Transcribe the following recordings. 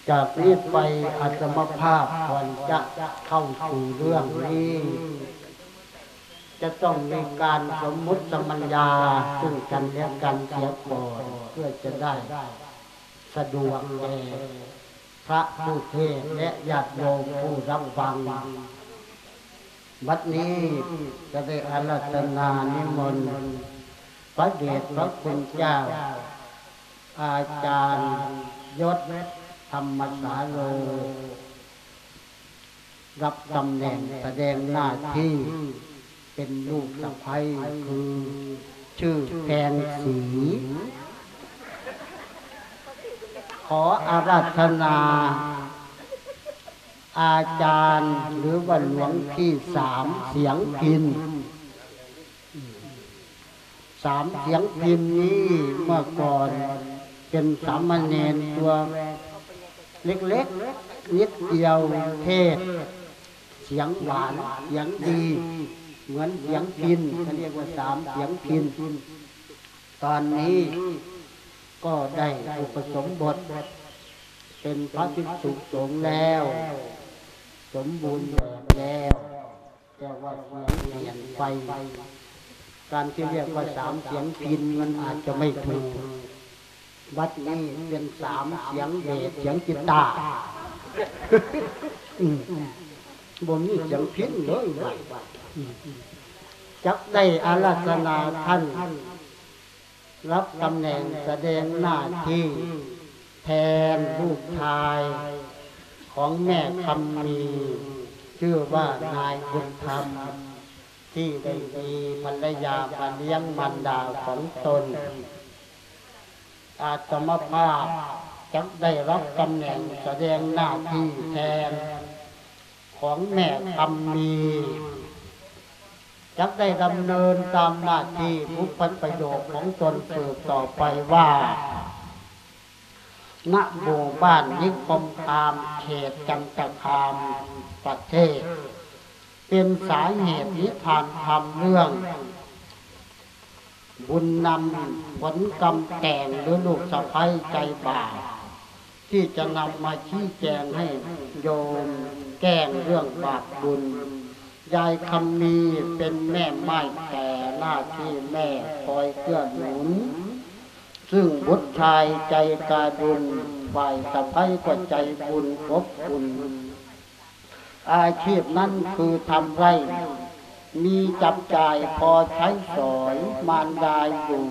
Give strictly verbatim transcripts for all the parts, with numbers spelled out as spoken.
จากนี้ไปอาตมาภาพก่อนจะเข้าสู่เรื่องนี้จะต้องมีการสมมุติสมัญญาซึ่งกันและกันเสียก่อนเพื่อจะได้สะดวกแก่พระผู้เทศและญาติโยมผู้รับฟังบัดนี้จะได้อาราธนานิมนต์พระเดชพระคุณเจ้าอาจารย์ยศธรรมสาโรรับตำแหน่งแสดงหน้าที่เป็นลูกสะใภ้คือชื่อแพงศรีขออาราธนาอาจารย์หรือว่าหลวงพี่สามเสียงพินสามเสียงพินนี้เมื่อก่อนเป็นสามเณรตัวเล็กๆนิดเดียวเทศเสียงหวานเสียงดีเหมือนเสียงพินเขาเรียกว่าสามเสียงพินตอนนี้ก็ได้อุปสมบทเป็นพระภิกษุสงฆ์แล้วสมบูรณ์แบบแล้วแต่ว่าเสียงเปลี่ยนไปการที่เรียกว่าสามเสียงพินมันอาจจะไม่ถูกวัดนี้เป็นสามเสียงเบสเสียงกีตาร์บ่มีเสียงพินเลยจักได้อาราธนาท่านรับตำแหน่งแสดงหน้าที่แทนลูกชายของแม่คำมีชื่อว่านายบุญธรรมที่ได้มีภรรยามาเลี้ยงมารดาของตนอาตมาภาพจักได้รับตำแหน่งแสดงหน้าที่แทนของแม่คำมีจักได้ดำเนินตามหน้าที่ผู้พันประโยชน์ของตนสืบต่อไปว่าณหมู่บ้านนิคมคามเขตจันทคามประเทศเป็นสาเหตุนิทานธรรมเรื่องบุญนำผลกรรมแต่งหรือลูกสะใภ้ใจบาปที่จะนำมาชี้แจงให้โยมแก้เรื่องบาปบุญยายคำมีเป็นแม่ไม้แต่หน้าที่แม่คอยเกื้อหนุนซึ่งบุตรชายใจกาบุญฝ่ายสะใภ้ก็ใจบุญอบอุ่นอาชีพนั้นคือทำไร่มีจับจ่ายพอใช้สอยมารดาอยู่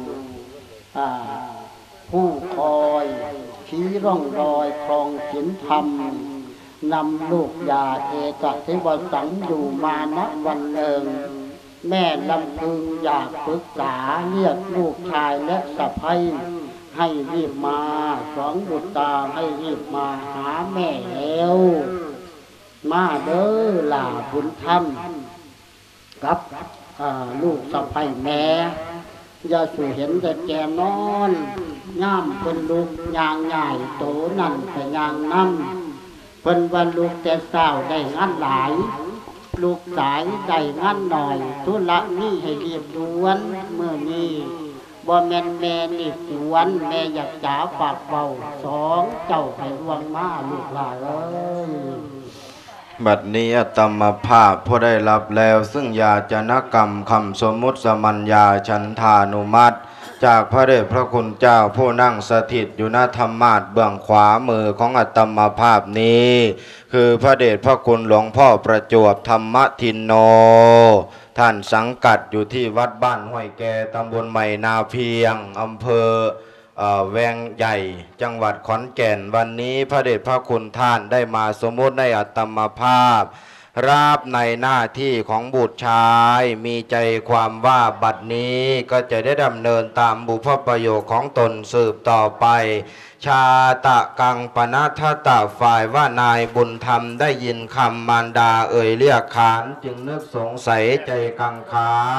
ผู้คอยชี้ร่องรอยครองศีลธรรมนำลูกยาเอกสิวสังอยู่มานับวันหนึ่งแม่ลำพึงอยากปรึกษาเรียกลูกชายและสะใภ้ให้รีบมาสองบุตรตาให้รีบมาหาแม่แล้วมาเด้อหล่าบุญธรรมกับลูกสะใภ้แม่อย่าสู่เห็นแต่แกนอนย่ามเป็นลูกยางใหญ่โตนั่นแต่ยางนั่งเป็นวันลูกแต่เศร้าได้งานหลายลูกสายได้งานหน่อยธุระนี่ให้เรียบด่วนเมื่อนี้บ่แม่นแม่นี่สวนแม่อยากจ๋าปากเบาสองเจ้าให้รวงมาลูกหลานเอ้ยบัดนี้อาตมาภาพผู้ได้รับแล้วซึ่งยาจนกรรมคำสมมุติสมัญญาฉันทานุมัติจากพระเดชพระคุณเจ้าผู้นั่งสถิตอยู่ณธรรมาสน์เบื้องขวามือของอาตมาภาพนี้คือพระเดชพระคุณหลวงพ่อประจวบธรรมทินโนท่านสังกัดอยู่ที่วัดบ้านห้วยแกตำบลใหม่นาเพียงอำเภอแวงใหญ่จังหวัดขอนแก่นวันนี้พระเดชพระคุณท่านได้มาสมมุติในอาตมาภาพรับในหน้าที่ของบุตรชายมีใจความว่าบัดนี้ก็จะได้ดำเนินตามบุพประโยคของตนสืบต่อไปชาตะกังปนัทตะฝ่ายว่านายบุญธรรมได้ยินคำมารดาเอ่ยเรียกขานจึงนึกสงสัยใจกังขา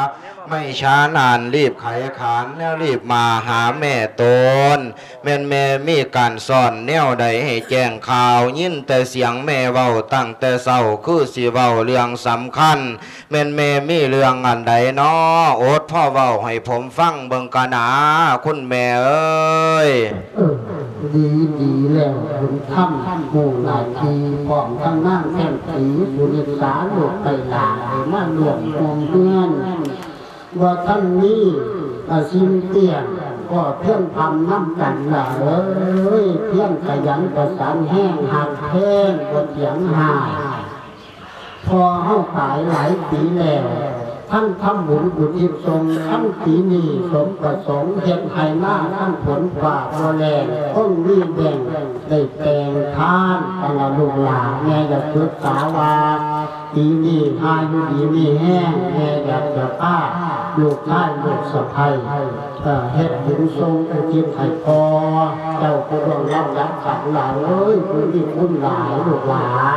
ไม่ช้านานรีบไขขานแล้วรีบมาหาแม่ตนแม่นแม่มีการสอนแนวใดให้แจ้งข่าวยินแต่เสียงแม่เว้าตั้งแต่เศร้าคือสิเว้าเรื่องสำคัญแม่นแม่มีเรื่องอันใดน้อโอดพ่อเว้าให้ผมฟังเบิ่งกะหนาคุณแม่เอ้ยเออดีดีแล้วคุณถ้ำหมู่หลายทีพร้อมทั้งนั่งแท่นสีบุริษาลูกไปหลามาหลวงวงเพื่อนว่าท่านนี้อาชิมเตี้ยก็เพื่อนทำน้ำกันละเอ้ยเพื่อนขยันประสานแห้งหักแห้งบนเสียงหายพอเข้าขายหลายปีแล้วท่านทำบุญอุทิศทรงทั้งปีนี้สมประสงค์เห็นไห้หน้าทั้งผลฝ่าโมแรงต้องรีบแบ่งได้แต่งท่านตลอดลูกหลานแม่อยากศึกษาวาปีนี้อายุดีมีแห้งแม่อยากจะป้าลูกชายลูกสะใภ้เฮ็ดบุญทรงอุทิศให้พอเจ้าผู้ดวงรับรักขังหลานเอ้ยคุณมีคุณหลายลูกหลาน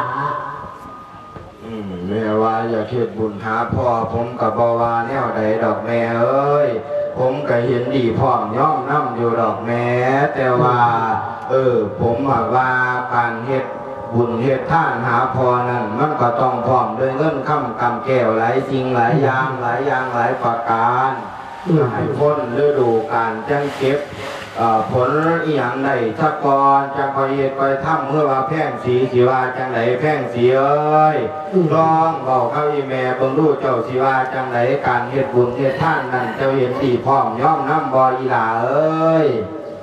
แม่ว่าอย่าเฮ็ดบุญหาพ่อผมกับบ่ว่าแนวใดดอกแม่เอ้ยผมก็เห็นดีพร้อมย่อมน้ำอยู่ดอกแม่แต่ว่าเออผมว่าการเฮ็ดบุญเฮ็ดท่านหาพ่อนั่นมันก็ต้องพร้อมด้วยเงินคำกำแก้วหลายสิ่งหลายอย่างหลายอย่างหลายประการให้พ้นฤดูกาลจังเก็บผลอีหยังใดถ้าก่อนจะคอยเฮ็ดคอยทำเพื่อว่าแพ่งสีสีว่าจังไหนแพ่งสีเอ้ยลองบอกเขาอีแม่เบิ่งดูเจ้าสีว่าจังไหนการเฮ็ดบุญเฮ็ดท่านนั่นเจ้าเห็นดีพร้อมย่อมน้ำบออีหลาเอ้ย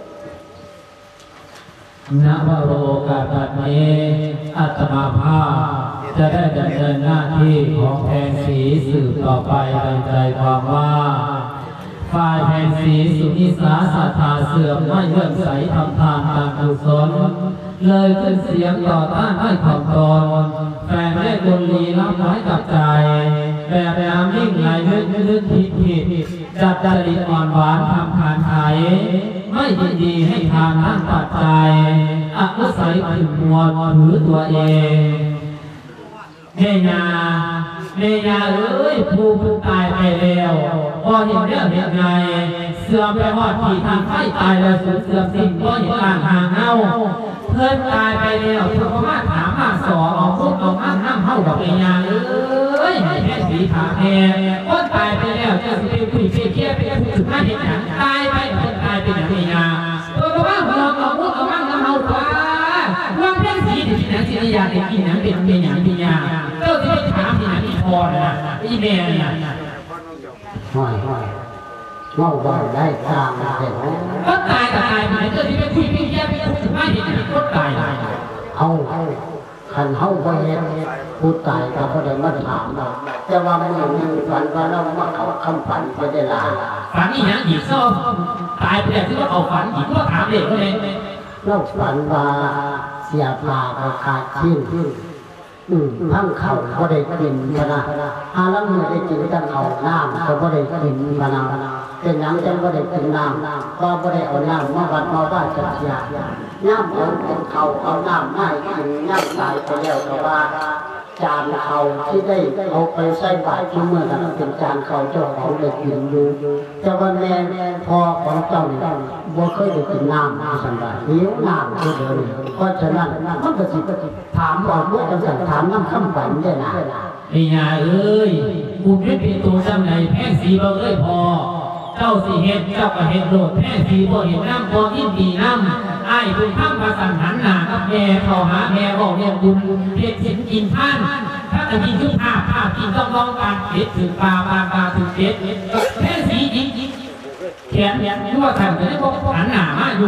นะวโรกาตัดเมอัตมาภาพจะได้ดำเนินหน้าที่ของแทนสีสืบต่อไปในใจความว่าฝ่ายแทนสีสุนิสาศรัทธาเสื่อมไม่เลื่อมใสทำทานตามกุศลเลยขึ้นเสียงต่อต้านให้ถ่อมตนแฟนแม่กุลีรับไว้กับใจแบบยามนิ่งไหลลึกลึกทิทิจัดจริตอ่อนหวานทำทานไทยไม่ยินดีให้ทานนั้นปัจจัยอักษรถึงมวลถือตัวเองเมียาเมียาเอ้ยผู้ผู้ตายไปแล้วพอเห็นเรื่องเห็นไงเสื่อมไปหอดที่ทางไฟตายแล้วสูญเสื่อมสิ่งก็เห็นต่างห่างเงาเพื่อนตายไปแล้วเพื่อนมาถามมาสอออกพุทธออกมั่งน้ำเท่าดอกเมียาเอ้ยให้แค่สีขาแห่คนตายไปแล้วจะสิเป็นผู้ที่เคี้ยเป็นผู้สุดท้ายเห็นหนังตายไปคนตายเป็นอย่างเมียาตัวก็ว่าเพื่อนออกพุทธออกมั่งน้ำเท่าฟ้าว่างเพียงสีที่หนังสียาเป็นกินหนังเป็นเป็นอย่างเมียาเจ้าที่ถามที่หนังอีพอนะอีเมียเนี่ยห้อยห้อยเล่าว่าได้ตามเห็นไหมก็ตายกับตายไปเจ้าที่ไปคุยพี่แย่พี่ถึงไม่เห็นที่คนตายเอาขันเฮาบ่เห็นผู้ตายก็บ่ได้มาถามเราแต่ว่ามื้อนึงฝันว่าเรามาเข้าคำฝันจะได้ลาฝันอีหยังอีกซ้อตายไปแล้วที่ว่าเอาฝันอีกก็ถามเด็กเขาเลยเราฝันว่าเสียผ้าก็ขาดชิ้นอืมทั้งเขาบ่ได้กินพนะหาลังมือได้กินทั้งเขาน้ำก็บ่ได้กินพนะเป็นหยังจังบ่ได้กินน้ำก็บ่ได้เอาน้ำมาวัดมาบ้านจัดเสียย่ำเอาเป็นเขาเอาน้ำไม่กินย่ำตายไปแล้วก็ว่าจานเขาที่ได้เอาไปใส่บาตรเมื่อนั้นเป็นจานเขาเจ้าของได้กินอยู่แต่ว่าแม่พ่อของเจ้าเนี่ยบ่เคยได้กินน้ำที่สันดานหิวน้ำเดินเพราะฉะนั้นมันก็สิถามบอกเมื่อจังสันถามน้ำคำฝันได้นะไอ้ยาเอ้ยบุญไม่เป็นตัวจำไหนแพ้สีบ่เอ้ยพอเจ้าสีเห็ดเจ้าก็เห็ดโดดแพ้สีบ่เห็ดน้ำบ่ยินดีน้ำไอ้บุญข้ามภาษาหันหนากับแม่เข้าหาแม่บอกเรียกบุญเห็ดสินกินท่านถ้าจะกินทุกภาพภาพกินต้องลองการเห็ดถึงปลาปลาปลาถึงเห็ดแพ้สีจริงจริงแขนแขนยั่วทางจะได้พบหันหนามาอยู่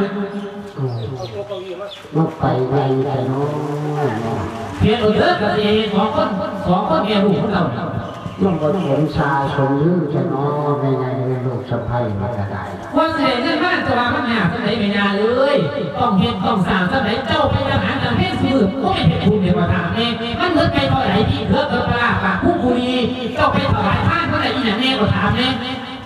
มันไปไงแต่น้องเพียรเลิกกับเองสองคนสองคนแม่ลูกของเราต้องผสมชาสมยื้อจะน้อในในลูกสะใภ้มาได้ว่าเสด็จนั่นบ้านจะวางมันหนาสมัยไม่นานเลยต้องเห็นต้องสร้างสมัยเจ้าไปทหารแต่เพศมือก็ไม่เป็นคุณเดียวมาถามเองมันเลิกไปเท่าไหร่ที่เลิกเลิกปลาปากผู้คุยเจ้าไปถวายท่านเท่าไหร่ที่ไหนแน่ก็ถามเอง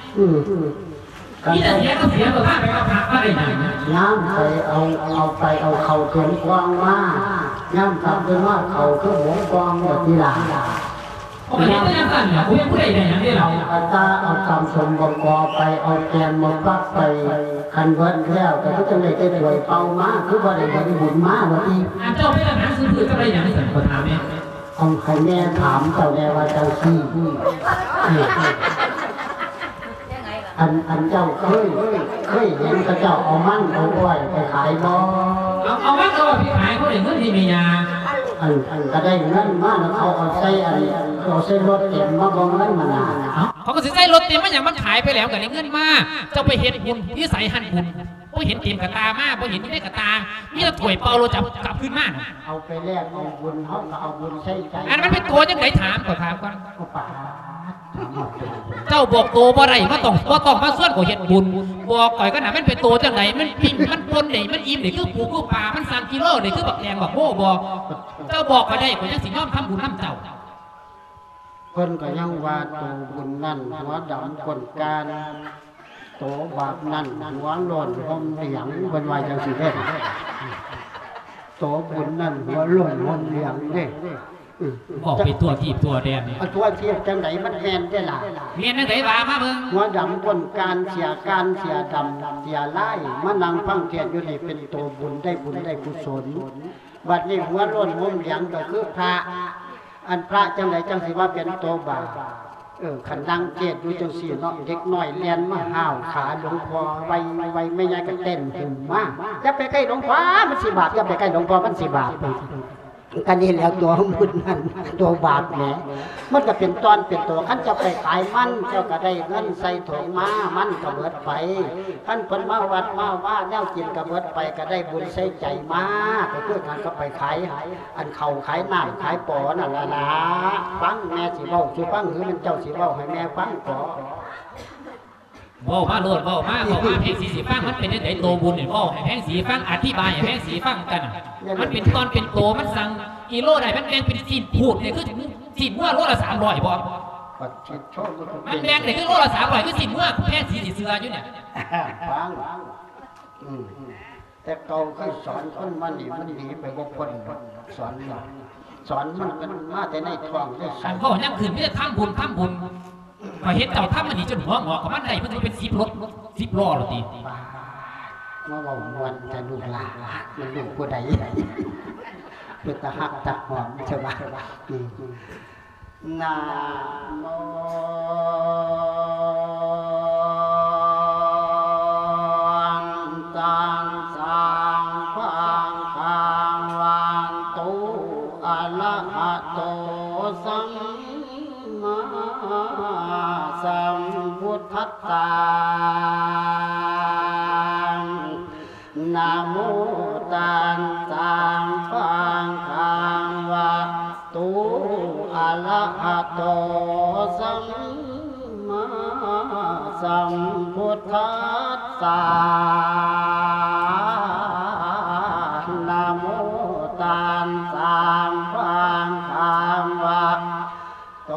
นี่แต่เสียก็เสียก็ท่านไปเอาผักมาได้ยังน้ำไปเอาเอาไปเอาเข่าถึงกวางมาน้ำกลับไปว่าเข่าคือหงกวางแบบที่หลังผมเห็นแต่ยังสั่นเนี่ยผมยังพูดได้ยังได้เราอาตาเอาตำสมบกอไปเอาแกงมาปักไปคันเวิร์ดแล้วแต่ก็จะเลยได้ถวยเป่ามาคือว่าได้เห็นบุญมาวันนี้อาเจ้าไม่ได้หนังสือถือจะไปอย่างนี้สั่นคนถามเนี่ยเอาให้แม่ถามเจ้าแม่ว่าเจ้าซี่อันอันเจ้าเคยเคยเห็นพระเจ้าเอามั่นเอาอ้อยไปขายบ่เอาเอาว่าเขาพี่ขายเขาได้เงินที่มียาอันอันก็ได้เงินมาแล้วเขาเอาใส่อันเอาใส่รถเต็มมาบ่เงินมานานเขาก็สิใส่รถเต็มมันอย่างมันขายไปแล้วกับเงินมาเจ้าไปเห็นบุญที่ใส่หันบุญพอเห็นเต็มกระตามาพอเห็นที่ได้กระตามีแต่ถวยเปาโลจับกลับขึ้นมาเอาไปแลกเอาบุญเขาก็เอาบุญใช้ใจอันมันเป็นตัวยังไงถามก่อนถามก่อนก็ป่าถามหมดเจ้าบอกตัวบ่ไรมาต้องบ่ต้องมาส่วนของเห็ดบุญบอกก่อยก็น่ะมันเป็นตัวจังไหนมันปิ้งมันปนไหนมันอิ่มไหนคือปูคือปลามันสั่งกิโลไหนคือบักแดงบักโม่บอกเจ้าบอกก็ได้ก็ยังสิยอมทำบุญน้ำเจ้าเพิ่นก็ยังว่าตัวบุญนั่นหัวดำคนการโตบาปนั่นหัวหล่นหอมเหลียงเพิ่นว่าจังสิเด้โตบุญนั่นหัวหล่นหอมเหลียงเด้บอกเป็นตัวทีบตัวแดนเนี่ยเอาตัวเทียบจังไหนมันแทนได้ล่ะเมียนนั่นไหนว่ามาเบิ่งหัวดำคนการเสียการเสียดำเสียไล่มานั่งฟังเทศน์อยู่นี่เป็นตัวบุญได้บุญได้กุศลบัดนี้หัวหล่นหอมเหลียงก็คือพระอันพระจังไหนจังสิว่าเป็นตัวบาปเออขันดังเทศน์อยู่จังสี่เนาะเด็กน้อยเรียนมาห้าวขาหลวงพ่อไวไวไม่ใหญ่ก็เต้นหุ่มมาอย่าไปใกล้หลวงพ่อมันสิบาปอย่าไปใกล้หลวงพ่อมันสิบาปกันนี่แล้วตัวมุนนั่นตัวบาปแหมมันก็เป็นตอนเป็นตัวขั้นจะไปขายมันเจ้าก็ได้เงินใส่ถุงมามันก็เบิดไปขั้นเพิ่นมาวัดมาว่าแนวกินก็เบิดไปก็ได้บุญใส่ใจมาก็คือการก็ไปขายอันเข่าขายน้ำขายปอนั่นละละฟังแม่สิเว้าสิฟังหรือมันเจ้าสิเว้าให้แม่ฟังก่อบอกมาโลดบอกมาบอกมาแพงสีสีฟังมันเป็นยังไงตัวบุญเนี่ยบอกให้แพงสีฟังอธิบายให้แพงสีฟังกันมันเป็นตอนเป็นตัวมันสั่งกิโลไหนมันแบ่งเป็นสีพูดเนี่ยคือสีมั่วโลละสามร้อยบอกมันแบ่งเนี่ยคือโลละสามร้อยคือสีมั่วแพงสีสีเสืออยู่เนี่ยฟังแต่เก่าเคยสอนคนมันนี่มันหนีไปบกคนสอนสอนมันมันมาแต่ในท้องได้สสัอน นเขาเนี่ยคืนไม่ได้ทำบุญทำบุญพอเห็นเจ้าทำมันนี่จนหัวหงอกกับมันได้มันจะเป็นสิบรถสิบล้อหรอตีมาบอกวันจะลูกหลานมันลูกผู้ใดเป็นตาหักตาหอมใช่ไหมนาโมตังสังฆังขังวันตุอะระหะโตสัมมาสัมพุทธัสสะนะโมตัสสะภะคะวะโตอะระหะโตสัมมาสัมพุทธัสสะนะโมตัสสะภะคะวะโต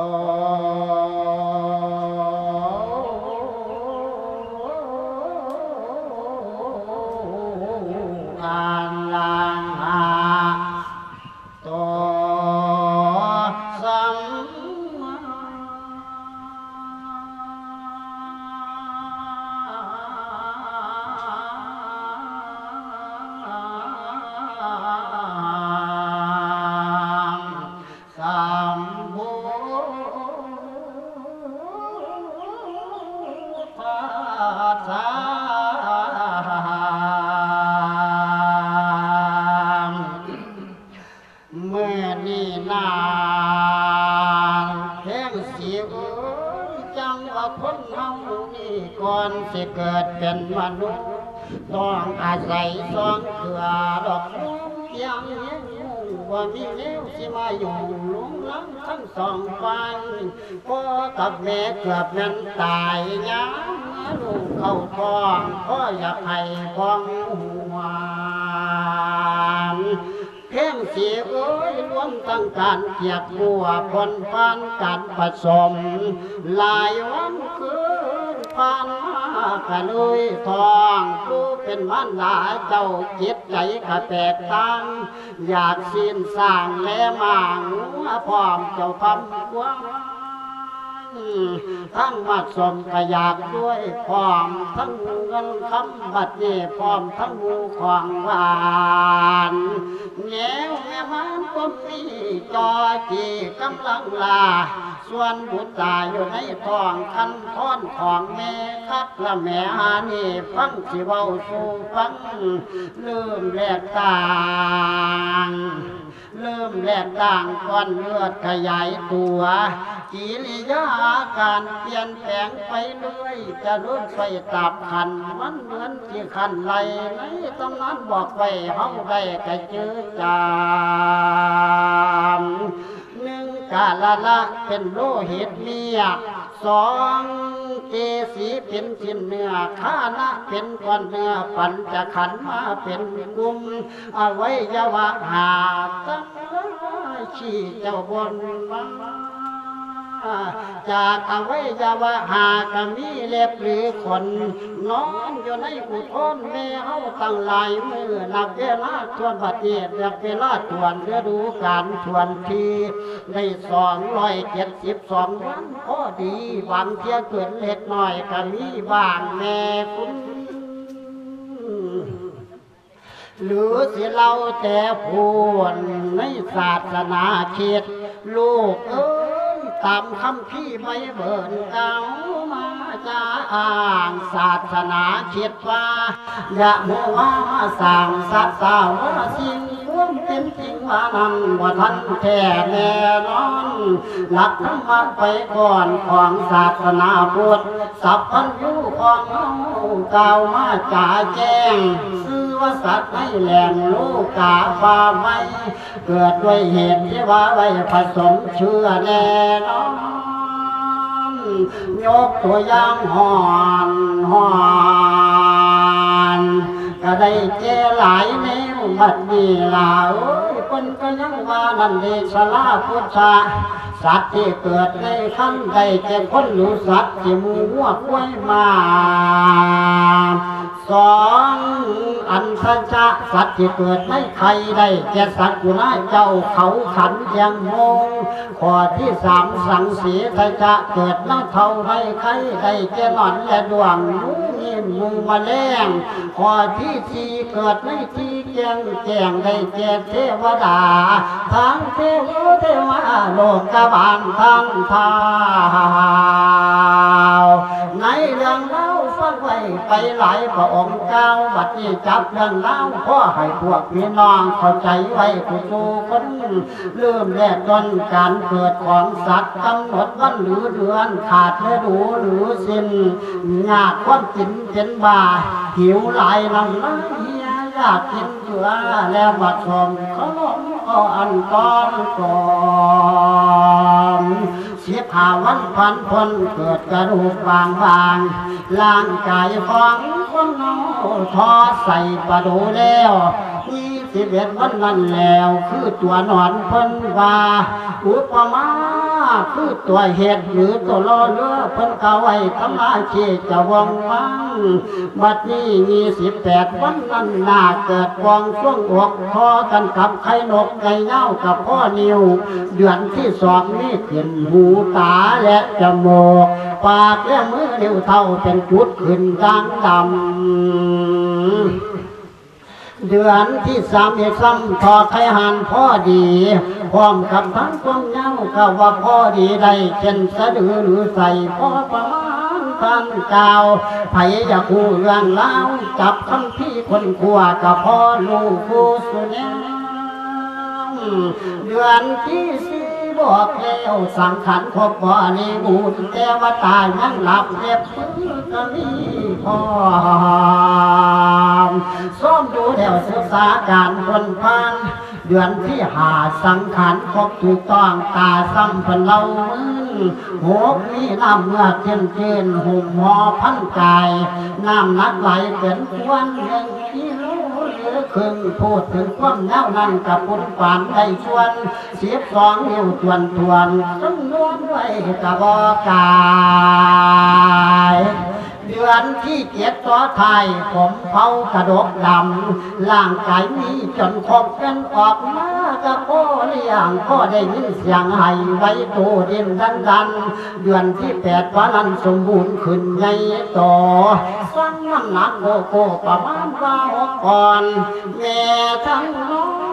เมื่อนี่นานแห่งสีเอ้ยจังว่าคนเฮานี่ก่อนสิเกิดเป็นมนุษย์ต้องอาศัยสองเถื่อดอกยังยังว่ามีแนวสิมาอยู่ลุงลังทั้งสองฝ่ายพ่อกับแม่เกือบนั้นตายยังลูกเข้าท้องพ่ออยากให้พ้องหัวเพ่งเสียเอ้ยรวมตั้งการเกียกบัวพนปานการผสมหลายวันคืนผ่านมากะลุยทองผู้เป็นมันดาเจ้าจิตใจกะแตกต่างอยากสิ้นสร้างและมางพร้อมเจ้าคำกว้างทั้งมัดสมกะอยากด้วยพร้อมทั้งเงินคำบัดนี้พร้อมทั้งมูของหวานแง่แม่มันก็มีจอจีกำลังลาส่วนบุตรตาอยู่ในท้องคันท้อนของแม่คักละแม่หานี่ฟังสิเว้าสู่ฟังลืมแลกต่างเริ่มแลกต่างก้อนเลือดขยายตัวกิริยาการเปลี่ยนแปลงไปเรื่อยจะรุ่นไฟตับขันมันเหมือนที่ขันไหลในตำนานบอกไว้เฮาได้กระเจือจามหนึ่งกาละละเป็นโลหิตเมียสองเกสีเป็นชิ้นเนื้อข้านะเป็นก้อนเนื้อปัญจะขันมาเป็นกลุ่มเอาไว้ยาวะหาตั้งขี้เจ้าบนมาจากอวัยวะหากมีเล็บหรือขนนอนอยู่ในอุทนแม่เฮาตั้งหลายมือนับเวลาทวนประเทศนับเวลาทวนฤดูกาลทวนทีได้สองร้อยเจ็ดสิบสองวันพอดีบางเที่ยเกิดเล็กน้อยก็มีบางแม่คุณหรือสิเล่าแต่พูนในศาสนาคิดลูกเอ้ยตามคำพี่ไม่เบิ่นเก่ามาจะอ่างศาสนาคิดว่าอย่ามัวมาสร้างสัตว์สาวสิ่งร่วมเป็นจริงว่านั้นว่าท่านแท้แน่นอนหลักธรรมะไปก่อนของศาสนาพุทธสัพพัญญูของเรากล่าวมาจ่าแจ้งว่าสัตว์ให้แหลมลูกกาบาไม่เกิดด้วยเหตุที่ว่าไว้ผสมเชื่อแน่นอนยกตัวอย่างหอนหอนก็ได้เจหลายแนวบัดนี้ล่ะเอ้ยคนก็ยังว่านั่นเดชลาพุทธะสัตว์ที่เกิดในขั้นใดแก่คนหรือสัตว์ที่มูวัวกล้วยมาสองอันสัจจะสัตว์ที่เกิดในไข่ได้แก่สัตว์กุณาเจ้าเขาขันยังมงข้อที่สามสังสีสัจจะเกิดน้าเท่าในไข่ได้แก่หนอนและดวงมูมีมูมาแรงข้อที่สี่เกิดในที่แจ้งแจ้งได้แก่เทวดาทั้งเทวเทวาโลกบาลทั้งเท้าในเรื่องเล่าฟังไว้ไปหลายพระองค์เจ้าบัดนี้จับเรื่องเล่าพ่อให้พวกพี่น้องเข้าใจไว้ผู้สู่คนเริ่มแรกต้นการเกิดของสัตว์กำหนดวันหรือเดือนขาดฤดูหรือสิ้นงาความกินเป็นบาหิวหลายน้ำลายเฮียอยากกินเถื่อแล้วบัดสมขนมก็อันตอนก่อนสิบห้าวันพันพนเกิดกระดูกบางบางร่างกายของคนน้องทอใส่ประดูแล้วยี่สิบเอ็ดวันนั้นแล้วคือตัวนอนเพิ่นว่าอุปมาคือตัวเห็ดหรือตัวล้อเลือเพิ่นเขาไว้ทำอาชีพจะวงวังบัดนี้ยี่สิบแปดวันนั้นน่าเกิดวงช่วงอกทอกันกับไข่นกไก่เน่ากับพ่อนิวเดือนที่สองนี่ขึ้นหูตาและจมูกปากและมือนิ้วเท่าเป็นจุดขึ้นกลางดำเดือนที่สามเอกซ้ำทอไข่หันพ่อดีพร้อมกับทั้งความเงาก็ว่าพ่อดีได้เช่นสะดือหรือใส่พ่อประมาณพันเก้าไผอยากคู่เรื่องเล่าจับคำพี่คนขัวกับพ่อลูกผู้สุเนเดือนที่สี่บอกแล้วสังขารครบบ่ในบุญแต่ว่าตายยังหลับเรียบพื้นก็มีพอซ้อมดูแล้วศึกษาการคนพันเดือนที่หาสังขารครบถูกต้องตาซ้ำเป็นเรามือหัวมีน้ำเมื่อเจียนเจียนหุ่มหอพันกายน้ำนักไหลเป็นควันหนึ่งที่รู้หรือครึ่งพูดถึงความเน่านั่นกับปุนปานได้ชวนเสียบสองนิ้วทวนทวนจำนวนไว้กับบอกายเดืดือนที่เจ็ดต่อไทยผมเผากระดกดำร่างกายนี้จนคบกันออกมากระโคเลี้ยงก็ได้ยินเสียงไห้ไว้โตเด่นดันดันเดือนที่แปดวันนั้นสมบูรณ์ขึ้นใหญ่ต่อสร้างน้ำหนักโกโก้ประมาณว่าหกก่อนแม่ทั้งน้อง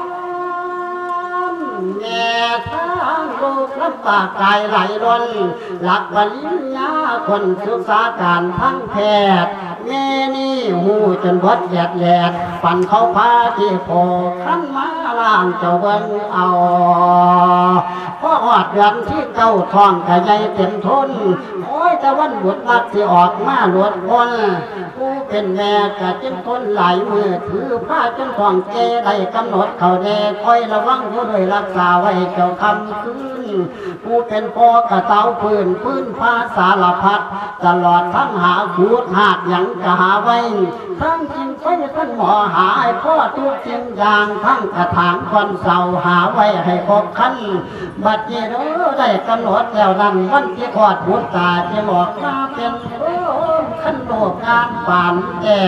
แม่ทั้งลูกน้ำตาไกายไหลล้นหลักปริญญาคนศึกษาการทั้งแพทย์แม่นี่หูจนบดแยดแยดปั่นเขาพาที่โผขั้นมาล่างเจ้าเบิ้งเอาพอหอดเดือนที่เก้าท้องกะใหญ่เต็มทนโอ้ยแต่วันบุตรมักสิออกมาหลวดพ้นผู้เป็นแม่กะจิ้มทนหลายมือถือผ้าจนท้องเกได้กำหนดเขาแดงคอยระวังผู้โดยรักษาไว้เจ้าคำคืนผู้เป็นพ่อกะเต้าปืนปืนผ้าสารพัดตลอดทั้งหาขูดหาดยังกะหาไว้ทั้งจิงไฟทั้งหมอหาให้พ่อทุกสิ่งอย่างทั้งกระถางคอนเสาหาไว้ให้ครบคันบัดนี้เด้อได้กำหนดแล้วนั้นวันที่ขอดบุตรตาจะบอกว่าเป็นขั้นโลกงานปานแก่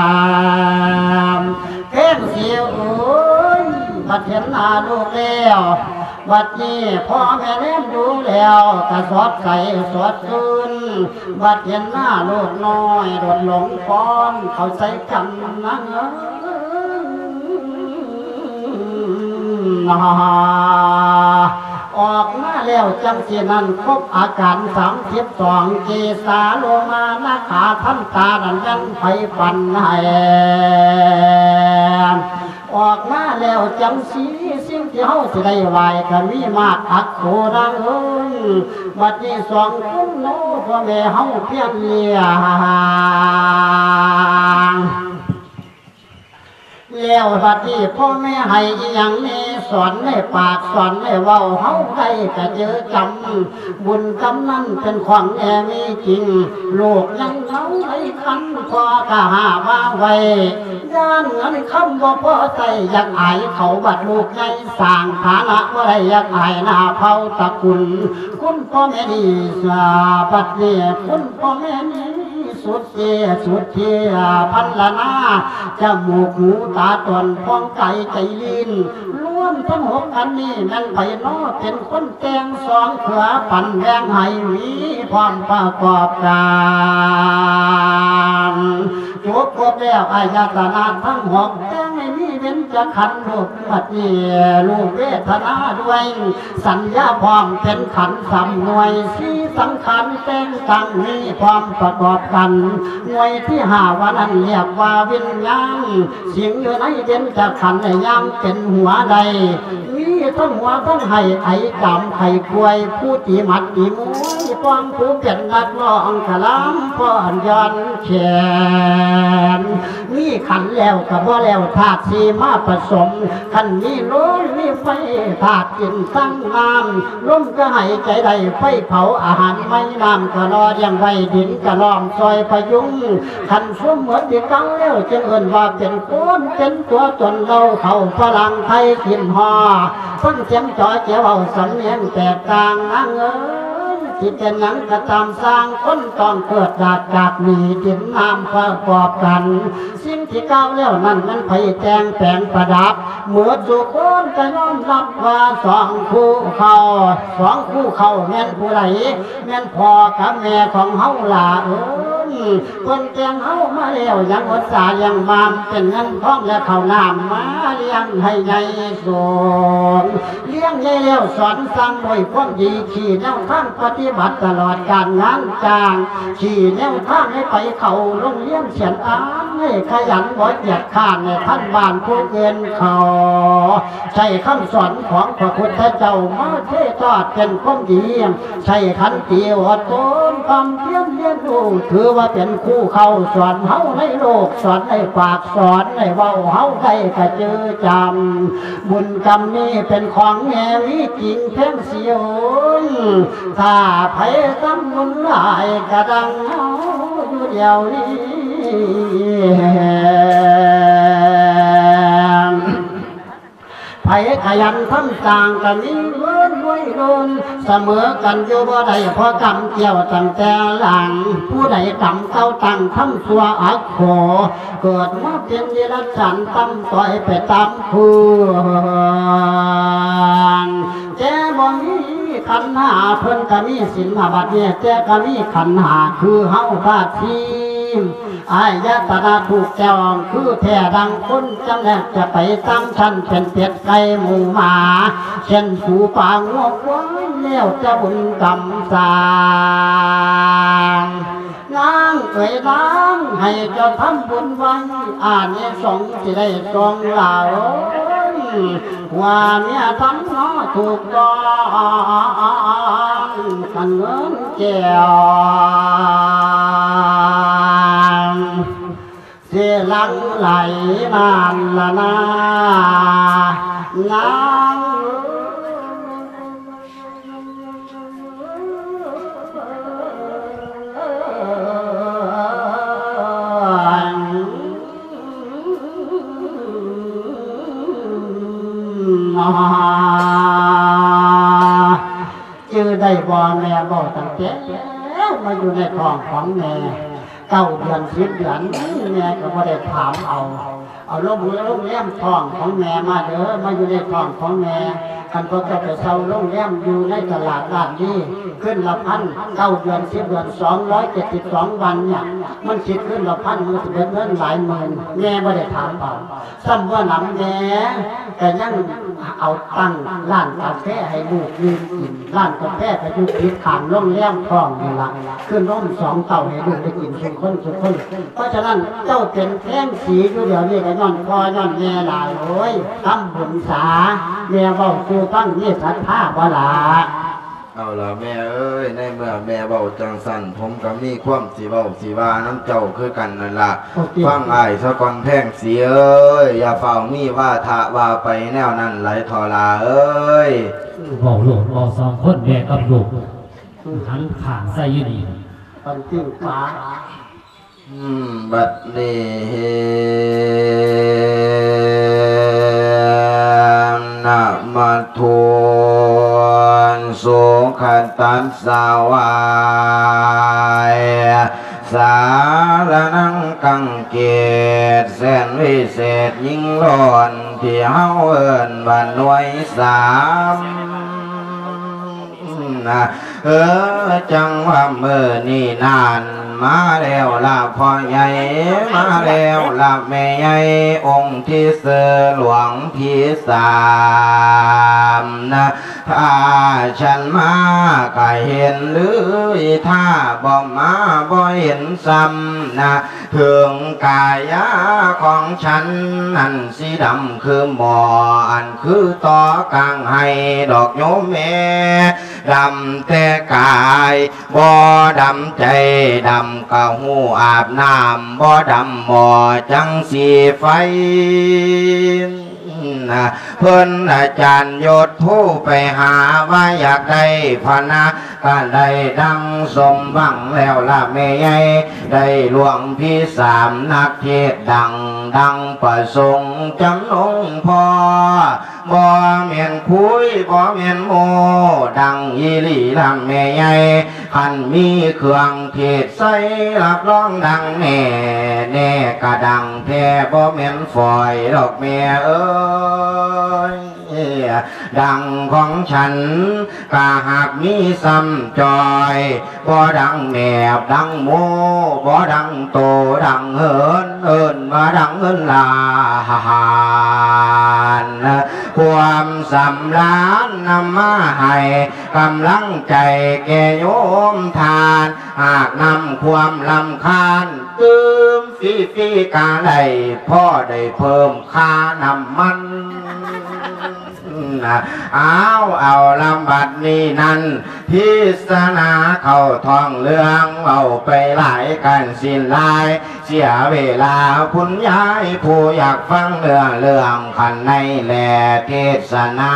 เพ่งเสียวเอ้ยบัดเห็นหน้าลูกแล้วบัดนี้พ่อแม่เล่นดูแล้วกระสอดใส่สอดคืนบัดเห็นหน้าลูกน้อยโดดหลงป้อนเขาใส่กำนังออกมาแล้วจังสีนั้นครบอาการสามสิบสองเกสาโลมานาขาท่านตาดันยังไฟฟันให้ออกมาแล้วจังสีสิ่งที่เฮาสิได้ไหวก็มีมากอักโขดังเอ้ยบัดนี้สองคนโน้พ่อแม่เฮาเพียงเลี้ยงแล้วบัดนี้พ่อแม่ให้อย่างนี้สอนในปากสอนในเว้าเฮาได้ก็เจอจำบุญกำนั้นเป็นของแอมีจริงโลกยังเล่าให้คันพอกะหาว่าไว้ด้านเงินคำบ่พอใจอยากอายเขาบัดลูกใหญ่สร้างฐานะว่าได้อยากอายหน้าเผาตะกุลคุณพ่อแม่ดีสาบัดนี้คุณพ่อแม่นี้สุดเสียสุดเทียพันละนาจมูกหูตาตนพองไก่ใจลิ้นร่วมทั้งหกอันนี้นั่นไปนอเป็นคนแกงสองเขือปั่นแดงให้มีความประกอบกันจบครบแล้วอายตนะทั้งหกแจ้งให้มีเป็นจะขันลูกปัดเดียลูกเวทนาด้วยสัญญาพร้อมเป็นขันสามหน่วยสี่สังขารแจ้งตั้งมีความประกอบกันหน่วยที่ห้าวันนั้นเรียกว่าวิญญาณเสียงอยู่ในเด่นจะขันในยามเป็นหัวใดมีทั้งหัวทั้งไห้ไข่จำไข่ควยผู้ตีมัดตีมวยป้องผู้เป็นนักร้องขลามป้อนย้อนแขนมีขันแล้วกับว่าแล้วธาตุสีมาผสมขันมีลมมีไฟธาตุกินตั้งน้ำลมก็ให้ใจใดไฟเผาอาหารไม่น้ำก็รอยังไว้ดินก็ล้อมซอยพยุงขันสุ่มเหมือนที่กังแล้วจึงเอิ้นว่าเป็นคนเป็นตัวตนเราเขาฝรั่งไทยกินห่อฟังเสียงจ่อเจ้าสำเนียงแตกต่างนางเอ้ยที่เป็นหนังกระทำสร้างคนต้องเกิดจากจากมีดินน้ำประกอบกันสิ่งที่ก้าวแล้วนั่นมันไผ่แจงแปลงประดับเมื่อสุคนจะยอมรับว่าสองคู่เขาสองคู่เขาแม่นผู้ใดแม่นพ่อกับแม่ของเฮาล่ะเอ้ยคนแกงเฮามาแล้วยังอดสายังมามเป็นเงินทองและข้าวน้ำมาเลี้ยงให้ใหญ่สงเลี้ยงใหญ่แล้วสอนสั่งโดยความดีขี่แนวทางปฏิบัติตลอดการงานจางขี่แนวทางให้ไปเขาโรงเรียนเขียนอ่านให้ขยันบ่เหยียดข้านในท่านบ้านผู้เกินเขาใช้คำสอนของพระพุทธเจ้ามาเทศน์เป็นความดีใช้ขันติอดทนความเพียรเรียนรู้ถือว่าเป็นคู่เขาสอนเฮาในโลกสอนในปากสอนในเว้าเฮาได้กระเจอจำบุญกรรมนี้เป็นของแง่วิจริงเพ่งเสียวถ้าไผทำบุญหลายกระดังเฮาอยู่เดียวนี้ไผขยันทำต่างกันมีเลื่อนด้วยโดนเสมอกันอยู่บ่ได้เพราะกรรมเกี่ยวตั้งแต่หลังผู้ใดกรรมเก่าตั้งทำชั่วอักขอเกิดมาเป็นเดรัจฉานตำต่อยไปตามคุณแกบ่มีขันหาเพิ่นก็มีศีลบัดเนี่ยแกก็มีขันหาคือเฮาบาทีอายตนะถูกแจองคือแท้ดังคนจำแนกจะไปตั้งชั้นเป็นเป็ดไก่หมูหมาเช่นสู่ป่างวกไว้แล้วจะบุญกรรมสร้างนางเอ๋ยนางให้เจ้าทำบุญไว้อ่านในสองสิได้ทรงเหล่าว่าเมียทำน้อถูกต้องกันเงินแก้วเสียหลังไหลนานละนานางชื่อได้บ่แม่บ่ตั้งแต่มาอยู่ในท้องของแม่เก้าเดือนสิบเดือนแม่ก็บ่ได้ถามเอาเอาลงมือลงเลี้ยมท้องของแม่มาเด้อมาอยู่ในท้องของแม่กันก็จะไปเช่าลงเลี้ยมอยู่ในตลาดร้านนี้ขึ้นละพันเก้าเดือนสิบเดือนสองร้อยเจ็ดสิบสองวันเนี่ยมันคิดขึ้นละพันมันจะเป็นเงินหลายหมื่นแม่บ่ได้ถามเอาซ้ำว่าหนังแม่แต่ยังเอาตั้งร้านกาแฟให้ลูกยืนกินร้านกาแฟก็อยู่ติดขางล่องเลี้ยมท้องนี่ละขึ้นร่มสองเต่าให้ลูกได้กินสุขคนสุขคนเพราะฉะนั้นเจ้าเป็นแท่งสีอยู่เดี๋ยวนี้ก็ย้อนคอย้อนแม่หลายโอ้ยทำบุญสาแม่เบาคูตั้งนี่ศรัทธาบ่ล่ะเอาล่ะแม่เอ้ยในเมื่อแม่เบาจังสั่นผมก็มีความสิเบาสิว่าน้ำเจ้าคือกันนั่นล่ะฟังอ้ายสะก่อนแพงเสียเอ้ยอย่าเฝ้ามีว่าทะว่าไปแนวนั้นไหลทอลาเอ้ยเบาหลวงเบาสองคนแม่กับลูกหันขางใส่ยืนปันติ้งฟ้าอืมบัดนี้นะมาทุนสุขันตัสสาวายสารนังกังเกตแสนวิเศษยิ่งล้นที่เฮาเอิ้นว่าหน่วยสามนะเออจังว่าเมื่อนี่นานมาแล้วล่ะพ่อใหญ่มาแล้วล่ะแม่ใหญ่องค์ที่เสือหลวงที่สามนะถ้าฉันมาก็เห็นหรือถ้าบ่มาบ่เห็นซ้ำนะถึงกายะของฉันนั่นสีดำคือหมออันคือต่อกลางให้ดอกโยมแม่ดำแต่กายบ่ดำใจดำกะหูอาบน้ำบ่ดำหมอจังสีไฟเพิ่นอาจารย์ยศผู้ไปหาว่าอยากได้พนะก็ได้ดังสมหวังแล้วล่ะแม่ใหญ่ได้หลวงพี่สามนักเทศดังดังประสงค์จำนงพอบ่เมียนคุยบ่เมียนโมดังยีหลีลำแม่ใหญ่คันมีเครื่องเทศใส่รับรองดังแน่แน่กะดังแท้บ่เมียนฝอยดอกแม่เอ้ยดังของฉันกะหากมีซ้ำจอยบ่ดังแนบดังโมบ่ดังโตดังเหินเอินมาดังเอินลาหานความสำราญนำมาให้กำลังใจแก่โยมทานหากนำความลำคาญตื้มฟีฟีกาได้พ่อได้เพิ่มค่าน้ำมันเอาเอาลำบัดนี้นั้นพิศนาเข้าท้องเรื่องเอาไปหลายกันสิ้นลายเสียเวลาคุณยายผู้อยากฟังเรื่องเรื่องขันในแหล่เทศนา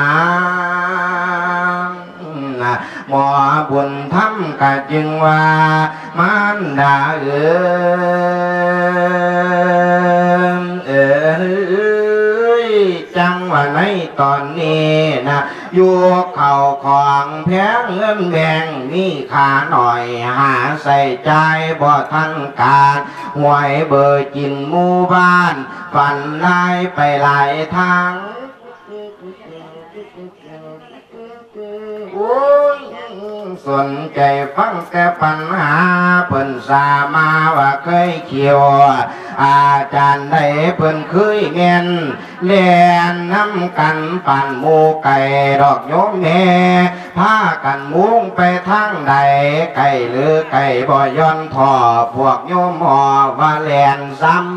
หมอบุญทำกะจึงว่ามันดาเอ๋ยเอ๋ยจังว่าในตอนนี้นะอยู่เข่าของแพงเงินแบ่งมีค่าหน่อยหาใส่ใจบ่ทันการหวยเบอร์กินหมู่บ้านฝันไล่ไปหลายทางโอ้ยสนใจฟังแต่ปัญหาเพิ่นสามาว่าเคยเขียวอาจารย์ได้เพิ่นเคยเงียนเลียนน้ำกันปั่นหมูไก่ดอกโยมแม่พากันมุ่งไปทางใดไก่หรือไก่บ่ย้อนท่อพวกโยมหอว่าแลนซ้ำ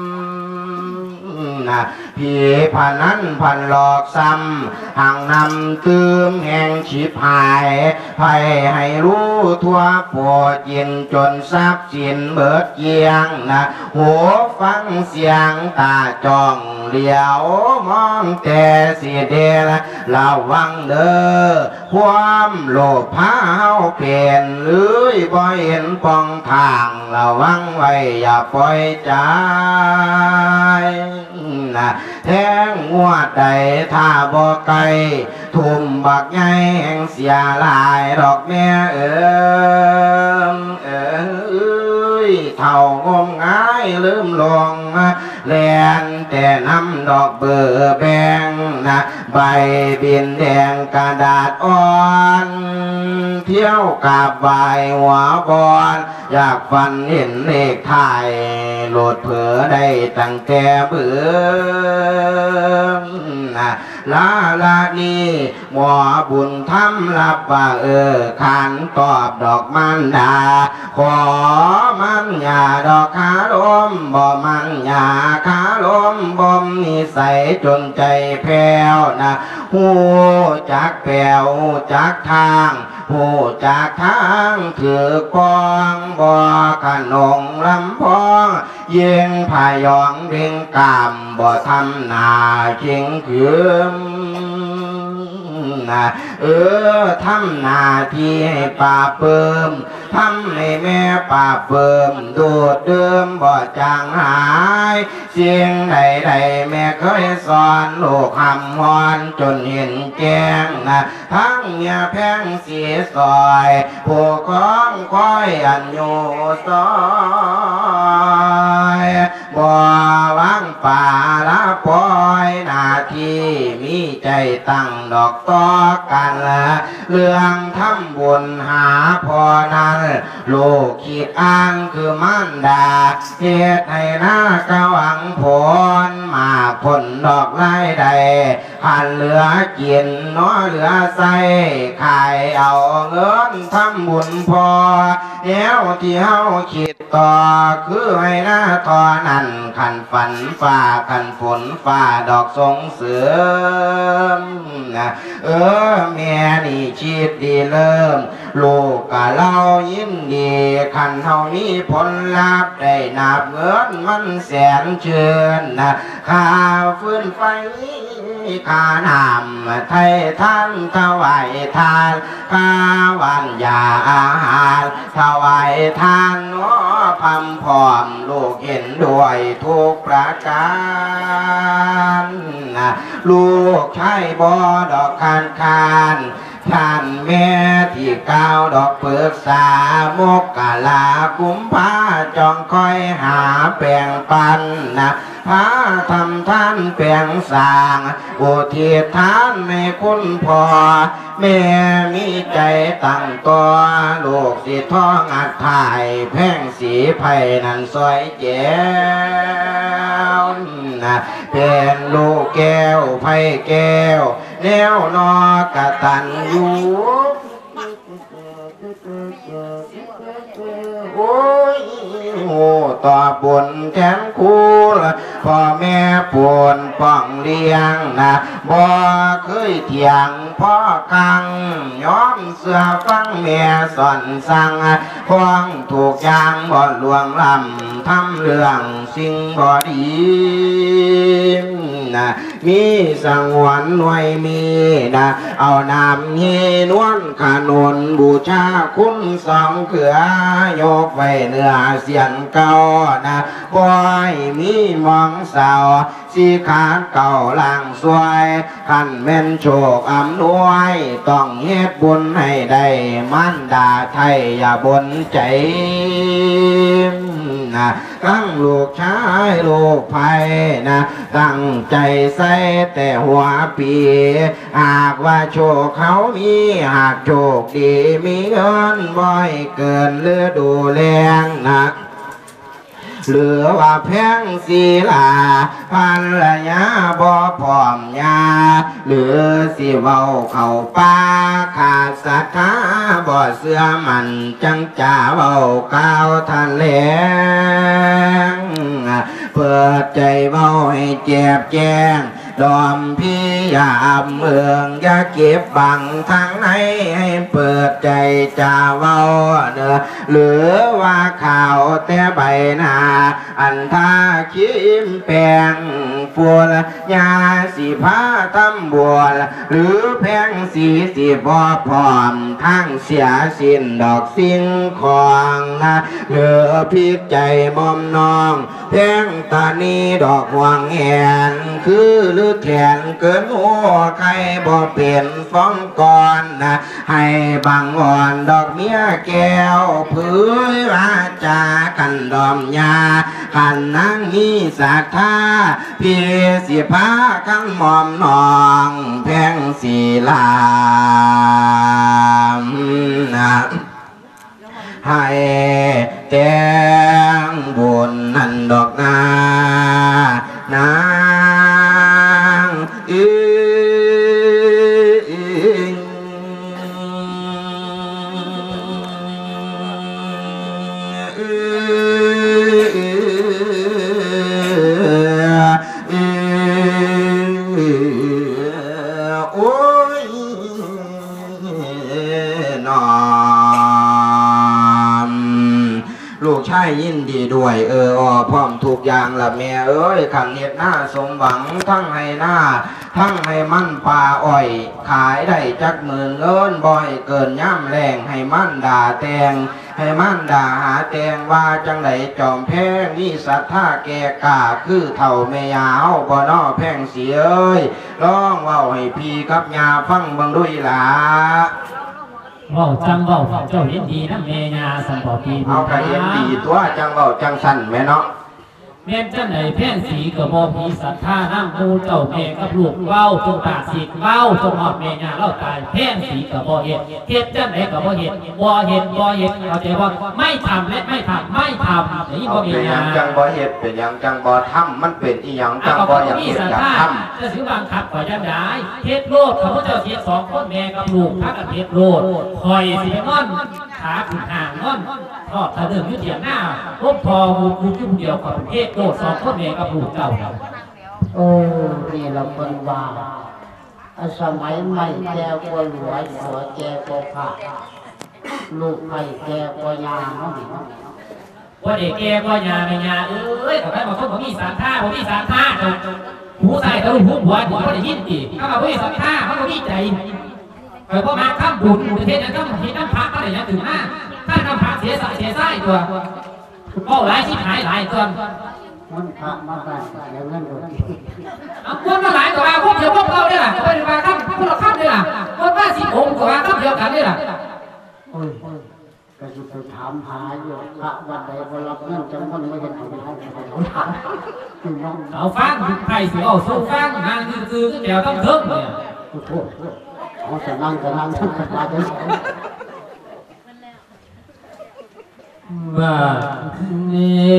ผีพนันพันหลอกซ้ำห่างนำตืมแห่งชีพหายไพ่ให้รู้ทั่วปวดยินจนทรัพย์สินเบิดเกียงนะหูฟังเสียงตาจ้องเหลียวมองแต่สีเดลระวังเด้อความโลภพาเฮาเปลี่ยนหรือบ่เห็นปองทางระวังไว้อย่าปล่อยใจนะแทงงัวใดถ้าบ่ไกลทุ่มบักใหญ่แห่งเสียหลายดอกแม่เอิมเอ้ยเท่างมงายลืมลงแลนแต่น้ำดอกเบื่อแบงนะใบบินแดงกระดาษอ่อนเที่ยวกับใบหัวบอลอยากฝันเห็นเลขไทยโหลดเผือได้ตั้งแต่เบื่อนะลาลานีหมอบุญทำรับว่าเออขานตอบดอกมันดาขอมันยาดอกขาลมบ่มันยาขาลมบ่มนิสัยจนใจแผ่วนะหูจักแผ่วจักทางหูจากทางถือปองบ่ขนงลำพองเยียงพายองเบ่งกามบ่ทำนาเชียงขืมนะเออทำนาที่ให้ป่าเปิมทำให้แม่ป่าเปิมดูดเดิมบ่จางหายเสียงใดๆแม่เคยสอนลูกหำฮอนจนเห็นแจ้งนะทั้งเมียแพงสีซอยผู้คล้องคอยอันโยซอยบ่วางป่าละปล่อยหน้าที่มีใจตั้งดอกต่อกันเรื่องทำบุญหาพอนั้นลูกขีดอ่านคือมันดาเหตุให้หน้ากะหวังผลมาผลดอกไม้ใดหันเหลือกินน้อเหลือใส่ขายเอาเงินทำบุญพอแนวที่เฮาคิดต่อคือให้หน้าทอนั่นขันฝันฝ่าขันฝนฝ่าดอกทรงเสือนะเออแม่นี่ชีดดีเริ่มลูกกะเล่ายินดีขันเท่านี้ผลลัพธ์ได้นับเงินมันแสนเชิญนะข้าฟื้นไฟข้านำไทยท่านถวายทานข้าวันยาอาหารถวายทานน้อพัมพร้อมลูกเห็นด้วยทุกประการนะลูกใช้บ่ดอกคานคานท่านแม่ที่ก้าวดอกเปลือกสามกกะลากุมภาจองคอยหาแปลงปันนะพาทำท่านแปลงสร้างอุทิศทานในคุณพ่อแม่มีใจตั้งตัวลูกสิท้องอัดถ่ายแพ่งสีไผ่นันซอยแก้วนะเป็นลูกแก้วไผ่แก้วแนวนอกะตันอยู่โอ้ยโอ้ต่อบุญแทนคู่ละพ่อแม่ปวนป้องเลี้ยงนะบ่เคยเถียงพ่อกังย้อมเสื้อฟังแม่สอนสั่งควงถูกยางบ่หลวงลำทำเรื่องสิ่งบ่ดีนะมีสังวรไว้มีนะเอานำเฮนวนขนนบูชาคุณสองเขือยกไว้เนื้อเสียนเก่านะบ่อยมีมองเศร้าสีขาดเก่าล่างสวยขันแม่นโชคอำนวยต้องเฮ็ดบุญให้ได้มันดาไทยอย่าบนใจนะตั้งลูกชายลูกไผ่นะตั้งใจใส่แต่หัวปีหากว่าโชคเขามีหากโชคดีมีเงินบ่อยเกินฤดูแล้งนะเหลือว่าแพงศีลาพันละยาบ่พร้อมยาเหลือสิเว้าเข้าป่าขาดศรัทธาบ่เสื่อมันจังจ่าเว้าก้าวทันแหลงเปิดใจเว้าให้แจ็บแจ้งดอมพี่ยามเมืองอย่าเก็บบังทางไหนให้เปิดใจจ่าเว้าเนื้อหรือว่าข่าวแต่ใบหน้าอันท่าคิมแปลงฟัวยาสีผ้าทำบัวหรือแพงสีสีพอพร้อมทั้งเสียสิ้นดอกสิ่งของนะเหลือพิกใจมอมน้องแพงตานีดอกหวังแหนคือหรือแขนเกินหัวใครบ่เปลี่ยนฟ้องก่อนนะให้บางอ่อนดอกเมียแก้วเผยว่าจากันดอมยาขันนั่งมีศรัทธาพี่สิพาข้างมอมนองแพงศีลามนะให้แต่งบุญนั่นดอกนานางอือลูกชายยินดีด้วยเอออพร้อมทุกอย่างละแม่เอ้ยขันเฮ็ดหน้าสมหวังทั้งให้หน้าทั้งให้มันปลาอ้อยขายได้จักหมื่นเงินบ่อยเกินย่ำแรงให้มันด่าแตงให้มันด่าหาแตงว่าจังไหนจอมแพงนี่ศรัทธาแก่กาคือเท่าแม่ยาเฮาบ่น้อแพงเสียเอ้ยร้องเว้าให้พี่กับยาฟังเบิ่งด้วยล่ะเว้าจังเว้าเจ้าเห็นดีนะเมญาสันปอปีเอากระเห็นดีตัวจังเว้าจังสั่นแม่เนาะแม่นจังไหนแพงสีกับบ่มีศรัทธานั่งมูเจ้าแม่กับลูกเว้าจงปากสิเว้าจงหอดเมญาเล่าตายแพงสีกับบ่เห็ดเฮ็ดจังไหนกับบ่เห็ดบ่เห็ดบ่เห็ดเอาใจว่าไม่ทำและไม่ทำไม่ทำนี่บ่เมญาเป็นยังจังบ่เห็ดเป็นยังจังบ่ทำมันเป็นอีหยังจังบ่อยากเห็ดอยากทำจะซื้อบังคับข่อยยังได้เฮ็ดโลดข้าพเจ้าเสียสองคนแม่กับลูกพักกันเฮ็ดโลดคอยสิงอนขาขึ้นห่างงอนทอดถ้าเดิมยุ่เถียงหน้าลบพอมูกูยุ่เดียวกับเฮ็ดโลดสองคนแม่กับลูกเจ้าโอ้นี่เราเป็นว่าสมัยใหม่แกกว่าหลวงหัวแกกว่าผ่าลูกไผ่แกกว่ายาเนาะว่าเด็กแกกว่ายาไม่ยาเอ้ยแต่ไม่บอกเขาบอกมีสารท่าบอกมีสารท่าจนหูใส่ตะลุมหูหัวหัวได้ยินดิเขาบอกมีสารท่าเขาบอกมีใจเกิดพอมาข้ามบุญประเทศนั้นต้องเห็นน้ำพระก็ได้ยังถึงหน้าถ้าน้ำพระเสียสายเสียไส้ตัวเป้าหลายชิบหายหลายตัวมันพระมาได้แล้วเงินโดนเอาคนมาหลายกว่าพวกเดียวพวกเราเนี่ยล่ะไปดูมาข้ามพวกเราข้ามเนี่ยล่ะคนบ้าสิองค์กว่าข้ามเดียวกันเนี่ยล่ะโอ้ยก็จะไปถามหาอยู่พระวันใดวันรับเงินจำคนไม่เห็นของเขาเขาถามเอาฟังใครสิเอาสู้ฟังนางคือคือเดี๋ยวต้องเทิงเนี่ยโอ้โหเขาจะนั่งจะนั่งทั้งกระดาษเลยว่านี่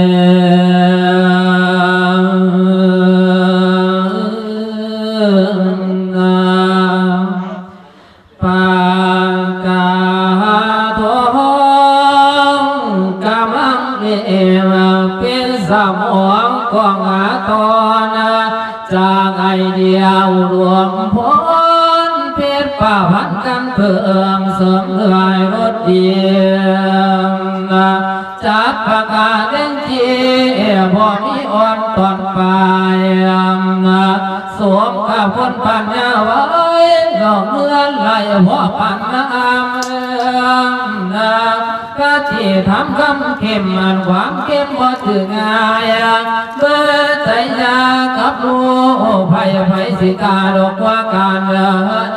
ปากาทองกำลังเอวเป็นสมองของอาตนะจากไอเดียวรวมพลเพชรป่าพันกันเพิ่มเสริมเรื่อยรถเดียวจับประกาศเล่นจีบ่มีอ่อนตอนปลายสวมกับคนปัญญาไว้ดอกเงื่อนไหลหัวปันน้ำนะก็ที่ทำคำเข้มมันหวานเข้มบ่ถึงง่ายเบื่อใจยากับลูกไผ่ไผ่สิกาดอกว่าการเดิ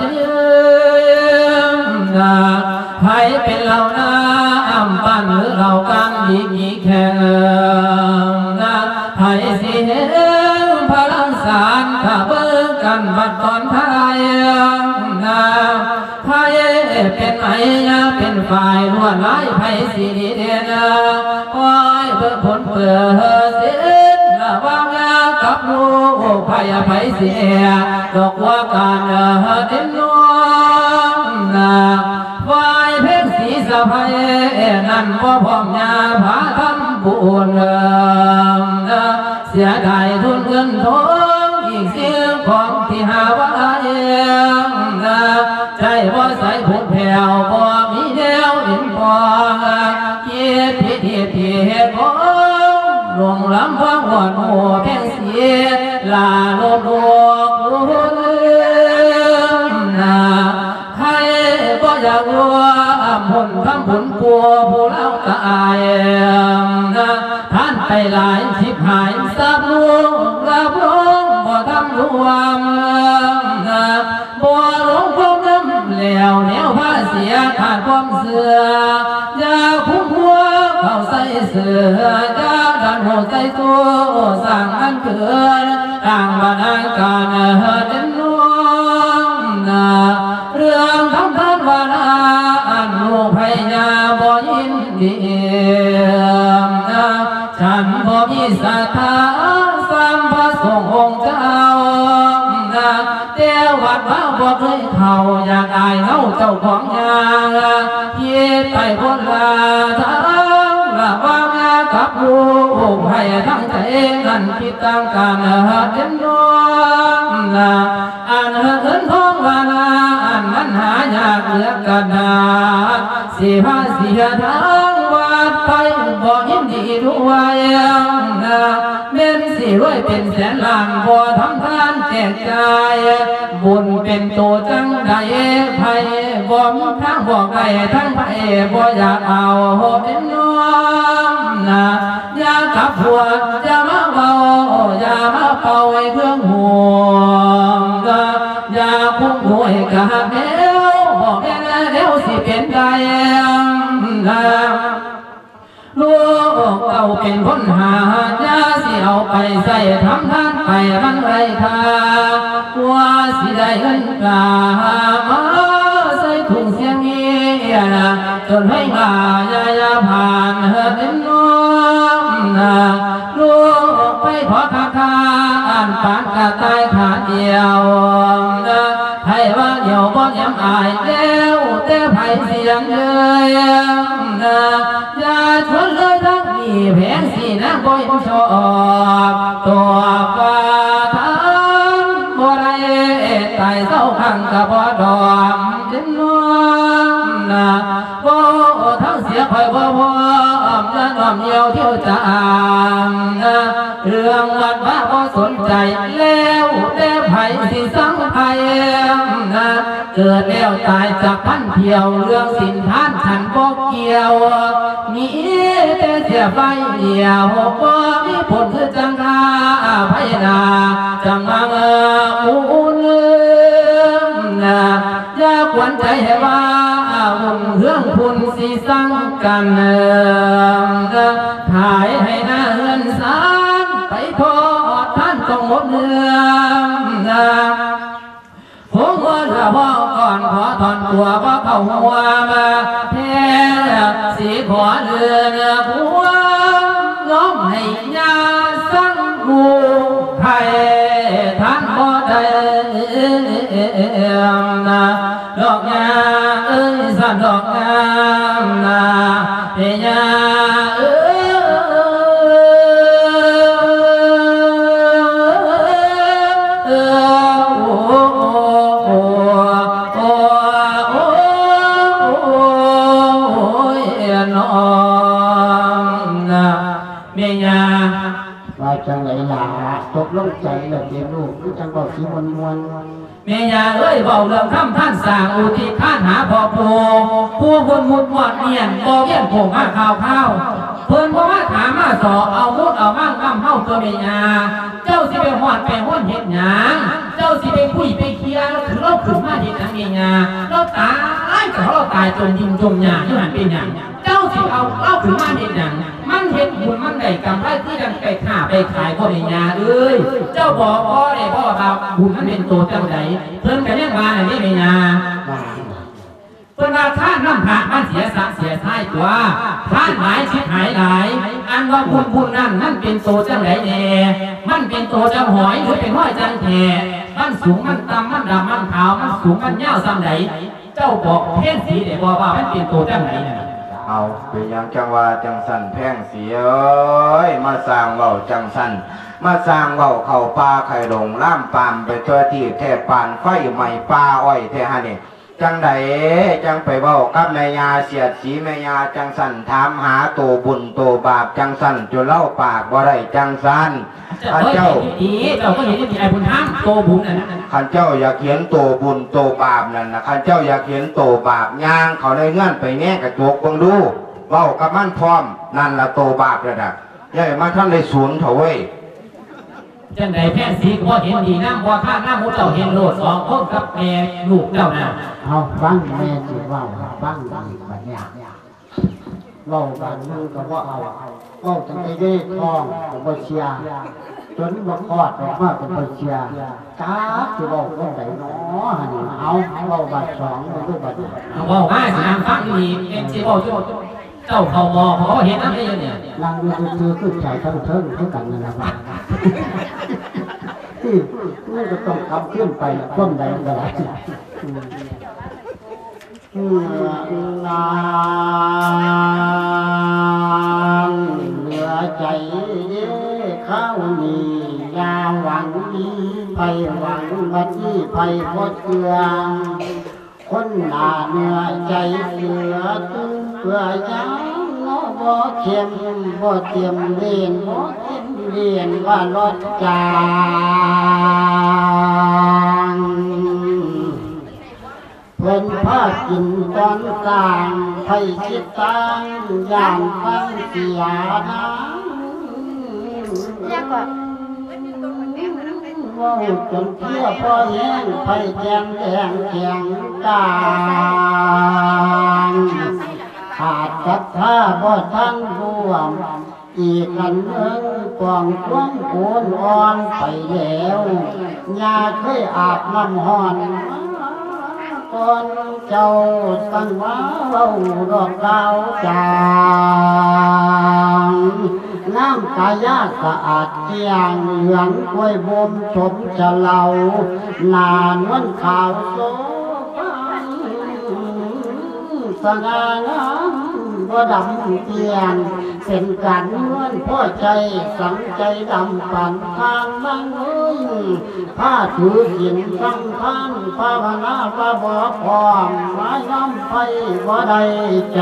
นนะไผ่เป็นเหล่าน้ำปั่นหรือเหล่ากันดีกี่แข่งนะไผ่สิเห็นพลังสารถ้าเบิ่งกันบัดตอนท้ายนะไผ่เป็นไอ้ยาเป็นฝ่ายล้วนไล่ไผ่สีดีเด่นคอยเบิ่งผลเปื่อเสียระวังกับลูกไผ่ไผ่เสียดอกว่าการเด่นน้องนะฝ่ายเพชรสีสะพายนั่นว่าพ่อมยาผาทำบุญเสียดายทุนเงินทองอีกเสียงของที่หาว่าเองใจว่าใส่ผุดแผ่วบ่มีแนวอินพองเกียรติเทียเทียของหลวงลำพังหวานหัวเพ่งเสียลาโลดโลกลุ้นนาใครก็อยากรู้ผลคำผลกลัวผู้เล่าตายท่านไปหลายชิบหายทราบลวงรับร้องบ่ทำรวมบ่หลงความน้ำแล้วแนวผ้าเสียขาดความเสื่ออย่าคุ้มหัวเข้าใส่เสืออย่าดันหัวใส่ตัวสั่งอันเกินต่างบ้านการเด่นน้องเรื่องทำทานวานาอันลูกพญาบ่ยินดีฉันบ่มีศรัทธาสัมพระสงฆ์องค์เจ้าแต่วัดว่าบ่เคยเข้าอยากอายเฮาเจ้าของยาคิดไปพ้นลาทางละวางกับลูกให้ทั้งใจนั้นคิดต่างกันเด่นน้องอันเงินทองวานาอันนั้นหายากเหลือกระดาษสิพาเสียทางวัดไปบ่ยินดีด้วยเม่นสิรวยเป็นแสนล้านบ่ทำทานแจกจ่ายบุญเป็นตัวจังใดไผบ่มีทางบอกไก่ทั้งไผบ่อยากเอาเป็นน้องนะอย่ากับหัวอย่ามาเบาอย่ามาเป่าไอ้เครื่องห่วงอย่าคุ้มหวยกะแนวบอกแม่เดี๋ยวสิเป็นใจลูกเก่าเป็นคนหายาสิเอาไปใส่ทำทานไปมันไรค่าว่าสิได้เงินกามาใส่ถุงเสียงเงียนะจนให้มายายาผ่านเป็นน้องนะลูกไปขอคาคาอ่านปานกะตายขาเดียวนะให้ว่าเดี๋ยวบ่ย้ำอายแล้วแต่ไผเสียงเลยนะอย่าชวนเลยทั้งนี้แผงสีน้ำบ่ยชอบตัวปลาทั้งบ่ได้ตายเศร้าขังกับบ่ดอมดินน้องนะบ่ทั้งเสียคอยบ่พร้อมจะน้อมเยี่ยวเที่ยวจางนะเรื่องวัดว่าบ่สนใจแล้วแต่ไผสิสังไผนะเกิดแล้วตายจากพันเที่ยวเรื่องสินทานฉันบ่เกี่ยวมีแต่เสียไฟเดียวบ่มีผลคือจังกาไผนาจังมาเงอุ่นนะอย่าควรใจให้ว่าหุ่นเรื่องคุณสิสังกันถ่ายให้หน้าเฮือนสารไปทอดท่านต้องหมดเนื้อผมว่าถ้าพ่อก่อนขอถอนตัวว่าเข้าหัวมาแท้สีขอเรือนหัวน้องให้ยาสังบูไทยท่านบ่ได้ดอกยาเอ้ยสันดอกงามนาเพียเอ้ยสีมวลมวลเมียเอ้ยบอกเรื่องคำท่านสร้างอุทิศท่านหาพ่อปูผู้คนมุดหมดเนียนบ่เวียนโผงมาข่าวข้าวเพิ่นบ่มาถามมาสอเอามุดเอามั่งมั่งเฮาตัวเมียเจ้าสิไปหอดไปห้นเห็ดหยังเจ้าสิไปคุยไปเคลียร์ถือเราขึ้นมาเห็ดหยังเมียเราตายแต่เราตายจนยิงจมหยาอยู่หันเป็นหยังเจ้าสิเอาเราขึ้นมาเห็ดหยังมันเห็ดบุญมันได้กำไรที่ดังไปฆ่าไปขายพ่อเมียเอ้ยเจ้าบอกพ่อได้พ่อบ่าวบุญมันเป็นตัวเจ้าใดเพิ่นกันยังมาไหนเมียเพิ่นว่าท่านน้ำพระมันเสียสะเสียท้ายตัวท่านหลายชิดหายหลายอันว่าบุญบุญนั่นมันเป็นตัวจังไหนแน่มันเป็นตัวจังหอยหรือเป็นห้อยจังแห่มันสูงมันต่ำมันดำมันขาวมันสูงมันยาวซ้ำไหนเจ้าบอกเพี้ยนสีเดี๋ยวบอกว่ามันเป็นตัวจังไหนเนี่ยเอาเป็นยังจังว่าจังสันแพงเสียเอ้ยมาสร้างเบาจังสันมาสร้างเบาเข่าปลาไข่ลงล่ามปามไปตัวที่แทบปานไฟใหม่ปลาอ้อยแท้ฮะนี่จังใดจังไปเบ้ากับแม่ยาเสียดสีแม่ยาจังสันถามหาตัวบุญตัวบาปจังสันจนเล่าปากบ่ได้จังสันข้าเจ้าเจ้าก็เห็นที่ไอ้บุญทั้งตัวบุญนั่นข้าเจ้าอยากเห็นตัวบุญตัวบาปนั่นนะข้าเจ้าอยากเห็นตัวบาปย่างเขาได้เงื่อนไปแง่กระจกบังดูเบ้ากับมันพร้อมนั่นละตัวบาปเลยนะย่ายมาท่านเลยศูนย์เถอะเว้ยจังใดแพทย์สีก็เห็นดีน้ำบ่ท่าน้ำมุดเจ้าเห็นโลดสองคนกับแม่ลูกเจ้าน่ะเอาฟังแม่สิว่าฟังดีบัดเนี่ยเล่ากันนึงก็ว่าเอาเล่าตั้งแต่เด็กท้องก็บ่เชียจนบ่คลอดออกมาก็บ่เชียจ้าสิเว้าคนใดน้อหั่นนี่เอาเว้าบัดสองบ่รู้บัดเอาเว้าง่ายสินางฟังดีเป็นสิเว้าเจ้าเจ้าเขามอเขาเห็นนั่นได้ยังเนี่ยนางดูซื่อๆคือใจทั้งเทิงคือกันนั่นล่ะว่าที่นี่ก็ต้องขับเคลื่อนไปต้นใดก็ได้นางเหนือใจข้าวนี่ยาหวังดีไผหวังมาที่ไผพดเกลืองคนหน้าเหนือใจเสือตื้อเพื่อยางน้อบ่เข็มบ่เตรียมเรียนบ่เตรียมเรียนว่ารถจางเพิ่นพากินตอนกลางไผคิดตังย่านฟังเสียน้ำยังก่อนว่าจนเที่ยวพอแห้งไผแจงแดงแข็งตางขาดศรัทธาบ่ทันรวมอีกอันหนึ่งกวางกวางโคนอ่อนไปแล้วยาเคยอาบน้ำห้อนก่อนเจ้าตั้งว่าเราดอกดาวจางน้ำตายาสะอาดเที่ยงเหลืองกล้วยบมสมจะเล่านานวันขาวโซสง่างามบ่ดำเตียนเป็นการนวลพ่อใจสังใจดำปั่นทางนั่งเอ้ยผ้าถือหินสังทานภาวนาพระบ่พร้อมมาย้ำไปบ่ได้ใจ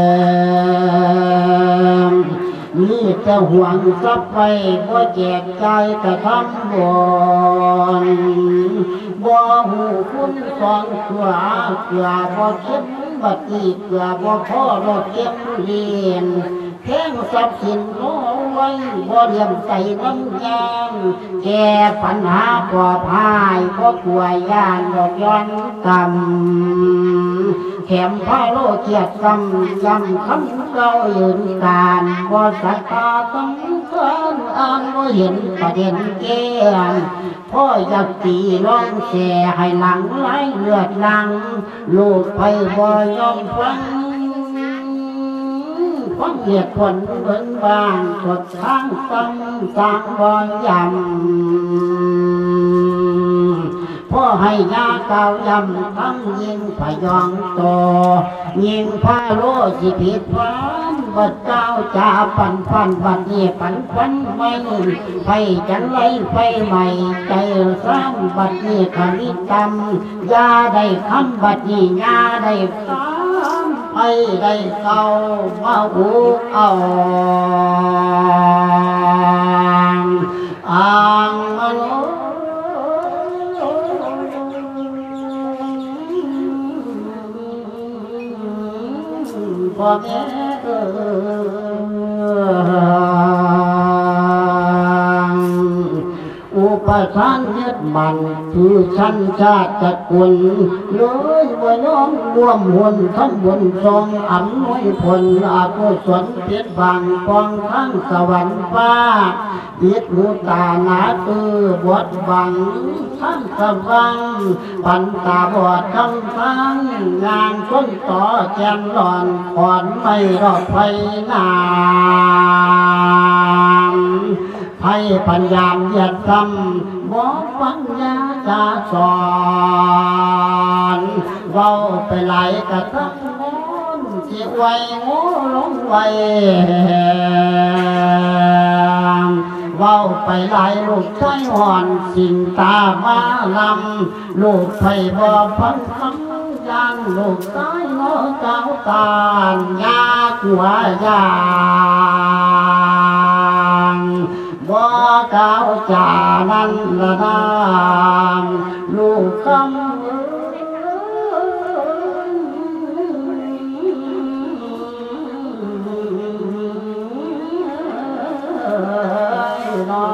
นี่จะห่วงทรัพย์ไปบ่แจกใจกระทำบุญบ่หูคุณสองเกลือเกลือบ่คิดบัดนี้เกลือบ่พ่อบ่เก็บเรียนแท่งทรัพย์สินน้อยไว้บ่เลี้ยงใส่น้ำยางแก้ปัญหาปลอดภัยบ่กลัวยานดอกย้อนกรรมแขมพาโลเกียรติกรรมจำคำเก่ายืนการบ่สัตตาต้องการอ่านบ่เห็นประเด็นแก้มพ่ออยากตีร้องแส่ให้หลังไหลเลือดหลังลูกไปบ่ยอมฟังฟังเหตุผลเบิ่งบางกดทางตั้งสร้างบ่ยำพ่อให้ยาเก่ายำทั้งยิงพยองโตยิงพาโลสิผิดฟันบัดเจ้าจ่าปันฟันบัดเย่ปันฟันไม่ไฟจันไลไฟใหม่ใจซ้ำบัดเย่ขณิตำยาได้คำบัดเย่ยาได้ซ้ำไฟได้เก่ามาหูเอาอ่างมนุษย์พ่อแม่เอ๋ยอุปทานยึดมันคือชั้นชาติตระกูลเลยว่าน้อมรวมหุ่นทำบุญทรงอำนวยผลอากุศลเพียรบางกองทั้งสวรรค์ฟ้าปิดหูตาหนาตือบดบังทั้งสว่างปันตาบอดคำฟังงานต้นต่อแจมหลอนขอนไม่รอดไฟนามไพ่ปัญญามเหยียดซ้ำบอกปัญญาจะสอนเว้าไปไหลกระทั่งโน้นที่ไว้โง่ลงไว้เว้าไปไหลลูกชายห่อนสิ่งตามาลำลูกไผ่บ่ฟังคำยันลูกตายโง่เจ้าตานยาหัวยางบ่เก้าจานั้นละนามลูกคำน้อ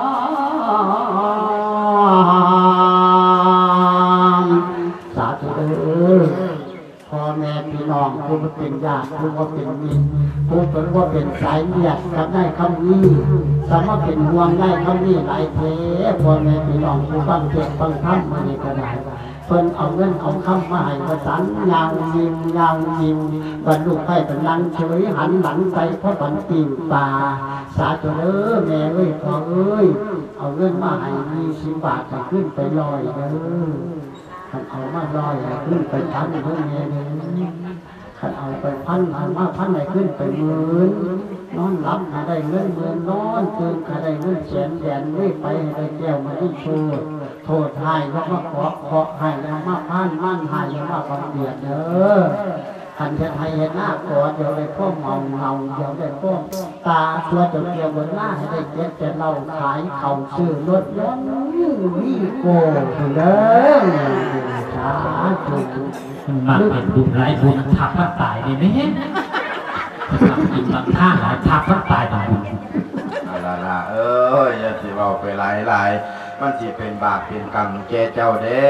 มสาธุเด้อพ่อแม่พี่น้องผู้เป็นญาติผู้ว่าเป็นมิตรผู้เป็นว่าเป็นสายเลือดกับได้คำนี้สามารถเป็นห่วงได้คำนี้หลายเทพ่อแม่พี่น้องผู้ฟังเทศฟังธรรมมาในกระดาษเพิ่นเอาเงินเอาคำมาให้ประสานยาวยิมยาวยิมบรรลุไปเป็นนั่งเฉยหันหลังใส่พ่อปันตีนตาสาธุเด้อแม่เอ้ยพ่อเอ้ยเอาเงินมาให้มีสิบบาทให้ขึ้นไปลอยเด้อขันเอามาลอยให้ขึ้นไปพันเด้อแม่เด้อขันเอาไปพันเอามาพันให้ขึ้นไปหมื่นนอนหลับหาได้เงินหมื่นนอนตื่นหาได้เงินแสนแสนไม่ไปได้แก้วมาที่โชว์โทษให้แล้วมาขอขอให้แล้วมาพันมั่นให้แล้วมาความเบียดเด้อขันจะไทยเห็นหน้าก่อนเดี๋ยวได้พ่อเมาเงาเดี๋ยวได้พ่อตาตัวจะเกี่ยวบนหน้าให้ได้เจ็บจะเราขายเข่าซื้อรถย้อนวิโก้เด้อสาธุมันเป็นบุญหลายบุญทับมันตายดีไหมเฮ้ยทำกินทำท่าหลายทับมันตายต่อบุญละละเอ้ยอย่าสิเอาไปหลายหลายมันสิเป็นบาปเป็นกรรมแก่เจ้าเด้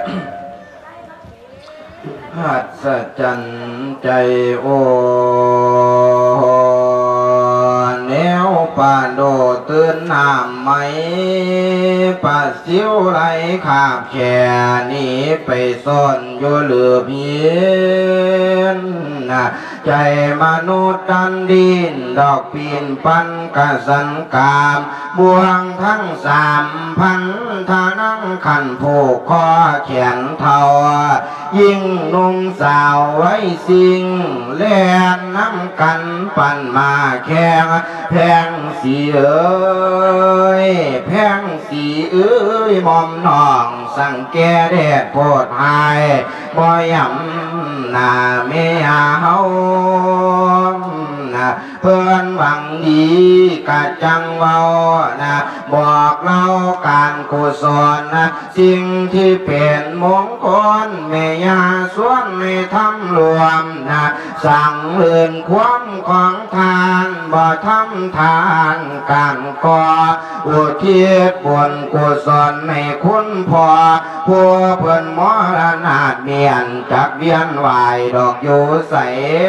หัดสะจันใจโอแนวป่าโดตื่นน้ำไหมป่าสิวไหลขาบแค่นี้ไปซ่อนอยู่เหลือเพียนใจมนุษย์ดันดินดอกปีนปันกะสันกามบวงทั้งสามพันทานั่งขันผูกคอแขนเทายิ่งนุ่งสาวไว้สิ่งเล่นน้ำกันปั่นมาแข่งแพงสีเอ้ยแพงสีเอ้ยมอมน้องสั่งแก่แดดโพดหายบ่ยำหน้าเมียเฮาเพื่อนหวังดีกะจังเว้านะบอกเราการกุศลนะสิ่งที่เป็นมงคลเมียส่วนไม่ทำรวมนะสั่งเลื่อนความของทานบ่ทำทานการก่ออุทิศบุญกุศลให้คุณพ่อผู้เพิ่นมรณะเมียนจักเวียนวายดอกอยู่ใส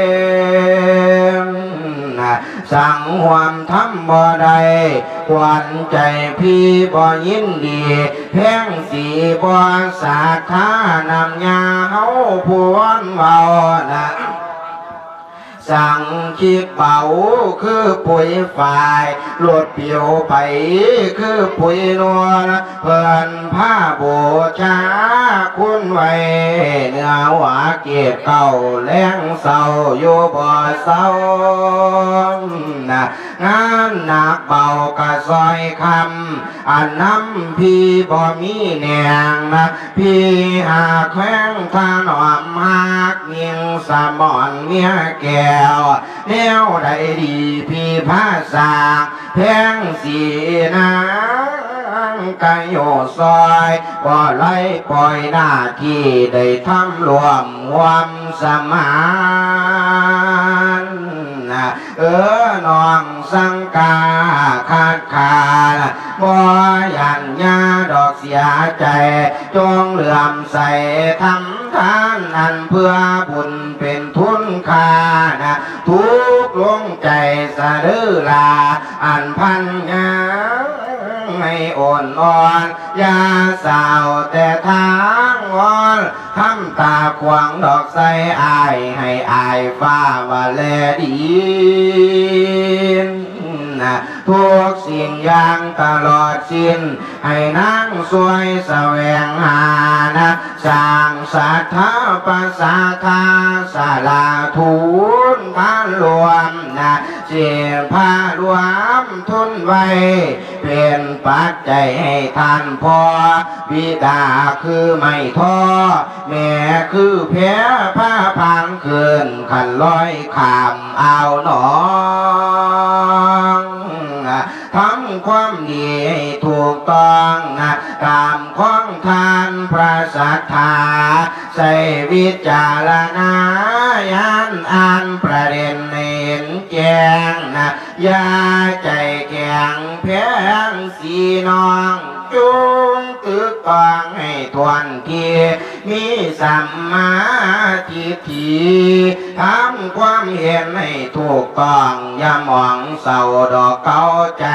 สั่งหวมทำบ่ได้หวันใจพี่บ่ยินดีแพงสีบ่สาธานำยาเฮาพวนเบานะสั่งคิดเบาคือปุ๋ยฝ่ายหลดเปียวไปคือปุ๋ยนวลเพิ่นผ้าบูชาคุณไว้เนื้อหวาเกียรเก่าแรงเศร้าอยู่บ่เศร้านะงานหนักเบากะซอยคำอันน้ำพี่บ่มีแนงนะพี่หาแข้งทานหอมหักเงียงสะมอนเมียแก่แนวใดดีพี่ภาษาแพงสีนางกายโยซอยบ่ไล่ปล่อยหน้าที่ได้ทำรวมความสมานเออน้องสังกาขาดขาดบ่ยันยาดอกเสียใจจงเหลื่อมใสทำทานอันเพื่อบุญเป็นทุนค่านะทุกลงใจสะดือลาอันพันงาให้อ่อนอ่อนยาสาวแต่ทางอ่อนทำตาขวางดอกไส้อายให้อายฟ้าว่าแลดีนะทุกสิ่งอย่างตลอดสิ้นให้นั่งสวยแสวงหานะสร้างศรัทธาประสาทาสาลาทุนพารวมนะเสียพารวมทุนไว้เป็นปัจจัยให้ท่านพ่อบิดาคือไม่ท้อแม่คือแพ้ผ้าพังคืนขันลอยขามเอาหนองทำความดีให้ถูกต้องนะตามข้องทานพระศรัทธาใส่วิจารณญาณอ่านประเด็นเห็นแจ้งนะอย่าใจแข็งแพงสีน้องจุงตึกตองให้ทวนทีมีสัมมาทิฏฐิทำความเห็นให้ถูกต้องอย่ามองเศร้าดอกเก้าใจ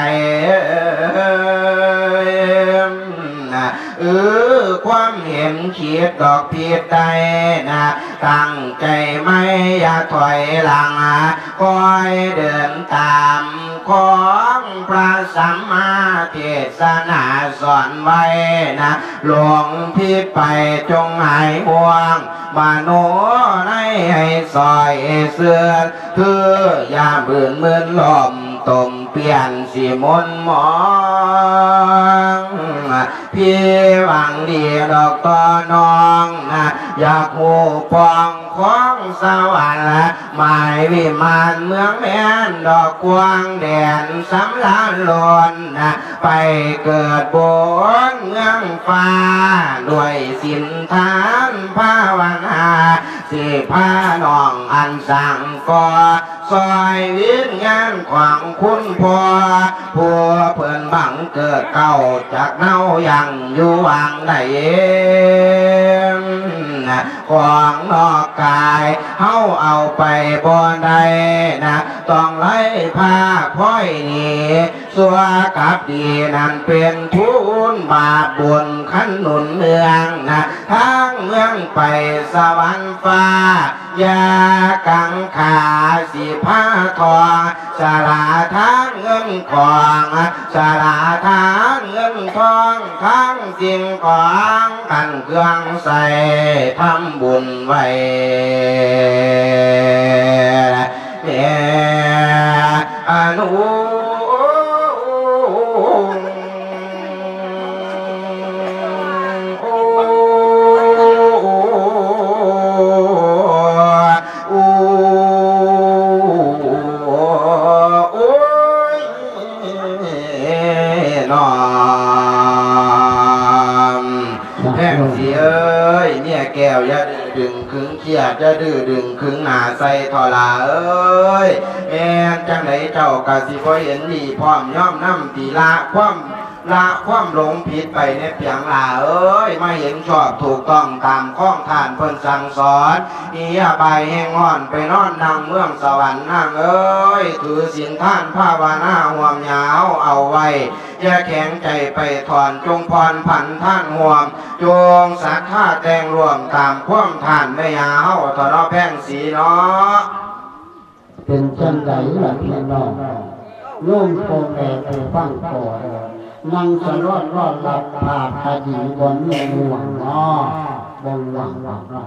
เออความเห็นขีดดอกผิดใดนะตั้งใจไม่อย่าถอยหลังคอยเดินตามของพระสัมมาเทศนาสอนไว้นะหลวงพี่ไปจงหายห่วงมาโนให้ให้ซอยเสือคืออย่าบืนมืนลมตมเปลี่ยนสีมนมองพี่หวังดีดอกตอน้องนะอยากหูปองของสวรรค์หมายวิมานเมืองแม่นดอกกวางแดนสำลานลนนะไปเกิดบนเมืองฟ้าด้วยสินทานภาวนาสิพาน้องอันสั่งก่อซอยวิญญาณขวางคุณพ่อผู้เพื่อนบังเกิดเก่าจากเน่ายังอยู่วางไหนของนอกกายเฮาเอาไปบ่ได้นะต้องไล่ผ้าพ้อยนี่สัวกับดีนั่นเป็นทุนบาปบุญขันหนุนเมืองนะทางเมืองไปสวรรค์ฟ้ายากังขาสีผ้าทองสลาทางเงินของสลาทางเงินทองทั้งสิ่งของกันเครื่องใส่ทำบุญไว้เอ่อนุแก้วอย่าดื้อดึงขึงเขียดอย่าดื้อดึงขึงหน้าใส่ทอลาเอ้ยแม่จังไหนเจ้ากะสิบ่เห็นดีพร้อมย่อมน้ำตีละความละความหลงผิดไปในเพียงลาเอ้ยมาเห็นชอบถูกต้องตามข้องทานเพิ่นสั่งสอนอียาใบแห้งอ่อนไปนอนนั่งเมืองสวรรค์นั่งเอ้ยถือศีลท่านภาวนาห่วมยาวเอาไว้อย่าแข็งใจไปถอนจงพรผันท่านห่วมจงสักท่าแตงรวมตามความท่านไม่ยาวถอนแพ่งสีเนาะเป็นจังไดล่ะพี่น้องโยมโพแม่ไปฟังก่อนนั่งสลอดรอดหลับภาพคดีบนมีห่วงเนาะบงหวังหวังเนาะ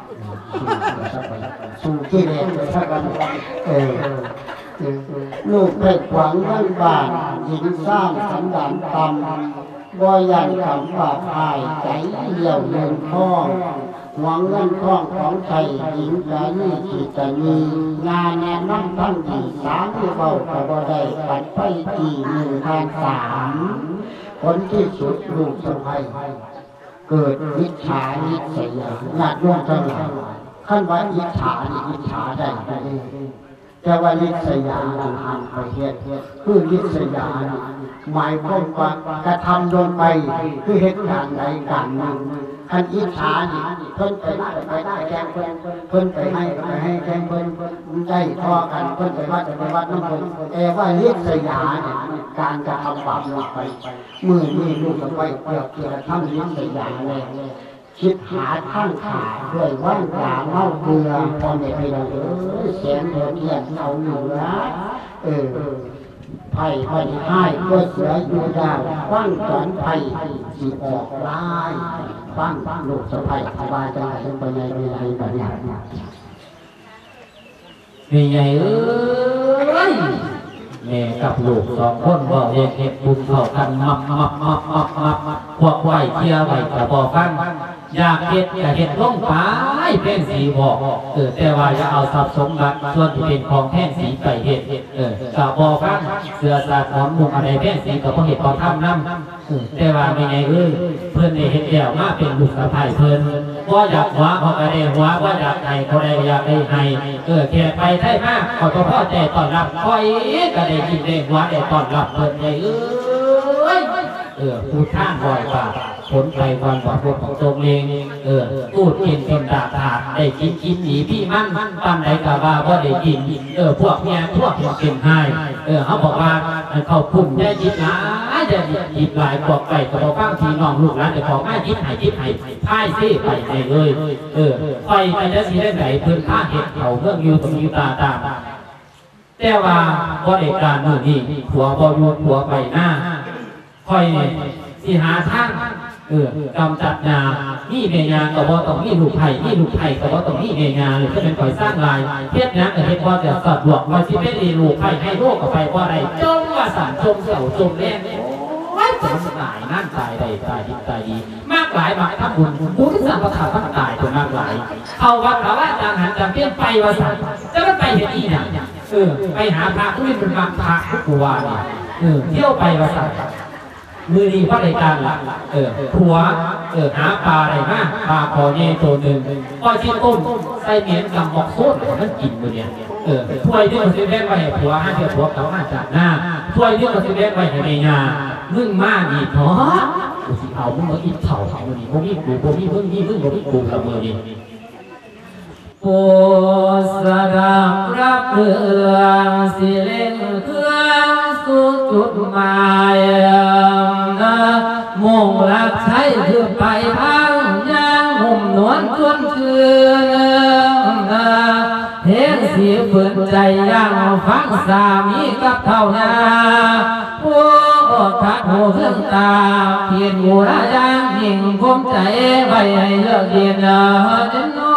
สู่ที่เด็กสักวันเออลูกเพชรหวังทั้งบ้านหญิงสร้างสันดานตำบ่ยันคำว่าพายใจเลี้ยวเงินทองหวังเงินทองของไทยหญิงกะนี่ที่จะมีงานแนะนำทั้งดีสามที่เบาก็บ่ได้ปัดไปที่หนึ่งพันสามผลที่สุดลูกสะใภ้เกิดวิชานิสัยญาติโยมทั้งหลายขั้นว่าอิจฉานี่อิจฉาได้ไหมแต่ว่าลิษยาทำไปเหตุคือลิษยาหมายความว่ากระทำลงไปคือเหตุการณ์ใดการหนึ่งคันอิจฉานี่เพิ่นไปได้ไปได้แข่งเพิ่นเพิ่นไปให้ไปให้แข่งเพิ่นได้ทอกันเพิ่นไปวัดไปวัดน้ำเพิ่นแต่ว่าลิษยาเนี่ยการกระทำบาปลงไปมือนี่ลูกไปเกี่ยวเกี่ยวกับทำลิษยาเลยคิดหาทางขาด้วยว่างกาเมาเบื่อพอไม่ไปเราเออแสงเดือนเทียนเอาอยู่นะเออไผ่ไผ่ให้ก็เสืออยู่ดาวฟังสอนไผ่สีออกร้ายฟังลูกสะไผ่สบายใจไปในในในแบบนี้มีไงเอ้ยแม่กับลูกสองคนบอกเองเห็ดบุญเข้ากันมับมับมับมับมับพวกไหวเที่ยวไหวกระบอกฟังอยากเห็ดอยากเห็ดล่องฟ้าเป็นสีบอกเออแต่ว่าจะเอาทรัพย์สมบัติส่วนที่เป็นของแท่นสีไปเห็ดเออกระบอกฟังเสือสาดหอมมุงอะไรแท่นสีกับพวกเห็ดพอทำน้ำแต่ว่าไม่ไงเอ้ยเพื่อนในเห็ดเดี่ยวมาเป็นลูกสะใภ้เพื่อนว่าอยากหัวเขาก็ได้หัวว่าอยากให้เขาได้อยากได้ให้เออแค่ไปได้มากขอตัวพ่อใจต้อนรับคอยก็ได้ยินได้หัวได้ต้อนรับเพื่อนไงเอ้ยเออพูดท่านบ่อยป่าผลไปวันวันพวกของตรงเองเออพูดกินเป็นดาถาดได้กินกินหนีพี่มั่นปั้นไหนกะว่าว่าได้กินเออพวกเนี้ยพวกเป็นให้เออเขาบอกว่าเขาพุ่มได้ยิบหลายได้ยิบหลายบอกไปก็บอกฟังทีน้องลูกหลานเดี๋ยวบอกแม่ยิบหายยิบหายพ่ายซี่ไปเลยเออไปไปแล้วสิได้ไหนเพิ่นผ้าเห็ดเขาเรื่องอยู่ตรงอยู่ตาตามแต่ว่าบริการมือนี่ผัวบอยูผัวไปหน้าคอยสิหาทางเออกำจัดงานี่เมียงกับว่าต้องนี่ลูกไผ่นี่ลูกไผ่กับว่าต้องนี่เมียงหรือจะเป็นคอยสร้างลายเทียบนะแต่เห็นว่าจะสัตว์หลวงว่าสิเป็นลูกไผ่ให้โลกกับไผ่ว่าไรจงว่าสารจงเสาจงแรงว่าจะตายนั่นตายใดตายดีตายดีมากหลายหมายทับบุญบุญที่สั่งประทานพันตายตัวมากหลายเอาวัดเขาว่าจางหันจางเพี้ยนไปว่าสั่งจะไม่ไปเห็นอีเนี่ยเออไปหาพระผู้เป็นบางพระทุกวันเออเที่ยวไปว่าสั่งมือดีพระรายการละเออผัวเออหาปลาอะไรมากปลาคอเย่ตัวหนึ่งปล่อยที่ต้มใส่เหม็นกับหมอกโซดมันกินมือเนี่ยเออถ้วยที่มันซื้อแบงไว้ให้ผัวห้าเที่ยวผัวเขาห้าจัดหน้าถ้วยที่มันซื้อแบงไว้ให้เมียมึงมากดีพอกูสิเอามึงมาอีกเถ่าเถ่ามือดีพวกนี้กูพวกนี้มึงนี่มึงพวกนี้กูกับมือดีโอสดับรับเรื่องสิเล่นเครื่องสู่จุดหมายมุ่งรักใช้คือไปพังยังหุ่มนวลชวนคืนเห็นสีฝืนใจยังฟังสามีกับเท่านาผู้อดทักหูขึ้นตาเพียนหูระยางยิ่งคมใจไว้ให้เลิกเดียนเดินน้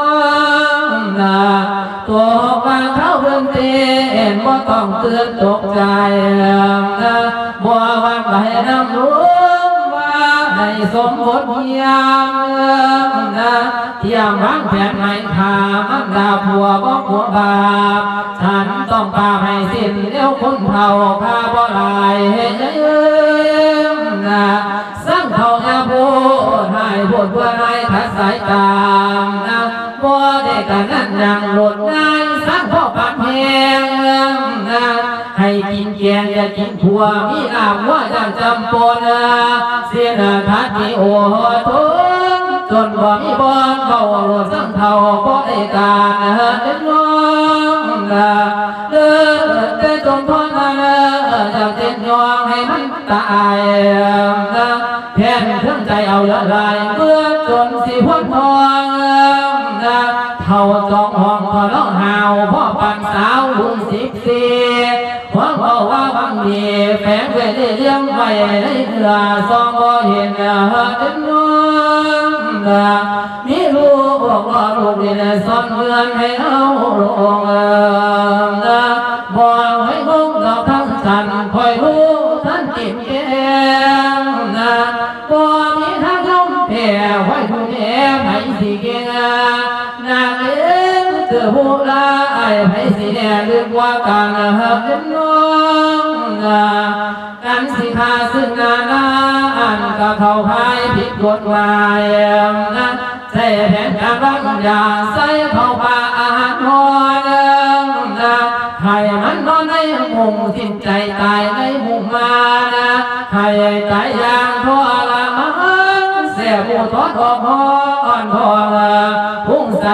ตัวบางเขาเพิ่งเต้นบ่ต้องเตือนตกใจบ่วันไหลน้ำรู้ว่าในสมบทเยี่ยมเที่ยมวางแผนไม่ทามันดาผัวบ่ผัวบาปฉันต้องพาให้สิ้นเลี้ยวคนเท่าพาบ่ลายเห็นเอ้ยสั่งเท่าอย่าพูดให้พูดเพื่อให้ทัดสายตามบ่ได้กันนั่นยังหลุดงานสร้างพ่อปันแหงให้กินแกงอย่ากินถั่วมีน้ำว่าจังจำปนเสียนาทัดที่โอ้ทุนจนบ่มีบอนเบาหลุดสั่งเท่าบ่ได้การเดินน้องเดินแต่จงทนอยากเต้นยองให้มันตายแผ่นเครื่องใจเอาละลายเมื่อจนสิพ้นทองเท่าจองห้องก็ร้องหาวพ่อปันสาวรุ่นสิบสี่หวังเอาว่าบางดีแฝงไว้ได้เลี้ยงไว้ในเรือซองบ่เห็นเดินน้องมีลูกบอกว่าลูกได้ซ่อนเงินให้เอาลงบอกให้คงเราทั้งฉันคอยรู้ท่านกินแก้มบ่มีทางล้มแผ่ไว้ผู้แม่ไม่สิเก่งนางเอ๋ยเธอผู้ร้ายไม่สิแน่ลึกว่าการหักเป็นน้องกันสิพาซึ่งนานาอันก็เข้าพายผิดกฎหมายใส่แผ่นการบังยาใส่เข้าป่าอาหารหอนให้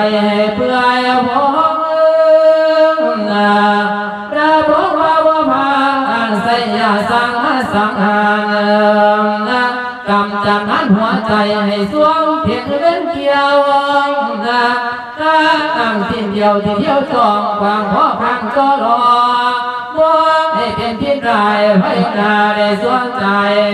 ให้เพื่อยพงพระพุทธว่าพาใส่ยาสังสังหารกำจัดนั้นหัวใจให้สวงเพียงเล่นเกี่ยวนะตั้งสิ้นเดียวที่เที่ยวจองความพ่อพังก็รอว่าให้เป็นพิษร้ายให้นาได้สวงใจ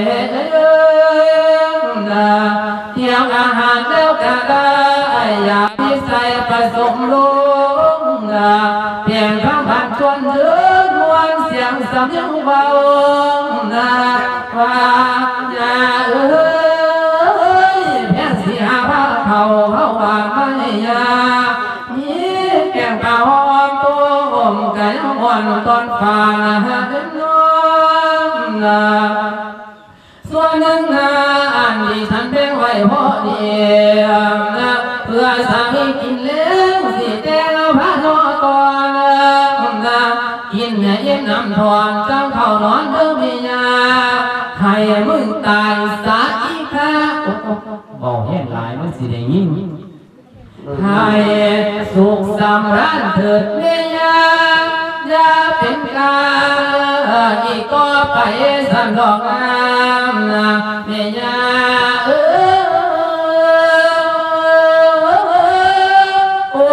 นะเที่ยวอาหารแล้วก็ได้อยากพิใส่ผสมลุงนะเพียงข้างผ่านชวนเดือดวนเสียงสำยังเบานะว่าอย่าเอ้ยเพียงสีหาผ้าเขาเขาว่าไม่ยามีแก้งกะหอมตัวอมไก่อ่อนตอนฟ้านะน้องนะส่วนหนึ่งนะอันที่ฉันเป็นไว้พอดีนะเพื่อสามีกินเลี้ยงสิเต้าพระนอตอนนะกินเนี่ยยิ้มน้ำทอนจังเข้านอนเดิมพิญาให้มึงตายสาอีกค่ะบอกเห็นหลายมันสิได้ยินให้สุขสำราญเถิดเมียอย่าเป็นกาอีกก็ไปสันดอกงามนะเมียเออโอ้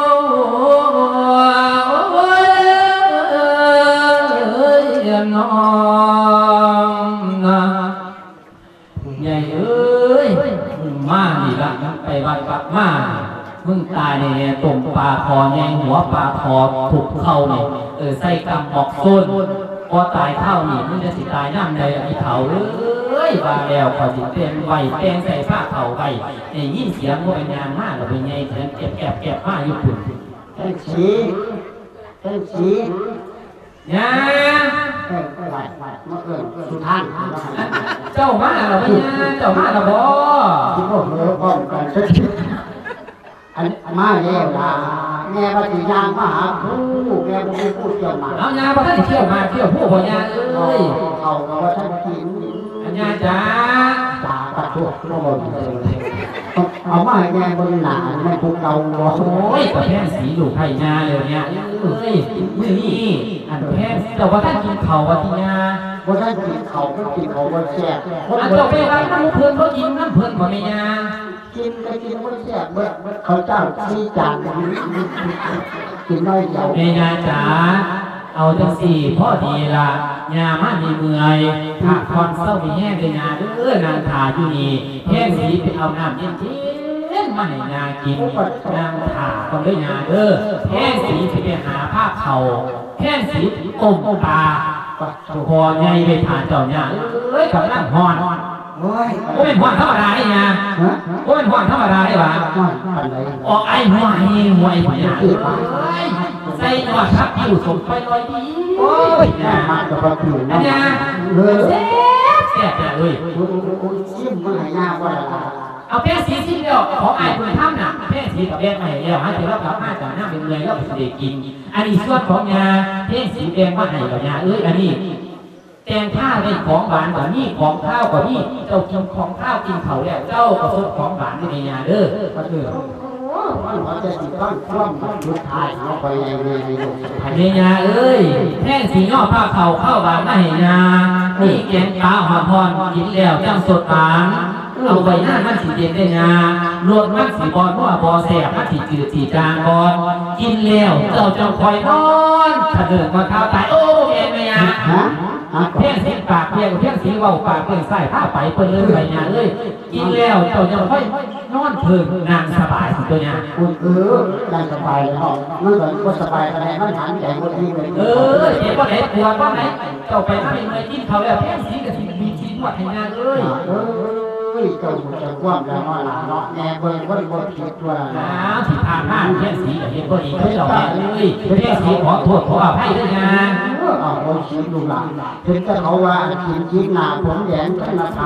ยน้องนะใหญ่เอ้ยมาดีละไปวัดปักมามึงตายเนี่ยตรงปลาคอแยงหัวปลาคอถูกเข้าเนี่ยเออใส่กำบอกโซนพอตายเข้านี่มึงจะสิตายน้ำใดอีเขาเอ้ยว่าแล้วพอจิเต็มใบแป้งใส่ผ้าเข่าใบเนี่ยยิ่งเสียงว่าเป็นงานมากเราเป็นไงเสียงเก็บแก็บแก็บผ้าอยู่ปุ่นแท่งสีแท่งสีเนี่ยแท่งไหวไหวมาเอิญสุท่านเจ้ามาเราไม่เนี่ยเจ้ามาเราบ่ที่พวกเราป้องกันสักทีอันมาแล้วล่ะแม่ว่าสิยางมาหาผู้แม่บ่ได้พูดเกี่ยวมาเอายาพอท่านเที่ยวมาเที่ยวผู้บ่ยาเอ้ยเขาก็ว่าท่านกินอันยาจ้าตากระทุกโลกเอามาให้แม่บนหนาแม่พวกเราบ่โอ้ยกับแพนสีลูกไข่ยาเลยเนี่ยเอ้ยมื้อนี้อันแพนแต่ว่าท่านกินข้าวว่าที่ยาบ่ท่านกินเขาก็กินเขาบ่แซ่บคนอันบ่เจ้าไปไว้น้ำเพิ่นเขากินน้ำเพิ่นบ่แม่ยากินก็กินบ่แซ่บเบิดเขาเจ้าชี้จานกินน้อยเดียวแม่ยาจ๋าเอาจังสี่พอดีล่ะยามามีเมื่อยพักผ่อนเศร้ามีแห้งเลยยาเด้อนางถาอยู่นี่แห้งสีไปเอาน้ำเย็นๆมาให้ยากินนางถาคนด้วยยาเด้อแห้งสีสิไปหาผ้าเข่าแห้งสีต้มปลาพอใหญ่ไปทานเจ้าเนี่ยเอ้ยกับนั่งหอนโอ้ยโอ้เป็นหอนธรรมดาได้ยังโอ้เป็นหอนธรรมดาได้ปะออกไอ้หัวไอ้หัวไอ้หัวเนี่ยใส่หนวดทับผิวสมไปลอยดีโอ้ยนะอันนี้เสียบเสียบเลยชิมมาให้ยากว่าล่ะเอาแป้งสีสีเดียวของไอ้คุณท่านน่ะแป้งสีกับแป้งใหม่เดียวฮะเดี๋ยวเรากลับมาจากหน้าเป็นเงยแล้วไปเด็กกินอันนี้ส่วนของยาแป้งสีแดงมาให้กับยาเอ้ยอันนี้แตงข้าวเป็นของหวานกว่านี่ของข้าวกว่านี่เจ้ากินของข้าวกินเขาแล้วเจ้าก็สดของหวานในยาเด้อก็คือเขาจะสิต้องคว่ำยุดท้ายเอาไปในในในโลกภายเมียาเอ้ยแท่งสีย่อผ้าเข่าเข้าบานมาให้ยานี่แกงปลาหอมพรกินแล้วจังสดหวานเอาใบหน้ามันสีเย็นได้ยารวดมันสีบอลว่าบอแสบมันสีจืดสีจางบอลกินแล้วเจ้าจะคอยนอนถ้าเดินมาข้าวตายโอ้เมียเมียฮะเพี้ยนสีปากเพี้ยนเพี้ยนสีเบาปากเพี้ยนใส่ผ้าไปเปิดเลยใบยาเลยกินแล้วเจ้าจะค่อยนอนเพิ่งนางสบายสิตัวเนี้ยคุณเออนางสบายเนาะมันเหมือนคนสบายอะไรมันหันใหญ่คนที่เลยเออเห็นว่าไหนปวดว่าไหนเจ้าไปไม่ไม่กินเขาแล้วเพี้ยนสีกับสีมีชีนวดให้ยาเลยเอ้ยเจ้าจะคว่ำแล้วเนาะเนาะแม่เบิ่งบ่บ่ผิดว่าอ้าวที่ผ่านมาเพี้ยนสีกับเพี้ยนพอดีเขาเจ้าแม่เลยเพี้ยนสีขอโทษขออภัยด้วยยาเอาคนชีลูกหลานถึงจะเขาว่ากินชีหน้าผมแดงขึ้นมาผา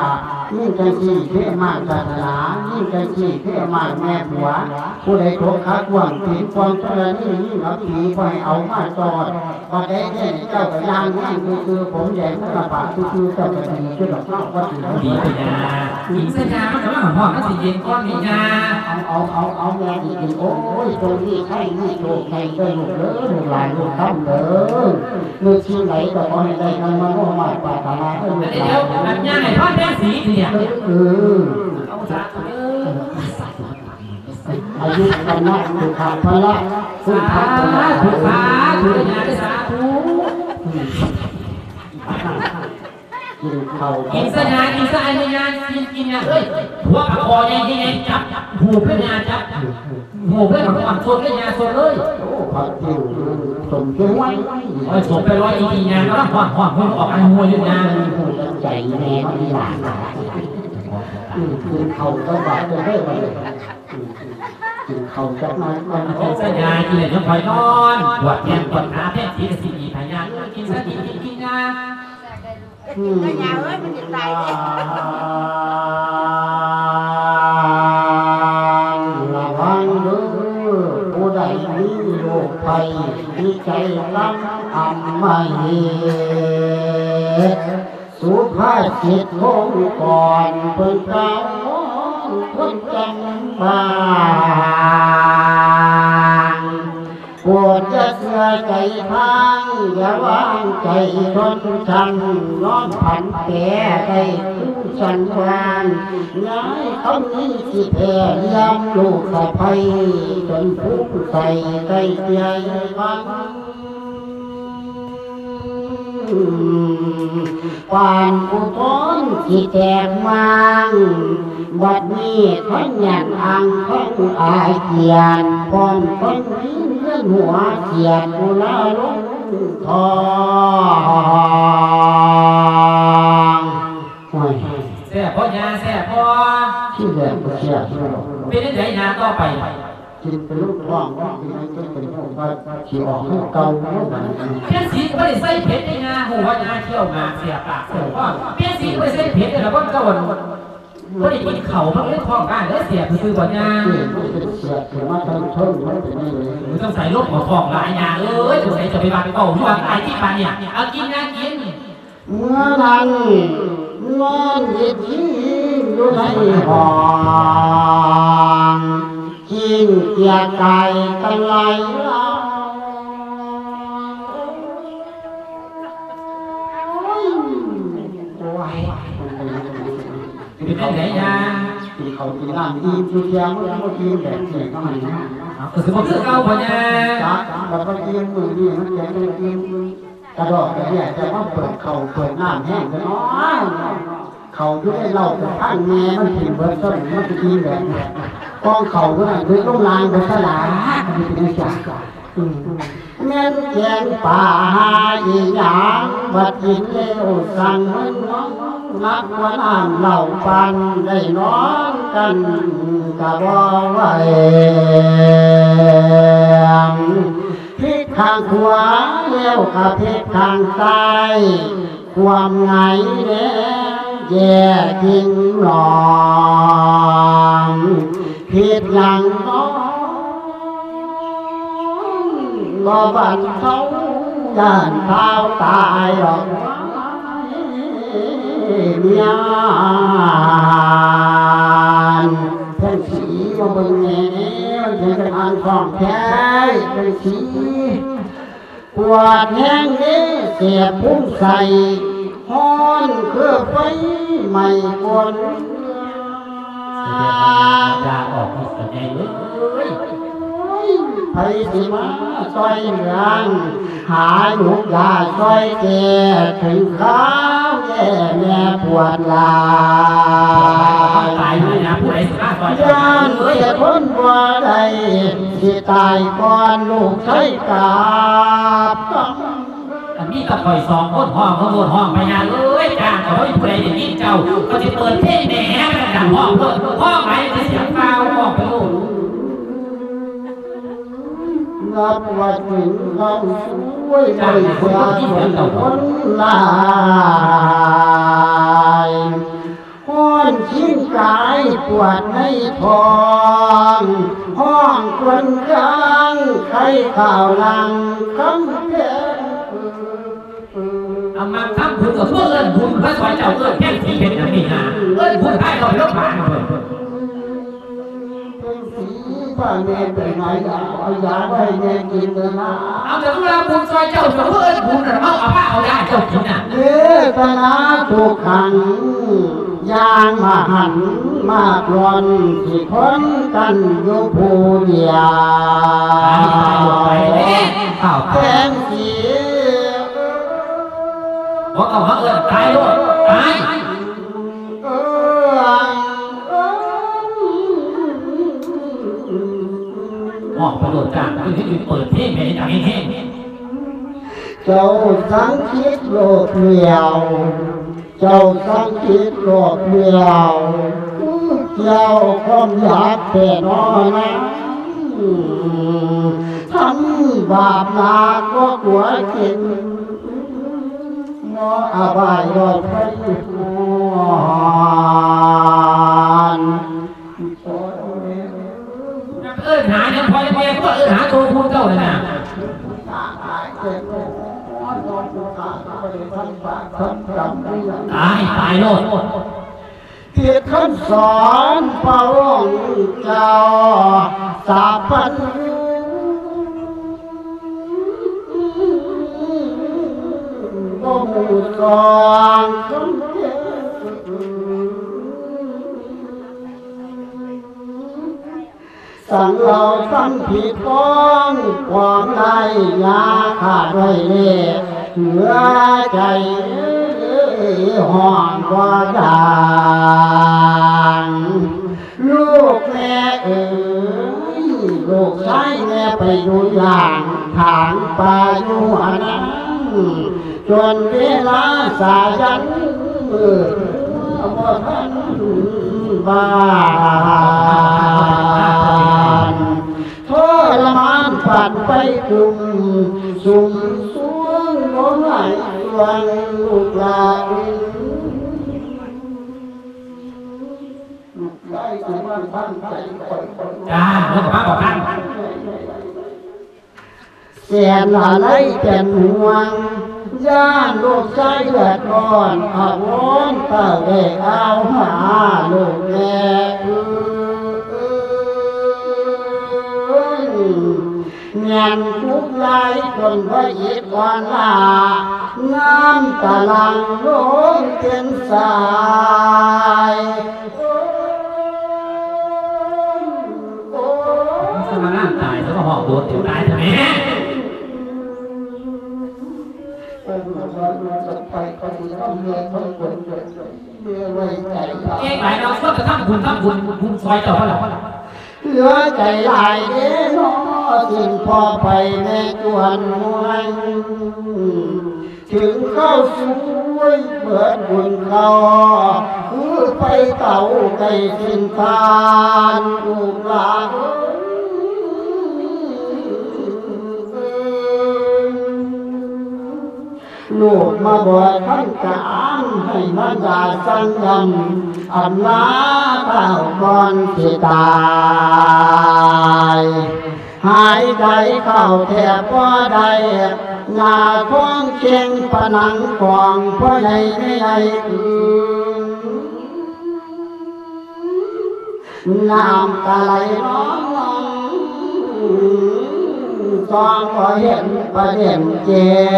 ยิ่งใจสี่เพื่อมากศาสนายิ่งใจสี่เพื่อมากแม่ผัวผู้ใดโทษคัดหวังผีความเจริญนี่ยิ่งเอาผีไปเอามาจอดพอได้เนี่ยเจ้ากับยางนี่คือคือผมใหญ่เมื่อปากคือคือเจ้ากับดีช่วยดอกนอกวัดถือดีไปยาหญิงสัญญามันจะว่าของพ่อมันสิเย็นก้อนมียาเอาเอาเอาเอาแม่ดีกินโอ้ยตรงนี้ใช่นี่โชคใครได้ลูกเด้อลูกหลานลูกท่านเด้อเมื่อที่ไหนก็ขอให้ได้กันมาโน้มมาปาตาลาให้ลูกหลานเดี๋ยวแบบย่าไหนพ่อแม่สีเนี่ยเอออายุกันนะถูกขาดพละถูกขาดถูกขาดถูกยาได้สาธุกินเขากินสัญญากินสัญญากินกินเนี่ยเฮ้ยหัวกับคอยังยังจับหูเพื่อนยาจับหูเพื่อนของอ่อนโซนเพื่อนยาโซนเลยโอ้ผัดติ้วสมเชื่อไว้โอ้ยสมไปร้อยอีกยาแล้วห่อนห่อนห่อนออกอันหัวอยู่ยาใจแน่ที่หลังกินเขาก็หวานจะได้เลยกินเขาจะมากินสัญญากินเลยจะคอยนอนปวดแขนปวดขาแพ้สีกับสีพยานกินสัญญากินกินยากินยาเอ้ยมันจะตายระวังเด้อผู้ใดมีโรคภัยมีใจรักอำไม่สุภาษิตของก่อนเพิ่งเก่าคนจำบางปวดจะเสื่อใจพังอย่าวางใจทนชังน้อมผันแก่ได้ขึ้นชันวางย้ายคำนี้สิแผ่ยำลูกสะใภ้จนผู้ใส่ใจใจฟังปานอุทนที่แตกมังบัดนี้ทั้งยันอังทั้งอายเกียนพร้อมทั้งนี้เงื่อนหัวเกียนกุลาลงทองแซ่พ่อยาแซ่พ่อที่แหลมเสียที่เราเป็นยังไงยาต่อไปกินเป็นลูกว่างว่ากินให้เป็นพวกว่าขี่ออกให้เกาเพี้ยนสีก็ไม่ได้ใส่เผ็ดในงาหัวยาเที่ยวมาเสียปากเสียว่าเพี้ยนสีก็ไม่ได้ใส่เผ็ดแต่ว่าก็วันก็ได้กินเข่ามันไม่คล้องกันแล้วเสียคือบ่ยาเสียถึงมาทำช่องมันเป็นนี่เลยมันต้องใส่ลูกของทองหลายยาเอ้ยจะใส่จะไปบาไปเป่าที่ว่าตายที่ปานเนี่ยเอากินงากินเมื่อนั้นนอนยิบยิ้มอยู่ในห้องกินเกียร์ไก่กันไหลเราเป็นยังไงยาที่เขากินน้ำอิ่มดูเทียมเมื่อเมื่อกี้แบบนี้ก็มันนะก็คือมันคือเก่าพอยาจ้าแล้วก็อิ่มมือนี่มันแข็งเลยอิ่มกระดอกกระเดี่ยแต่ว่าเปิดเข่าเปิดน้ำแห้งกันเนาะเขาด้วยเราเป็นข้างแม่มันถิ่นเบิร์ดต้นมันจะดีแบบกองเขาก็ได้ด้วยลูกลายเป็นสลามันเป็นจักแม่แกงป่าอีหยางบัดกินเลี้ยวสั่งมันน้องนักว่าน้ำเหล่าปันได้นอนกันกะบ่ไหวพิษทางขวาเลี้ยวกับพิษทางซ้ายความไงแล้วแย่ทิ้งหลอมผิดหลังน้องก็บันเขาย่านเท้าตายหรอกเมียนเพื่อนสีมาเบิ่งแง่เพื่อนเป็นอันของแท้เป็นสีปวดแห้งนี้เสียบพุ่งใส่ฮ้อนเครือไฟไม่บนยาออกที่สนใจเลยไปสิมาซอยเหลืองหาลูกยาซอยแก่ถึงข้าวแย่แม่ปวดลายตายเลยนะผู้ใดสามารถซอยย่านเสียพ้นบ่ได้สิตายก่อนลูกใช้กาบมีตะคอยสองคนห้องเขาโดนห้องไปงานเลยจ้างเขาไม่ผู้ใดจะยิงเจ้าก็จะเปิดเพลงแหน่ไปดังห้องเลยห้องไหนจะเสียงเปล่าห้องไปโน่นนับว่าถึงเราช่วยใจเสียคนลายห้ออนชิ้นกายปวดในท้องห้องคนกลางใครข่าวลังคำเพลงเอามาทำคุณกับพวกเอิญคุณพระสวัยเจ้าเอิญแค่ที่เห็นอย่างนี้นะเอิญคุณได้เราไปรบผ่านเลยป้าเนยไปไหนเอายาไปเนยกินเลยนะเอาแต่เวลาคุณซอยเจ้าเจ้าเอิญคุณเอาเอาผ้าเอายาเจ้ากินน่ะเอตนาถูกขังยางมาหันมากรอนที่พ้นกันอยู่ผู้เดียวแทงสีบอกเอาเอิญตายด้วยตายมองประโยชน์จากที่ที่เปิดเพลงเพลงจากเพลงเจ้าสังคิดโลกเดียวเจ้าสังคิดโลกเดียวเจ้าความอยากเป็นน้อยนะทำบาปหนักก็กลัวกินมออบายรอดไปนเอิญหาเนี่ยพอจะเมียก็เอิญหาตัวคุณเจ้าเลยนะตายตายโลดเกียรติคำสอนพระองค์เจ้าสาพันบ่มูสองสั่งเราตั้งผิดฟ้องความในยาขาดไว้เล่เหลือใจห่อนว่าดังลูกแม่เอ๋ยลูกชายแม่ไปอยู่อย่างทางไปอยู่อันนั้นจนเวลาสายันเออบ่ทันบ้านทรมานฝันไปกลุ่มสุ่มสวงร้องไห้วันลูกหลานลูกชายที่มันตั้งใจคอยคนจ้าลูกมาบอกกันเสียนอะไรเป็นห่วงย่านลูกชายเดือดร้อนอาวรณ์เต่าเอ๋เอาหาลูกแม่เงียนทุกลายจนพระอิฐอ่อนลาน้ำตาลังลงเป็นสายสมาร่างตายแล้วก็หอกโดดถึงตายทำไมไปก็ดีต้องเมียต้องคนเมียไว้ใจเอ๊ะหลายเราก็จะทำบุญทำบุญบุญซอยเจ้าเท่าไหร่เหลือใจหลายเด้น้อสิ้นพอไปแม่จวนมวยถึงเข้าสวยเบิดบุญเขาคือไปเต่าไก่สิ้นทานลูกหลานลูกมาบ่อยทั้งการให้มันได้สังยำอำลาเต่าก่อนสิตายหายใจเข้าแทบว่าใดหน้าท้องเชียงผนังกองพ่อใหญ่ในใหญ่น้ำตาไหลร้องจองก็เห็นประเด็นเจ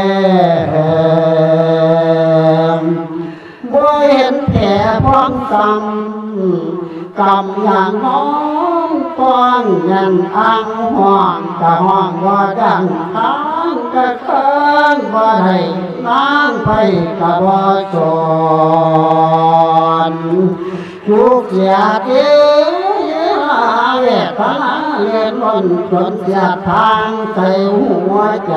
มบ่เห็นแผลพร้อมซ้ำกำอย่างน้องป้องเงินอังห่วงกะห้องว่าดังค้างกะเคินบ่ได้น้ำไปกะบ่จนทุกเสียเดีเวทนาเลื่อนล้นจนเสียทางใจหัวใจ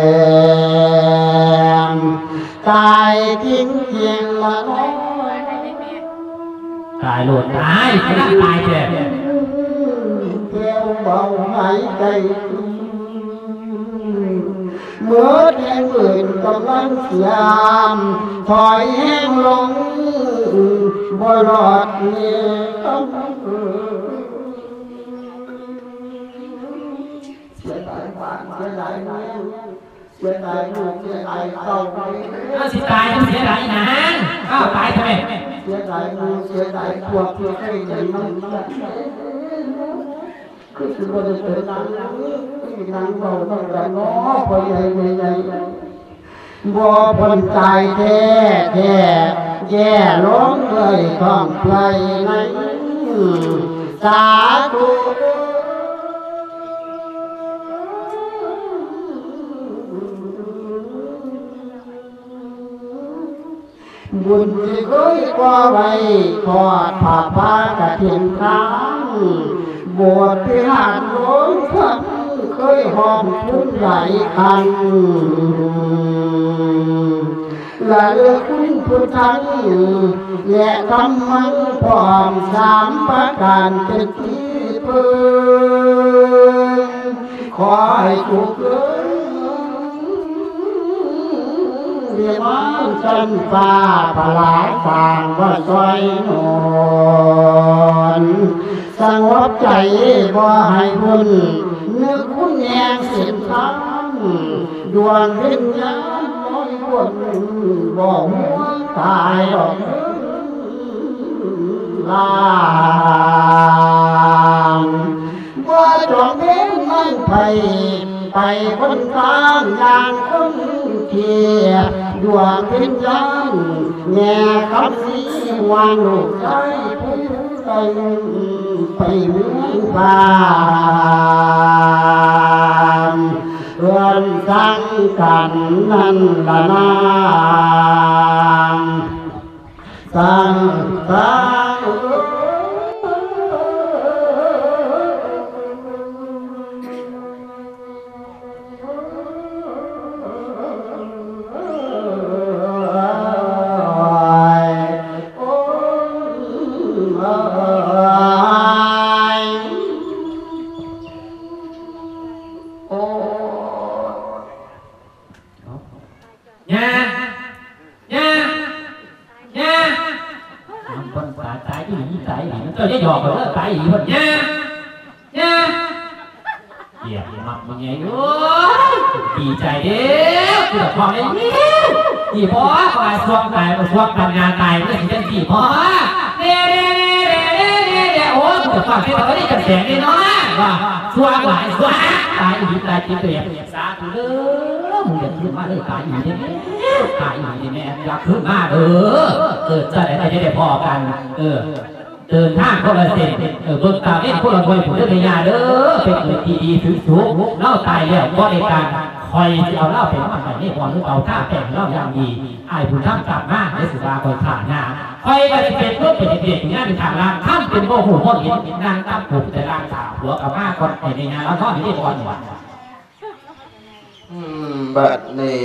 ตายทิ้งเพียงละน้อยตายหลุดตายไม่ได้ตายเจ็บเที่ยวเบาหายใจมเมื่อแห่งอื่นกำลังเสียมถอยแห้งลงบ่รอดเนี่ยเสียดายบ้านเสียดายเมืองเสียดายลูกเสียดายเต้าเอาสิตายต้องเสียดายนะอ้าวตายทำไมเสียดายลูกเสียดายพวกที่เคยเห็นมันคือคือว่าจะเป็นนางนางเราต้องแต่น้อพอใหญ่ใหญ่บ่พ้นใจแท้แท้แย่ล้มเลยท้องเพลยในสาธุบุญที่เคยกว่าไว้ทอดผ้าผ้ากระถิ่นค้างบวชที่หาดหลวงพักเคยหอมทุนไหลคันและเลือกคุณพุทธังและธรรมังพร้อมสามประการเป็นที่พึ่งขอให้ถูกเลยเรียกว่าจันฟ้าพลาสางว่าซอยนอนสงบใจบ่ให้วุ่นนึกคุณแยงเสียงทางดวงวิญญาณลอยวนบ่หัวตายดอกลางบ่จงเว้นมันไปไปคนทางอย่างคนเทียดวงวิญญาณแง่คำสีวางลูกใจผู้ใจไปเมืองบานเรือนสังกันนั่นละนางสังสังก็จะหยอกกันแล้วตายอีกคนเนี่ยเนี่ยเหี้ยมักมึงไงโอ้ยดีใจเด้อคือแบบความไอ้นี่ดีพอตายสวกตายมาสวกทำงานตายไม่ใช่ดีพอเด้เด้เด้เด้เด้เด้โอ้กูจะฟังที่เขาได้กันแสงเลยเนาะว่าสวกหลายสวกตายอีกตายจริงตัวเองสาธุเด้อมึงอย่าขึ้นมาเลยตายอีกเนี่ยตายอีกเนี่ยอยากขึ้นมาเออเออจะได้จะได้พอกันเออเดินทางคนละเส้นเออเบิ่งตาเล่นคนละคนผู้เดินยาเด้อเป็นเกิดที่ดีถึงสูงเล่าตายแล้วก็ในการคอยเอาเล่าเป็นมันไปนี่พอหรือเอาท่าแป้งเล่าอย่างดีไอ้ผู้ทำกลับมาในสุราคอยขาหน้าคอยก็จะเป็นเพื่อเป็นเด็กงานในทางล่างข้ามเป็นโมโหคนเห็นนางตั้งผูกแต่ล่างสาวหัวกับมาคนในงานแล้วก็ไม่ได้ก่อนหวานบัดนี้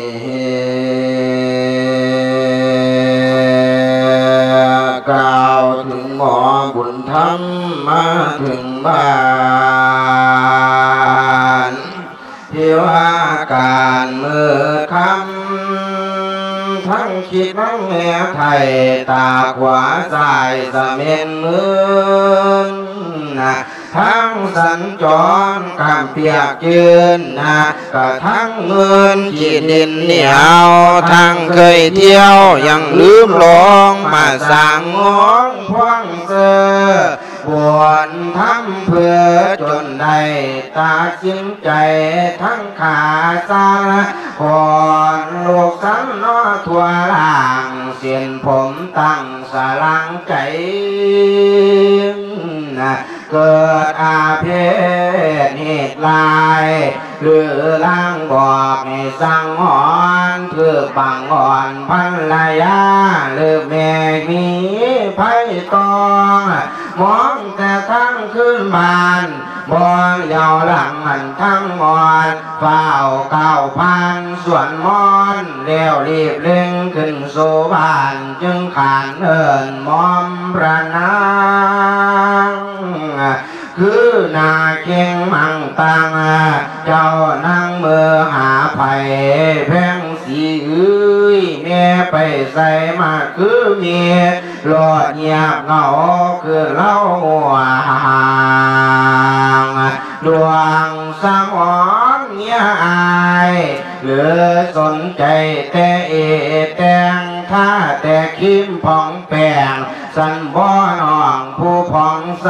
กล่าวถึงหมอบุญธรรมมาถึงบ้านที่ว่าการมือคำทั้งคิดทั้งแม่ไทยตาขวาสายสะเม็นมือนะทั้งสัญจรข้ามเปียกยืนนะก็ทั้งเงินจีดินเหนียวทั้งเคยเที่ยวยังลืมหลงมาสั่งงงพ่วงเสือบวนทำเพื่อจนได้ตาจิ้มใจทั้งขาซาก่อนลูกสันนอทั่วล่างเสียนผมตั้งสลังใจเกิดอาเพศเหตุลายหรือล่างบอกให้สั่งหอนเพื่อบังอ่อนพันลายาหรือแม่มีไพ่ตองมองแต่ทั้งขึ้นบานบ่ยาวหลังมันทั้งมอนเฝ้าเก้าพันส่วนมอนเลี้ยวรีบเล่งขึ้นสู่บ้านจึงขานเอิญมอมพระนางคือนาเก่งมังตังเจ้านั่งมือหาไผ่แพงสีเอ้ยแม่ไปใส่มาคือเมียรอดเงียบเหงาคือเล่าหัวหางดวงสมองเงียอายเหลือสนใจแต่เอแต่งท่าแต่คิมผ่องแปงสันบ่น้องผู้ผ่องใส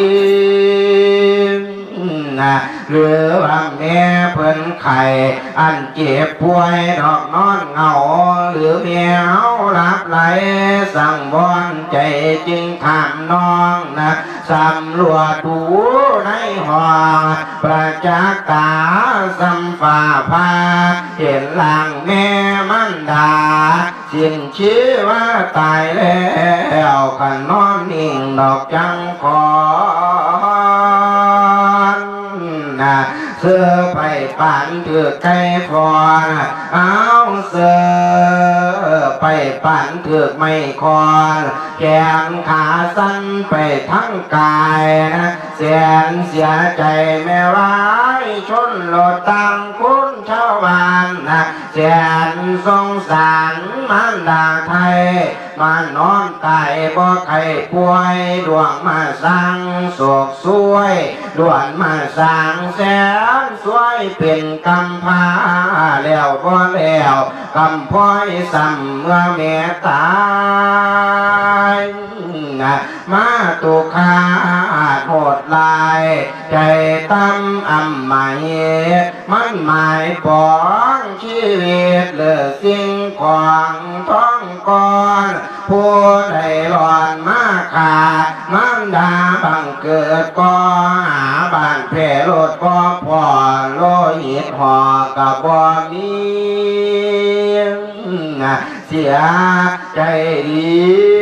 หรือว่าแม่เพิ่นไข่อันเจ็บป่วยดอกนอนเหงาหรือแม่เฮาหลับไหลสั่งบอนใจจึงถามน้องนะสำรวจดูในห้องประจักษ์ตาสัมฝ่าพาเห็นหลังแม่มันดาสิ้นชื่อว่าตายแล้วกันนอนนิ่งดอกจังคอนเสื้อไปปั่นถือไก่ฟอนเอาเสื้อไปปั่นถือไม่คอนแขนขาสั้นไปทั้งกายนะเสียนเสียใจแม่ร้ายชนโลดตังคุณชาวบ้านนะเสียนสงสารมันดาไทยมานอนตายบ่ไข้ป่วยดวงมาสร้างโศกสวยดวงมาสร้างแสนสวยเป็นกำพร้าแล้วบ่แล้วกำพ้อยซ้ำเมื่อแม่ตายมาตุขาโหดลายใจตั้มอำหมายมันหมายปองชีวิตเหลือสิ่งของท้องก่อนผู้ใดหลอนมาขาดมันดาบังเกิดก็หาบ้านเพลดก็พอโลหิตห่อกับบ่มีเสียใจดี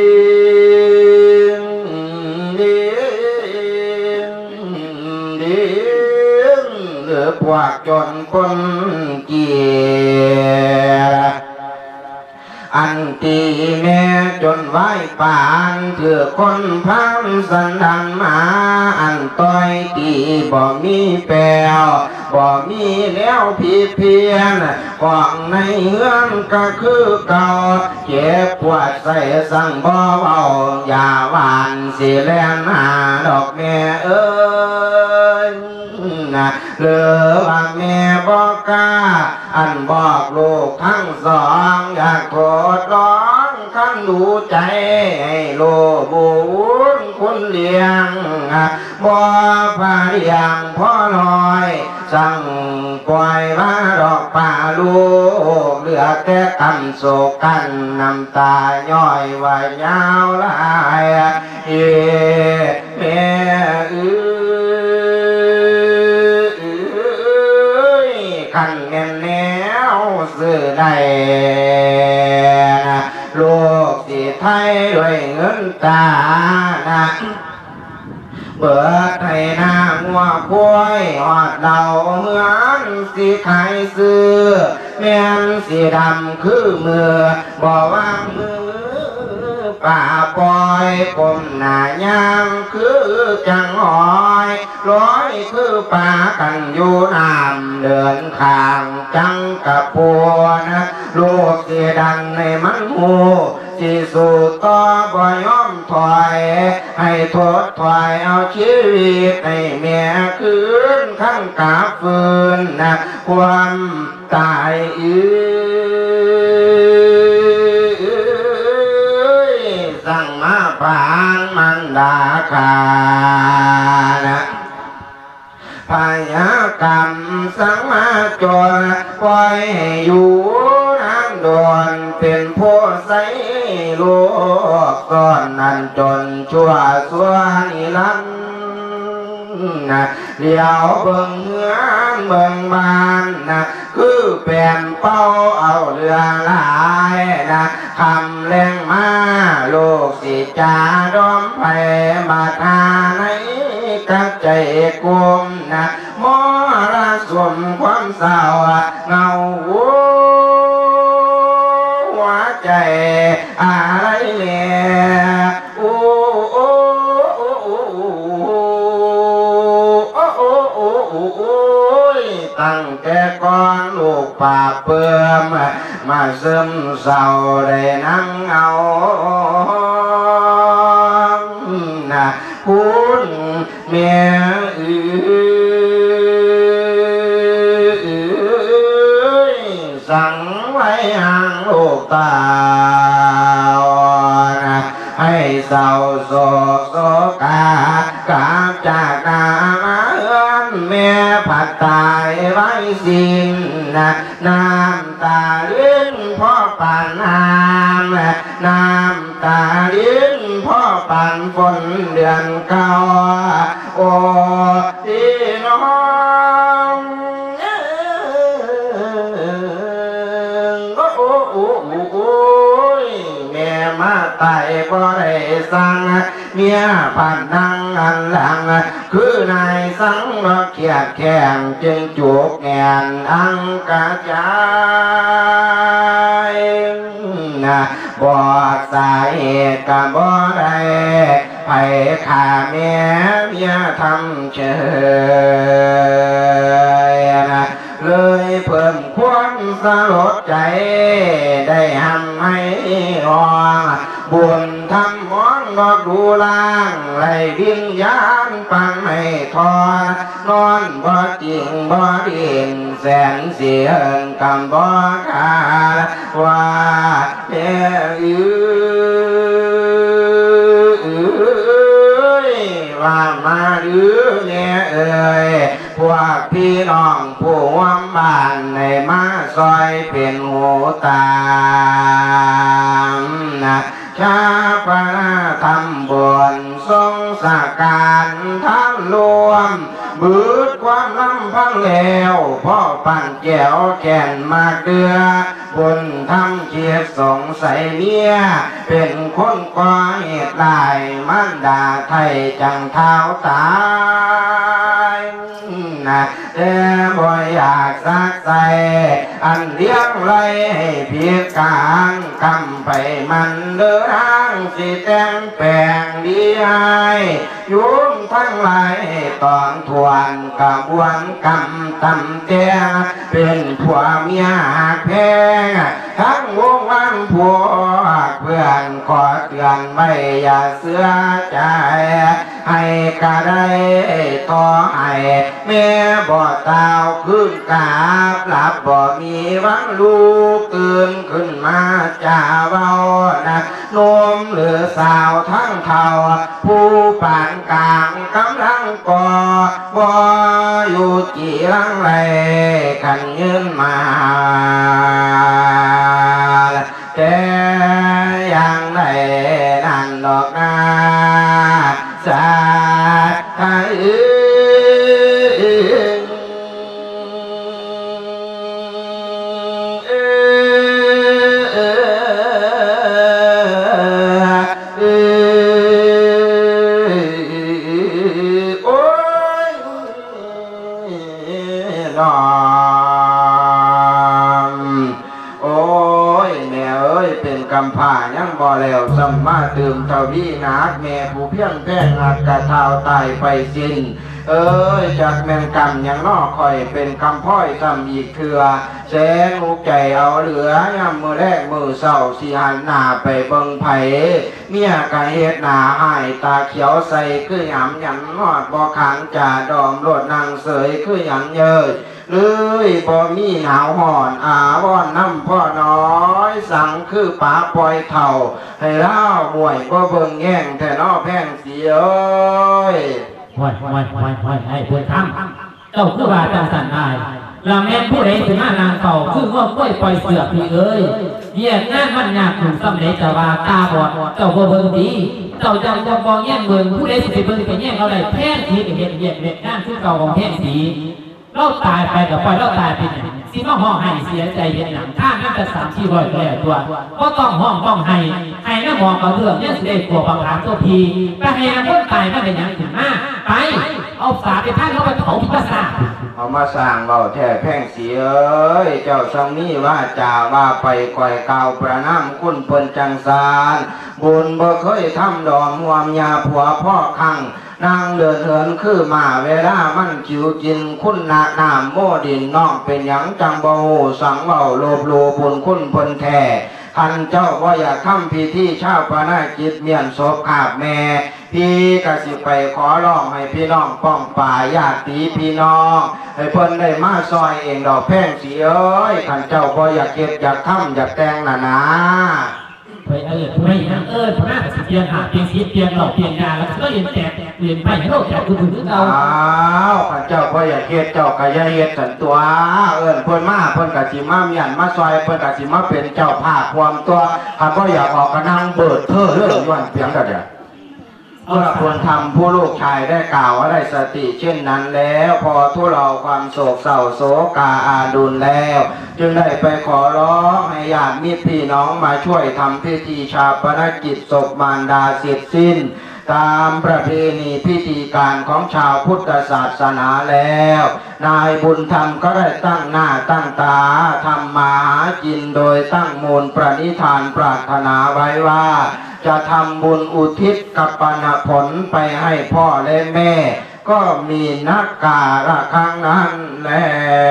หรือพวกจนคนเกียอันตีแม่จนไหวป่านถือคนพันสันดันมาอันต้อยตีบ่มีแปลวบ่มีแล้วพี่เพียนของในเฮือนก็คือเก่าเจ็บปวดใส่สั่งบ่เบาอย่าหวานสิแลนหาดอกแม่เอ้ยเหลือว่าแม่บอกกล้าอันบอกลูกทั้งสองอยากโทษร้องขันดูใจให้โลบุญคุณเลี้ยงบ่พาเลี้ยงพ่อน้อยสั่งปล่อยมาดอกป่าลูกเหลือแต่กำโศกกันน้ำตาย่อยว่ายาวลายเอแม่เอ้ขันแน่นแนวซื้อได้ลูกสิไทยด้วยเงินตานะเบิดให้หน้างัวควายหอดเดาเหมือนสีไข่ซื้อแม่นสีดำคือมือบ่วางมือป่าปล่อยกลมหน้ายางคือจังหอยร้อยคือป่ากันอยู่น้ำเดินข้างจังกับปัวนะลูกสีดังในมันหูสิสู่ต่อบ่ยอมถอยให้ทดถอยเอาชีวิตให้แม่คืนข้างกาฟืนนะความตายอือสั่งมาผ่านมันดาคานะพยากรรมสังมาจนปล่อยให้อยู่น้ำดวนเป็นผู้ใสลูกก่อนนั้นจนชั่วสัวนิรันดร์นะเลี้ยวเบิ่งเฮือนเบิ่งบ้านนะคือแผ่นเป้าเอาเรือลายนะขคำแรงมาลูกสิจาดอมไปมาทาในกักใจกุมนะมรสุมความเศร้าเงาหัวใจอะไรเนี่ยโอ้โอ้โอ้โอ้โอ้โอ้โอ้โอ้โอ้ตั้งแต่ก่อนลูกป่าเปื่อมมาซึมเศร้าได้นั่งเอานะคุณเมียอือสั่งไว้ห่างลูกตาให้เศร้าโศกโศกากาบจากนามาเอื้อนแม่ผัดตายไว้สิ้นน้ำตาลิ้นพ่อป่านน้ำน้ำตาลิ้นพ่อป่านฝนเดือนเก่าโอ้พี่น้องโอ้โอ้โอ้โอ้แม่มาตายบ่ได้สั่งเมียผ่านนั่งอันหลังคือนายสังมาเขียดแข็งจึงจุกแงนอังกระจายนะบอกสาเหตุก็บ่ได้ไปขาแม่เมียทำเฉยนะเลยเพิ่มความสลดใจได้ทำให้อ่อนบุญทำมอนดอกดูล่างไล่วิญญาณปังไม่ทอนนอนบ่จริงบ่ดินแสนเสียงคำบ่ขาดว่าเอ้ยว่ามาหรือเนี่ยเอ่ยพวกพี่น้องผู้ว่ามบ้านในมาซอยเป็นหูตามนะชาปนาทำบุญทรงสาการทั้งรวมบืดความลำพังแล้วพ่อปั่นแก้วแก่นมาเดือบุญทำเกียรติสงสัยเมียเป็นคนก่อเหตุลายมันด่าไทยจังเท้าตายนะแต่บ่อยากสักใส่อันเลี้ยงไรให้เพียงกลางคำไปมันเดินทางสิแต่งแปลงดีให้ยุ่มทั้งหลายตอนทวนกระบวนกรรมตำเตียเป็นผัวเมียหักแพงทั้งวงวันผัวเพื่อนขอเตือนไม่อย่าเสือใจให้กระได้ต่อให้แม่บ่ตาวขึ้นกาบหลับบ่มีวันลูกตื่นขึ้นมาจ่าเบานะนมหรือสาวทั้งเท่าผู้ปานกลางกำลังก่อบ่อยู่จีรังไรขันยืนมาแต่ยังได้นั่นดอกนาสาไทยกำผ่ายังบ่แล้วสัมมาตื่มเท่าพี่นักแม่ผู้เพียงแพ่งหักกระเท้าตายไปสิ้นเอ้ยจากแมงกำยังนอกคอยเป็นคำพ้อยซ้ำอีกเถื่อแสนอุกใจเอาเหลือย่ำมือแรกมือเศร้าสีหันหน้าไปเบิ่งไผเมียกะเฮ็ดหน้าหายตาเขียวใสคือหยำหยันนอดบ่ขังจ่าดอมโลดนางเสยคือหยันเยยเลยบ่มีหนาวห่อนอาว่อนน้ำพ่อน้อยสั่งคือป๋าปล่อยเท่าให้เล่าหวยบ่เบิ่งแง่งแต่นอแพงเสียเอ้ยห้อยห้อยห้อยห้อยให้เพื่อนทำเจ้าคือว่าจังสันอายลำแม่ผู้ใดถึงมานางเต่าคือว่าก้อยปล่อยเสือพี่เอ้ยเยี่ยงานมันยากถึงสำเร็จจะว่าตาบอดเจ้าบ่เบิ่งดีเจ้าจะจะมองแย่งเบิ่งผู้ใดสิเบิ่งก็แย่งเอาได้แพงสีเห็นเห็นเห็นงานคือเก่าของแพงสีเราตายไปกับไปเราตายไปเนี่ยสิมาห้องให้เสียใจเห็นหนังท่านั่นจะสามที่ร้อยแล้วตัวก็ต้องห้องต้องให้ให้น้ามองกระเรื่องเนี่ยสิได้กลัวบางครั้งตัวทีไปให้น้ำคนตายมาเป็นอย่างถึงมากไปเอาสาไปท่านเขาไปเผาที่ภาษาเอามาสร้างเบาแท้แพ่งเสียเอ้ยเจ้าสังนี้ว่าจ่าว่าไปก่อยกาวประน้ำคุณเปิ้นจังสารบุญบ่เคยทำดอมวามยาผัวพ่อคังนางเดินเหินคือมาเวลามันจิวจินคุณนาหนามโมดินน้องเป็นหยังจังบ่ฮู้สังเบาโลบโลบุญคุณเพิ่นแท้ท่านเจ้าว่าอยากทำพิธีชาปนกิจเมียนศพขาบแม่พี่กสิไปขอร้องให้พี่น้องป้องป่าญาติพี่น้องให้เพิ่นได้มาซอยเองดอกแพงสีเอ้ยท่านเจ้าว่าอยากเก็บอยากทำอยากแต่งน่ะนะไปเออไม่ยังเออพระสิเพียงหาเพียงสิเพียงหลอกเพียงยาแล้วก็เรียนแจกเรียนไปโลกแจกคือถึงเราอ้าวท่านเจ้าว่าอยากเก็บเจ้ากะยาเฮ็ดสันตัวเอิ้นเพิ่นมาเพิ่นกะสิมาเมียนมาซอยเพิ่นกะสิมาเป็นเจ้าภาพความตัวถ้าบ่อยากออกกะนั่งเบิดเพ้อเรื่องย้อนเพียงแต่เดียวเมื่อควรทำผู้ลูกชายได้กล่าวว่าได้สติเช่นนั้นแล้วพอทุเลาความโศกเศร้าโศกาอาดุลแล้วจึงได้ไปขอร้องให้ญาติมิตรพี่น้องมาช่วยทำพิธีชาปนกิจศพมารดาเสร็จสิ้นตามประเพณีพิธีการของชาวพุทธศาสนาแล้วนายบุญธรรมก็ได้ตั้งหน้าตั้งตาทำมาหากินโดยตั้งมูลประนิธานปรารถนาไว้ว่าจะทำบุญอุทิศกัปปนาผลไปให้พ่อและแม่ก็มีนักการะครั้งนั้นแหละ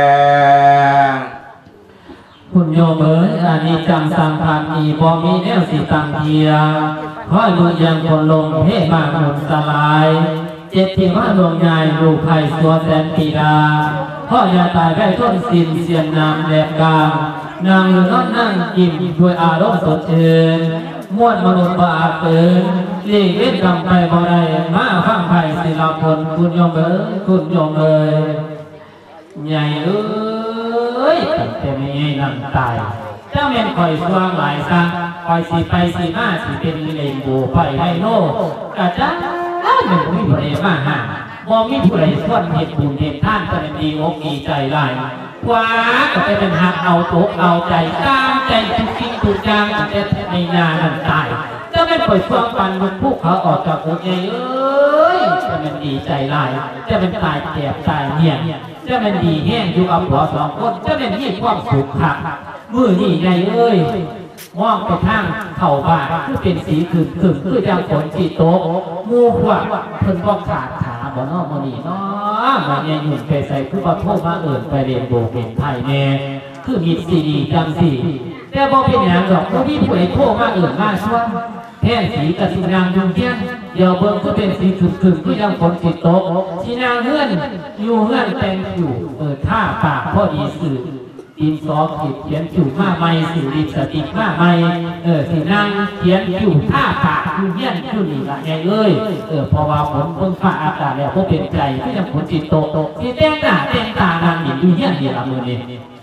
คุณโยมเอ๋ยอานิจจังสังขารมีบ่มีแนวสิตังเทียเพราะดูยังคนลงเทมาหมุนสลายเจ็ดที่ว่าดวงใหญ่ลูกไข่สัวแสนปีดาพ่ออย่าตายได้ต้นสินเสียนนามแดบกลางนางหรือนอนนั่งกินด้วยอารมณ์สดชื่นม้วนมนุษย์บาปตื่นเลี้ยงเล่นกำไปบ่ได้มาฟังไผ่ศิลปนคุณโยมเอ๋ยคุณโยมเอ๋ยใหญ่เอ้ยแต่ไม่ให้นั่งตายเจ้าแม่นคอยสว่างหลายซังคอยสีไปสีมาสีเป็นเลนโบไปให้โลกะจ้าหนึ่งมีผู้ใดมาหาบ่มีผู้ใดส่วนเหตุบุญเหตุท่านจะดีอกดีใจหลายกว่าก็จะเป็นหักเอาตกเอาใจตามใจทุกสิ่งทุกอย่างแต่ในนานั่นตายเจ้าแม่นคอยสว่างปันบนภูเขาออกจากอกใหญ่เอ้ยจะเป็นดีใจหลายจะเป็นตายแก่ตายเนี่ยจะเป็นดีแห้งอยู่กับหัวสองคนจะเป็นมีความสุขขับมือนี่ใหญ่เอ้ยมองไปทางเข่าบ้านคือเป็นสีขึ้นขึ้นคือจังฝนสีโต๊ะมูขวดเพิ่นก็ขาดขาบ่นอมนี่เนาะมาเนี่ยหยุ่นไปใส่คือบ่โทษมาเอิญไปเรียนโบเป็นไทยแน่คือมีสีดีจังสีแต่บ่เป็นอย่างดอกบ่มีผู้ใดโทษมาเอิญมาชวนแท่สีกสินางยุ่งเที่ยงเดี๋ยวเบิ่งก็เป็นสีขึ้นขึ้นคือจังฝนสีโต๊ะสีนางเฮือนอยู่เฮือนแต่งอยู่เออท่าปากพอดีสื่อดินสอขีดเขียนผิวมาใหม่สื่อดินสติกมาใหม่เออสีนางเขียนผิวท่าปากคือเยี่ยนคือนี่ละไงเอ้ยเออเพราะว่าฝนฝนฟ้าอากาศแล้วพวกเป็นใจที่จะฝนจิตโตโตที่เต้นหน้าเต้นตานางหญิงดูเยี่ยนดีละมือนี่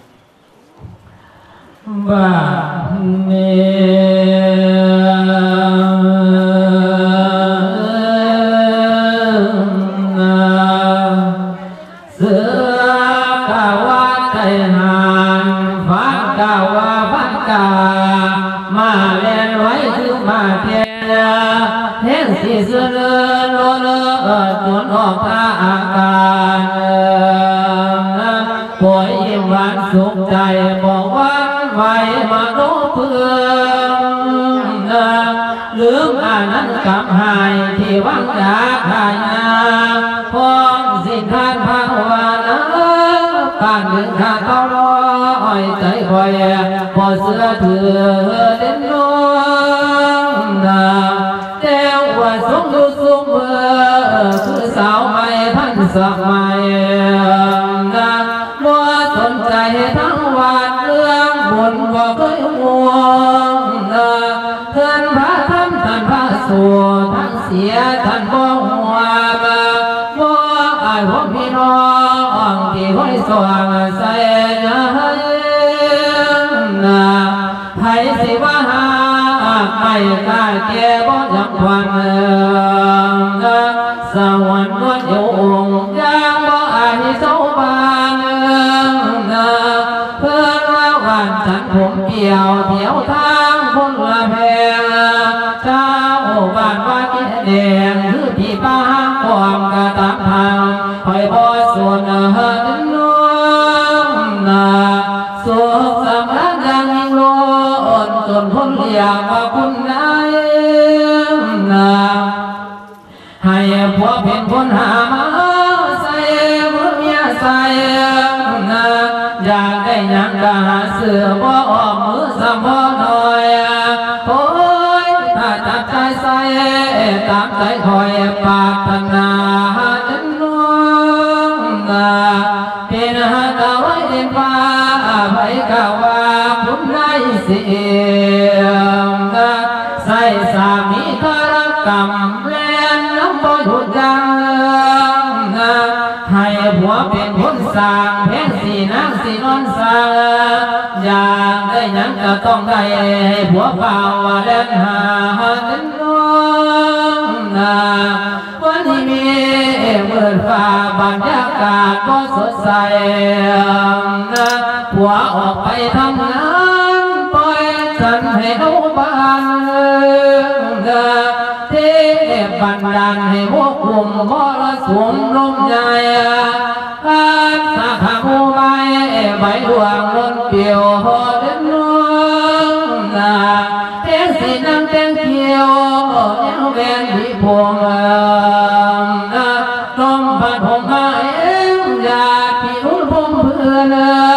บ้าเนเสือกาวาไตหานฟันกาวาฟันกามาเล่นไว้คือมาเทียเห็นสีเสือเลือโลเลอจนออกตาอาการป่วยยิ้มหวานสุขใจบอกว่าไว้มาโน้เพื่อนลืมอ่านนั้นกับหายที่วังจากหายนาพร้อมสิ้นทานภาวนาการเดินทางเขาลอยใจคอยพอเสื้อถือเด่นดวงนาเจ้าว่าสมดูสมเมื่อคือสาวใหม่ท่านสมัยนาบ่สนใจทั้งวันเรื่องบุญบ่เคยห่วงนาเพื่อนพระทำท่านพระสัวทั้งเสียท่านบ่หัวมาบ่อายพวกพี่น้องที่ห้อยสว่างใส่ให้นาให้สิว่าหาไม่กล้าแก่บ่ยังควันสวรรค์ก็อยู่องค์ยังบ่อายเศร้าบานฉันผมเกี่ยวเที่ยวทางคนละแพงเจ้าบ้านว่าแก่แดงคือพี่ป้าความกระตามทางคอยบ่ส่วนเหินน้องนาสุขสำราญดังโลนจนพ้นเรียกว่าคุณนายนาให้ผัวเป็นคนหามาใส่มือเมียใส่นาอยากได้ยังก็หาเสือบ่ออกมือสมบ่หน่อยโอ้ยถ้าจับใจใส่ตามใจคอยปรารถนาจันน้องนาเป็นหาดาวเด่นฟ้าไปกะว่าคุณนายเสียงใส่สามีธารกรรมแลนน้ำบ่หยุดยั้งให้ผัวเป็นคนสร้างแพงสีนางสีนอนสร้างอยากได้ยังก็ต้องได้ให้ผัวเฝ้าแลนหาจันน้องนาวันนี้มีเมื่อฟ้าบรรยากาศก็สดใสผัวออกไปทำงานปล่อยฉันให้เอาบ้านเทพบันดาลให้พวกกลุ่มมรสุมลมใหญ่การสาขาผู้ใบใบดวงล้นเปี่ยวหอเดินน้องนาเทียนสีน้ำเทียนเขียวแนวแวนที่พวงลมพัดผมมาเองอยากพี่รุ่นผมเพื่อน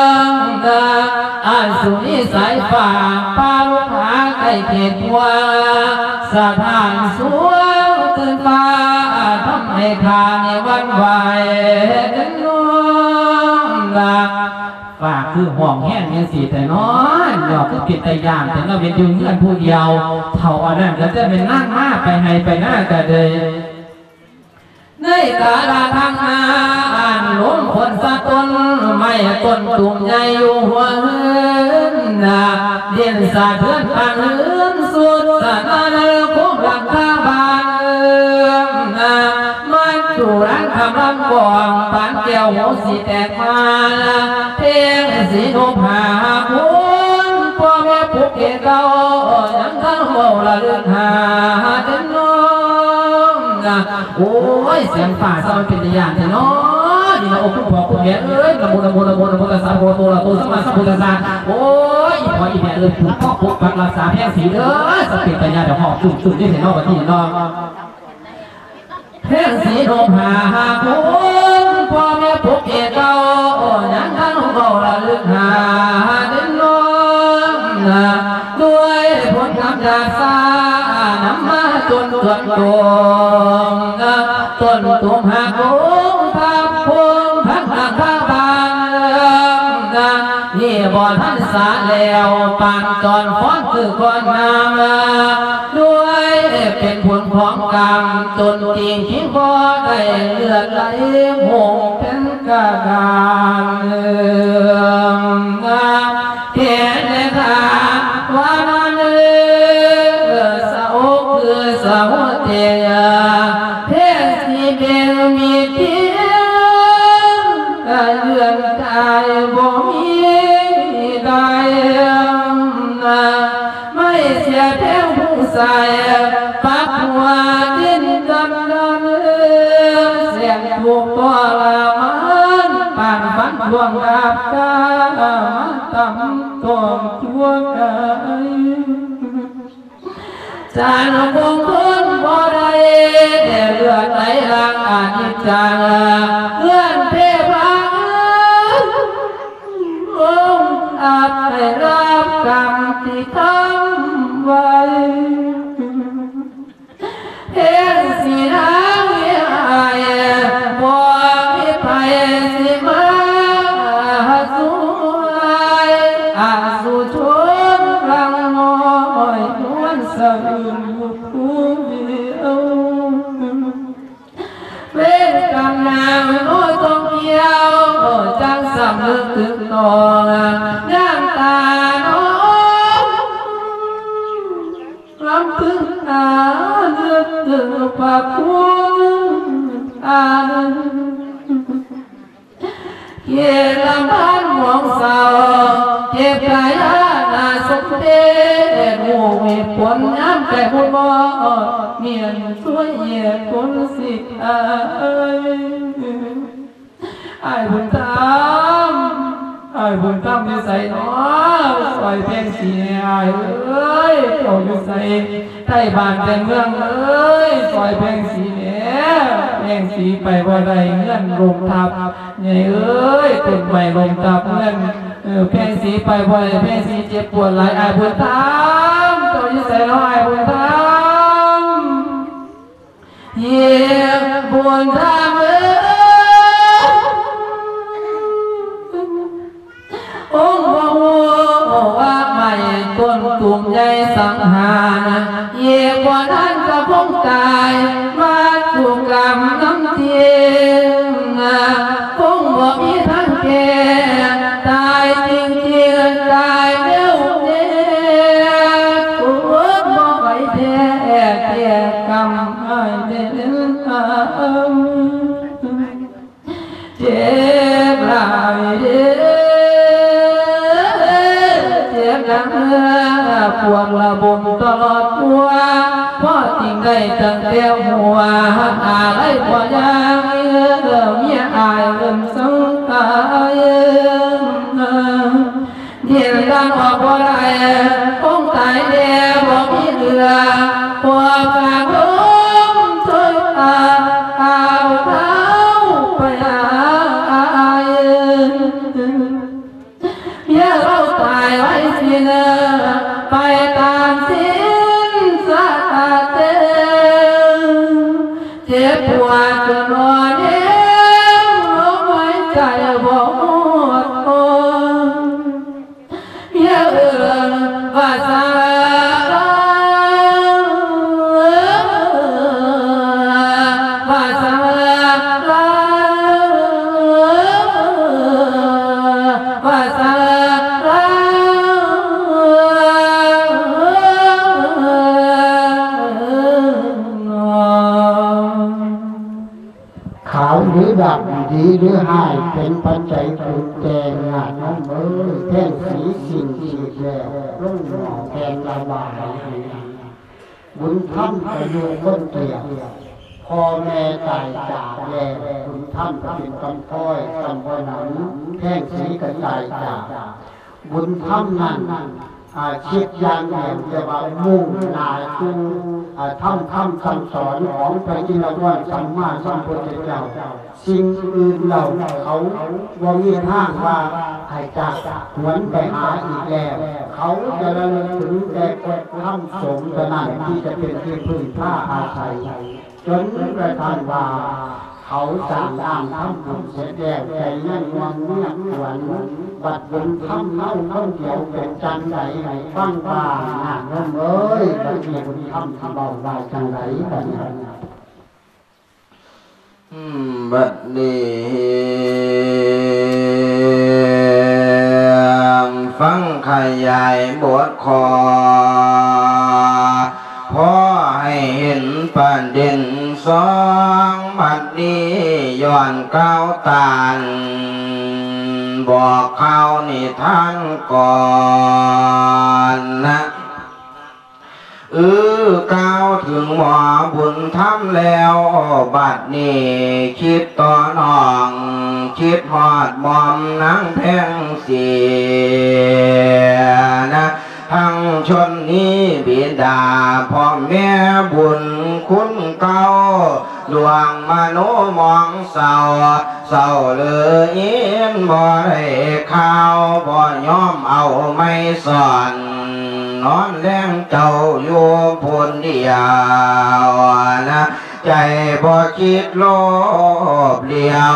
อาสุนิสายฝ่าป้าลูกหาใกล้เขตวัวสถานสวยตื่นฟ้าทำให้ข้าในวันไหวกันน้องละฝากคือห่วงแห้งยังสีแต่น้อยหยอกคือปิดตายานแต่เราเป็นอยู่เงื่อนผู้เดียวเท่าอันนั้นก็จะเป็นนั่งมากไปให้ไปหน้ากันเลยในกาลาทางนาอ่านหลงคนสะต้นไม่ต้นตุ่มใหญ่อยู่หัวเฮือนนาเดียนสาเทือนผ่านเฮือนสุดสะนาเนื้อพวกหลังคาบานนามันจูรังคำลำกองปานแก้วหัวสีแตกมาเพียงสีนมหาคุณพ่อแม่ผูกเกเก่ายังทั้งโมละเลือนหาเดินน้องโอ้ยเสียงฝ่าซอยเป็นอย่างแต่น้อยนี่นะโอ้คุณพ่อคุณแม่เอ้ยละมุนละมุนละมุนละมุนละสามโบตัวละตัวสมาสมุทรสาโอ้ยพ่ออีแม่เอ้ยคุณพ่อคุณพักรักษาแพงสีเด้อสติปัญญาเดี๋ยวหอบจุ่มจุ่มที่เห็นนอกกันที่นอกแพงสีนมหาคุณพ่อแม่ผูกเกเก่ายังทั้งโมละลึกหาเดินน้องด้วยผลคำจากสานำมาจนจนตวงต้นตุ่มหักโงทับพวงพักหักข้าบางนี่บ่ท่านสาแล้วปานจอนฟ้อนคือคนงามด้วยเป็นผลของกรรมจนจริงที่บ่ได้เลือดไหลหงเป็นกาการเทียนเลยค่ะว่านั่นสาวคือสาวเตียเพศที่เป็นมีเพียงการเลื่อนกายบ่มีได้ไม่เสียแถวผู้ใส่ปักหัวดินดำดำเสียงถูกตัวละมันปานฝันดวงดับตามาต่ำต้มชั่วกายจานคงพ้นบ่ได้แต่เลือดไหลหลังอานิจจังเลื่อนเทพังลงอาจได้รับกรรมที่ทำไว้เห็นสีน้ำเยี่ยมบ่มีไปสิมาสวยอาสุชนรังน้อยนวลสะอื้นผู้เดียวเป็นกำนางโน้ตต้องเกี่ยวจังสำนึกถึงนองน้ำตาน้องรำพึงอานึกถึงพระคุณอานึกเกี่ยลำพันหวงเศร้าเจ็บกายเตหูเหตุผลน้ำแต่บุญบ่เมียนช่วยเหยียดคนสิอายอายบุญธรรมอายบุญธรรมอยู่ใส่น้อซอยเพียงสีอายเอ้ยเจ้าอยู่ใส่ใต้บ้านแต่เมืองเอ้ยซอยเพียงสีเนี่ยเพียงสีไปบ่ได้เงื่อนลมทับใหญ่เอ้ยต้นไม้ลมทับเงื่อนเออเพียงสีไปบ่ได้เพียงสีเจ็บปวดหลายอายบุญธรรมเจ้าอยู่ใส่น้ออายบุญธรรมเยี่ยมบุญธรรมเอ้ยองค์พระหัวว่าไม่ต้นตุ่มใหญ่สังหารเยี่ยกว่านั้นก็คงตายมาถูกกรรมน้ำเทียงคงบ่มีทางแก่ตายจริงจริงตายเร็วเด็กตัวบ่ไหวแท้แก่กรรมให้เดินทางเจ็บหลายเด้ปวงระบมตลอดตัวพ่อจริงได้ตั้งแต่หัวอะไรพอยังเริ่มเมียอายเริ่มสงสัยเดียนดังออกบ่ได้คงตายแน่บ่มีเหลือพอฝากลมช่วยตาเอาเท้าไปหาอายเมียเราตายไว้สิเนอไปตามสิ้นสาเตเจ็บปวดจนนอนเองลมหายใจบ่หมดเมียเอ่ยว่าสาว่าสาว่าสาขาวหรือดำดีหรือหายเป็นปัจจัยปรุงแต่งงานน้องเอ้ยแท่งสีสิ่งฉีดแล้วรุ่งหมอแกงระบายบุญท่านไปอยู่ก้นเตียงพ่อแม่ตายจากแล้วบุญท่านก็เป็นกำพ้อยกำพ้อยหนังแท่งสีก็ตายจากบุญท่านนั้นอาชีพยางเดียวจะว่ามุ่งหนาสู่ทำคำคำสอนของพระจินวัตรสัมมาสัมพุทธเจ้าสิ่งอื่นเหล่าเขาว่ามีทางว่าให้จากหวนไปหาอีกแล้วเขาจะระลึกถึงแต่คำสงฆ์เท่านั้นที่จะเป็นที่พึ่งพาอาศัยจนกระทั่งว่าเขาสั่งอ้างทำบุญเสร็จแล้วใจนั่งวังเงียบหวนบัดบุญทำเล่าเล่าเดียวเป็นจังไหนฟังบ้างงานน้องเอ้ยบัดนี้บุญทำทำเบาได้จังไหนบัดนี้บัดนี้ฟังขยายบทคอพอให้เห็นประเด็นสองบัดนี้ย้อนก้าวตาลบอกเขานิทานก่อนนะเออก้าวถึงหมอบุญทำแล้วบัดนี้คิดต่อน้องคิดหอดมอมนังแพงเสียนะทั้งชนนี้บิดาพ่อแม่บุญคุณเก่าดวงมโนมองเศร้าเศร้าเลยอินบ่ได้ข้าวบ่ยอมเอาไม่สอนนอนแรงเจ้าอยู่พ้นเดียวนะใจบ่คิดโลภเลี้ยว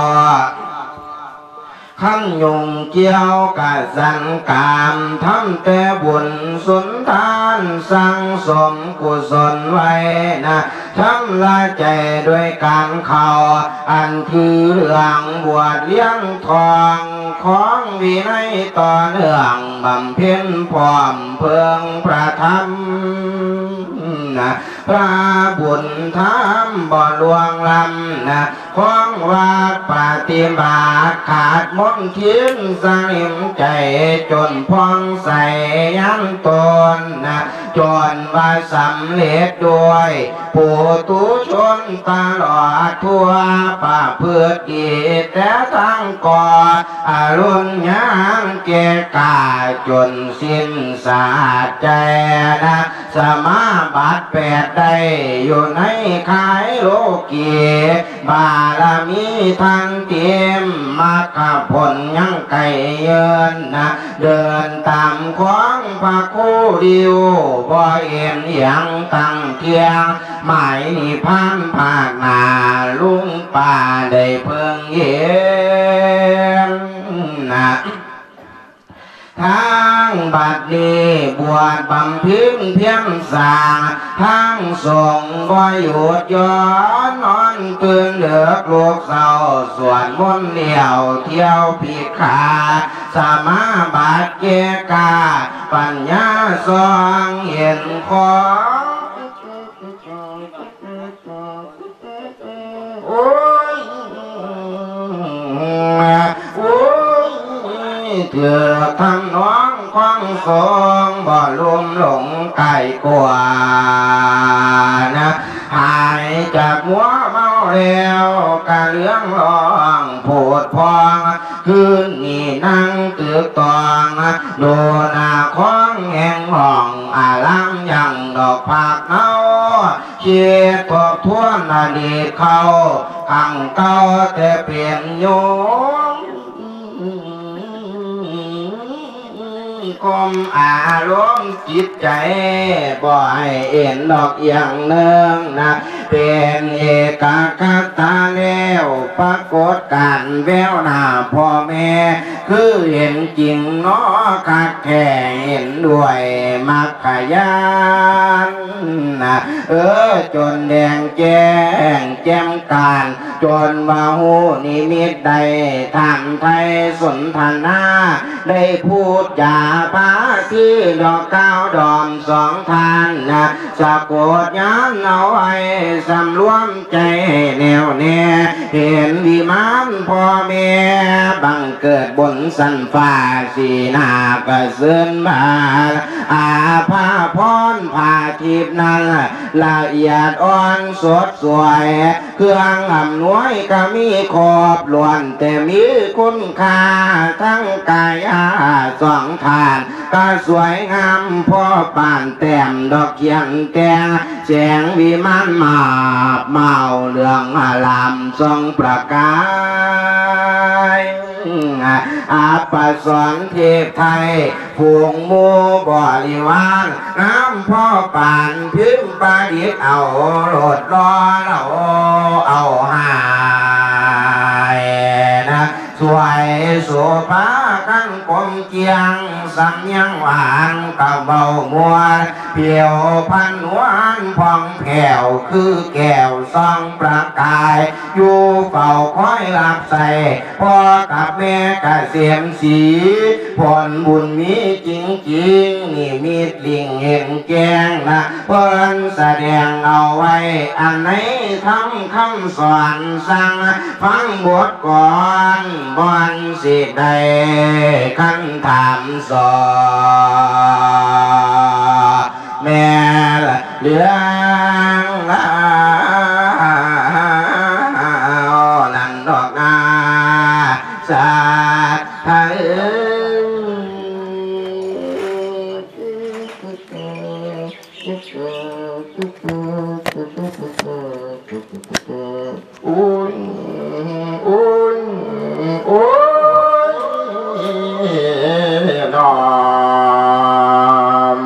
ขั้นยุงเกี่ยวกับสังกามทำแต่บุญสุนทานสั่งสมกุศลไว้นะทำละใจด้วยการเข้าอันคือเรื่องบวชเลี้ยงทองของวินัยต่อเนื่องบำเพ็ญพร้อมเพื่องพระธรรมนะพระบุญธรรมบ่หลวงลำนะของวัดปฏิบัติขาดมนทินสนิมใจจนพองใสยังตนนะจนว่าสำเร็จด้วยปุถุชนตลอดทั่วป่าเพื่อกีแต่ทั้งก่ออรุณยังเกกาจนสิ้นสาใจนะสมาบัติแปดได้อยู่ในขายโลกีบารมีทั้งเตรียมมากผลยังไก่เยินนะเดินตามของพระคู่ดิวบ่เอ็นยังตั้งเทียงหมายนิพพานภาคนาลุงป่าได้เพิ่งเห็นนะทางบัดนี้บวชบำเพ็ญเพียงสร้างทางส่งบ่หยุดย้อนนอนตื่นเดือกลูกเศร้าสวดมนต์เดี่ยวเที่ยวพิขาสมาบัติเกกาปัญญาสองเห็นของโอ้ยโอ้ยเถื่อทำน้องควังสองบ่ลุ่มหลงไก่กว่านะหายจากมัวเมาแล้วกะเรื่องร้องผูดพองคืนนี้นั่งตึกตองดูหน้าของแห่งห้องอาลังยังดอกผักเนาเชียร์ทบทวนอดีตเขาขังเก่าแต่เปลี่ยนโยงกลมอารมณ์จิตใจบ่ให้เอ็นดอกอย่างเนื่องนะเป็นเอกคตาแล้วปรากฏการแววหน้าพ่อแม่คือเห็นจริงเนาะคักแค่เห็นด้วยมักขยันนะเออจนแดงแจ้งแจ่มการจนว่าหูนิมิตใดทางไทยสนทนาได้พูดจาพาที่ดอกก้าวดอมสองทานนะสะกดย้อนเอาไว้สำรวมใจแน่วแน่เห็นวิมานพ่อแม่บังเกิดบนสันฟ้าสีหน้ากระเซินมาอาภาพรภาทิพนั้นละเอียดอ่อนสดสวยเครื่องอำนวยก็มีครบล้วนแต่มีคุณค่าทั้งกายอาสองทานก็สวยงามพ่อป่านแต้มดอกเขียงแกงแสงวิมานมาบเมาเรื่องอารามทรงประกายอาปสอนเทพไทยผูงมูบริวารน้ำพ่อป่านพิมพ์ประดิษฐ์เอาโหลดรอเราเอาหายนะสวยโสภากันกลมเกียงสังยังหวานกับเบามัวเพียวพันหวานพองแผ่วคือแก้วซองประกายอยู่เฝ้าคอยรับใส่พ่อกับแม่กะเสียมสีผลบุญมีจริงจริงนี่มีลิงเห็นแกงนะเพิ่นแสดงเอาไว้อันไหนทำคำสอนสั่งฟังบทก่อนบอนสิได้คันถามสอแม่ละเรื่องละนั่นดอกนาสาไทยโอ้ยโอ้ยโอ้ยนอม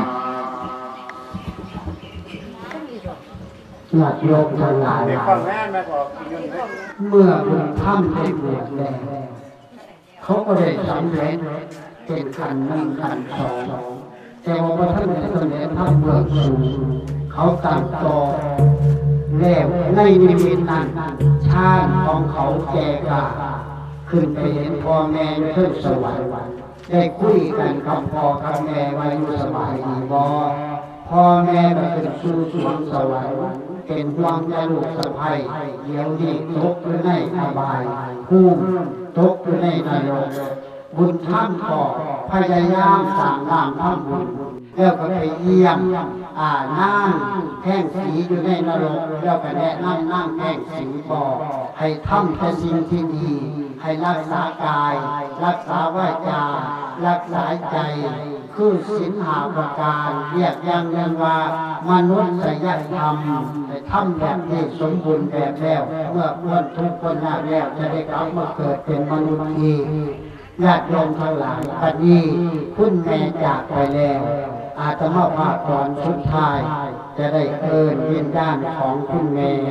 ญาติโยมทั้งหลายเมื่อคุณทำได้บวชแล้วเขาก็ได้สำเร็จเป็นขันหนึ่งขันสองแต่ว่าท่านในสำเร็จท่านเบิกสูงเขาตั้งต่อแล้วในนิมิตนั้นชาติของเขาแก่กาขึ้นไปเห็นพ่อแม่ในเทิงสวรรค์ได้คุยกันกับพ่อกับแม่ว่าอยู่สบายดีบ่พพ่อแม่ก็เป็นสู่สวงสวรรค์เป็นห่วงแต่ลูกสะใภ้เดี๋ยวนี้ตกอยู่ในอบายภูมิตกอยู่ในนรกบุญท่านก็พยายามสร้างน้ำทำบุญแล้วก็ไปเยี่ยมอ่านั่งแท่งสีอยู่ในนรกแล้วก็แนะนำนั่งแท่งสีบอกให้ทำแต่สิ่งที่ดีให้รักษากาย รักษาวาจารักษาใจคือศีลห้าประการเรียกอย่างนั้นว่ามนุษยธรรมให้ทำแบบนี้สมบูรณ์แบบแล้วเมื่อพ้นทุกข์พ้นยากแล้วจะได้กลับมาเกิดเป็นมนุษย์อีกญาติโยมทั้งหลายบัดนี้คุณแม่จากไปแล้วอาตมาภาพตอนสุดท้ายจะได้เอิ้นวิญญาณของคุณแม่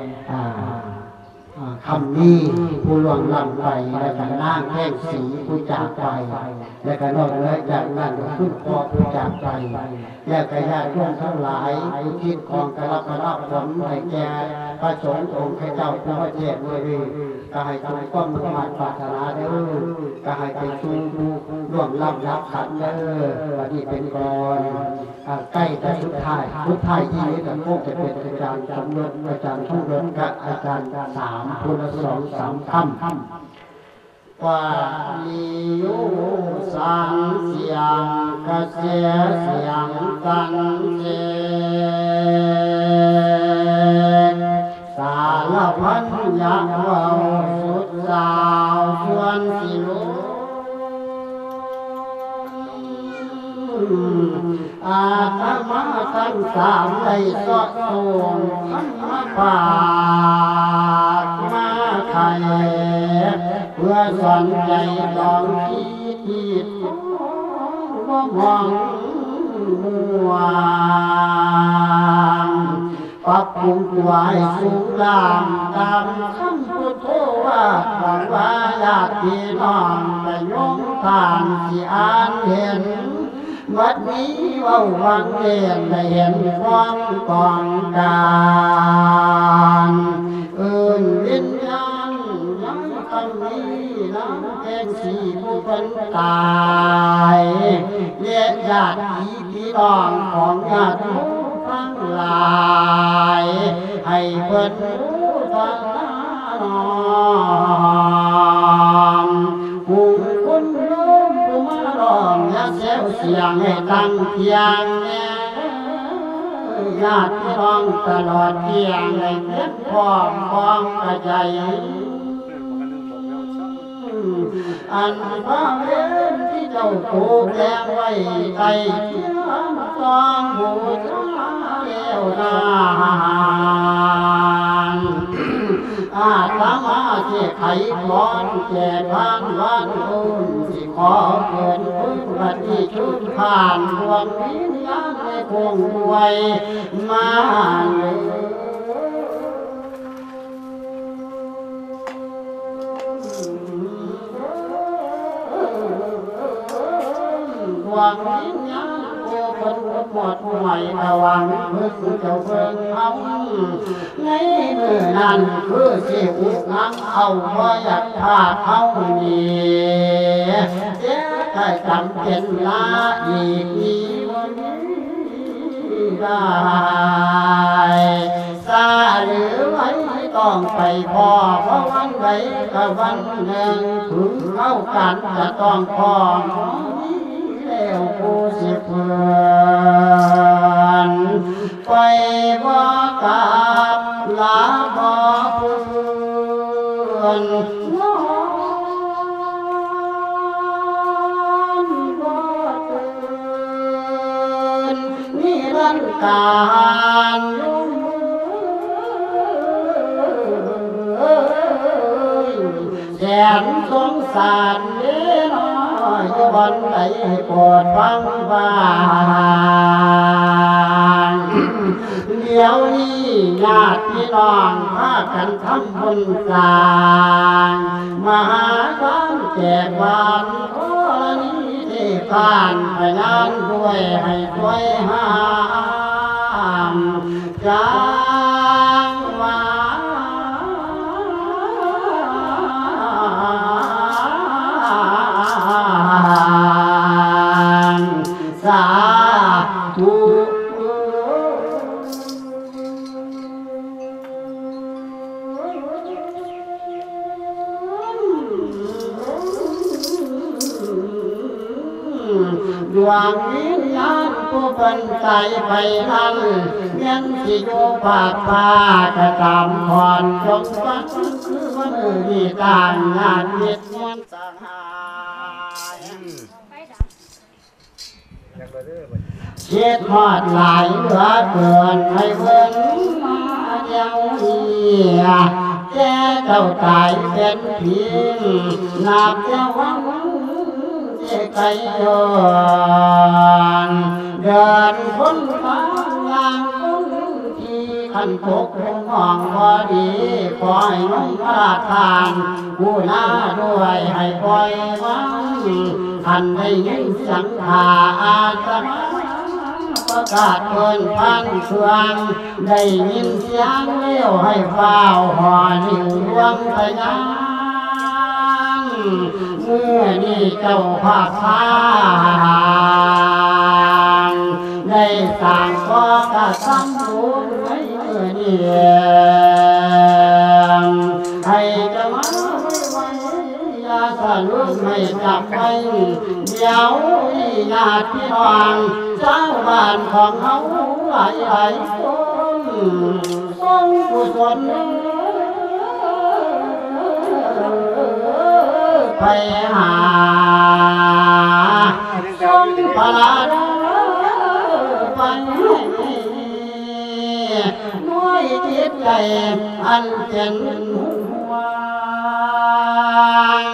คำนี้ผู้ล่วงลับไปแล้วก็นางแท่งสีผู้จากไปแล้วก็นอกเหนือจากนั้นก็คุณพ่อผู้จากไปแล้วก็ญาติโยมทั้งหลายอุทิศของกระพรับผลให้แก่พระสงฆ์องค์เจ้าผู้ประเทศด้วยก็ให้ทุกข้อมือมาปรารถนาเด้อก็ให้ไปชูร่วมรับรับขันเด้อวันนี้เป็นก่อนใกล้แต่สุดท้ายสุดท้ายที่นี้ก็คงจะเป็นอาจารย์สมรสอาจารย์ท่องรถกับอาจารย์สามคนละสองสามคำว่าลิยุสังเสียงกระเสียเสียงกันเจสารพันอยากเว้าสุดสาวชวนสิลุอาตมาทั้งสามได้สอดส่งทั้งมาฝากมาไข่เพื่อสอนใจลองคิดคิดว่ามองมัวปรับปรุงตัวให้สูงลามตามคำพุทโธว่าหวังว่าญาติพี่น้องได้ยงทานที่อ่านเห็นวัดนี้ว่าวังเรียนได้เห็นความกองการเอื่นวิญญาณยังคำนี้น้ำแกงสีผู้เป็นตายเรียกญาติพี่น้องของญาติทั้งหลายให้เพิ่นรู้ทันน้อมผู้คุณลืมผู้มาร้องอย่าเสียวเสียงให้ตั้งเทียงแน่ญาติพี่น้องตลอดเที่ยงให้เพียงพร้อมพร้อมกระใจอันพระเวรที่เจ้าถูกแลงไว้ใจเทียงสองบูชาแล้วนานอาตมาที่ไขพรแก่บ้านวันอุ่นสิขอเกินพื้นปฏิชุดผ่านดวงวิญญาณในคงไว้มาเลยดวงวิญญาณโอ้คนหมดหวยระวังเพิ่งเจ้าเพิ่งทำในมือนั้นคือสิอุกนังเอาว่าอยากพาเขาหนีเจ๊ได้จำเป็นลาอีกนี้วันนี้ได้ซาหรือไว้ต้องไปพอเพราะวันใดกับวันหนึ่งถึงเข้ากันจะต้องพอแล้วผู้สิเพื่อนไปบ่กับลาบ่เพื่อนนอนบ่ตื่นนิรันดร์การแสนสงสารเด้อวันใดโปรดฟังบ้างเดี๋ยวนี้ญาติพี่น้องพากันทำบุญสร้างมหาทานแจกวานขอนี้ที่ผ่านไปงานด้วยให้สวยหามจางวาสาธุดวงวิญญาณผู้เป็นใจไปนั้นเมียนสิโยปากพากระตามคอนจงฟังคือว่ามือดีต่างงานเวียดมวนสหายเช็ดหอดหลายเหลือเกินให้เพิ่นมาเดียวนี้แกเจ้าตายเป็นผีนับเจ้าวังเจ้าไก่ยอนเดินคนทางงานคนที่ขันตกลงห้องพอดีคอยน้องพระทานผู้หน้าด้วยให้คอยวังทันได้ยินเสียงข่าอาตมาประกาศเกินพันเชืองได้ยินเสียงเลี้ยวให้เฝ้าห่อนิ่วดวงพยานเมื่อนี้เจ้าภาพทางได้สั่งก็กระทำบุญให้เมื่อนี้ให้จะมาไม่ไหวยาสนุกไม่จับไปเดี๋ยวนี้ญาติพี่น้องชาวบ้านของเขาหลายหลายคนทรงกุศลไปหาทรงพระราชไปด้วยจิตใจอันเป็นห่วง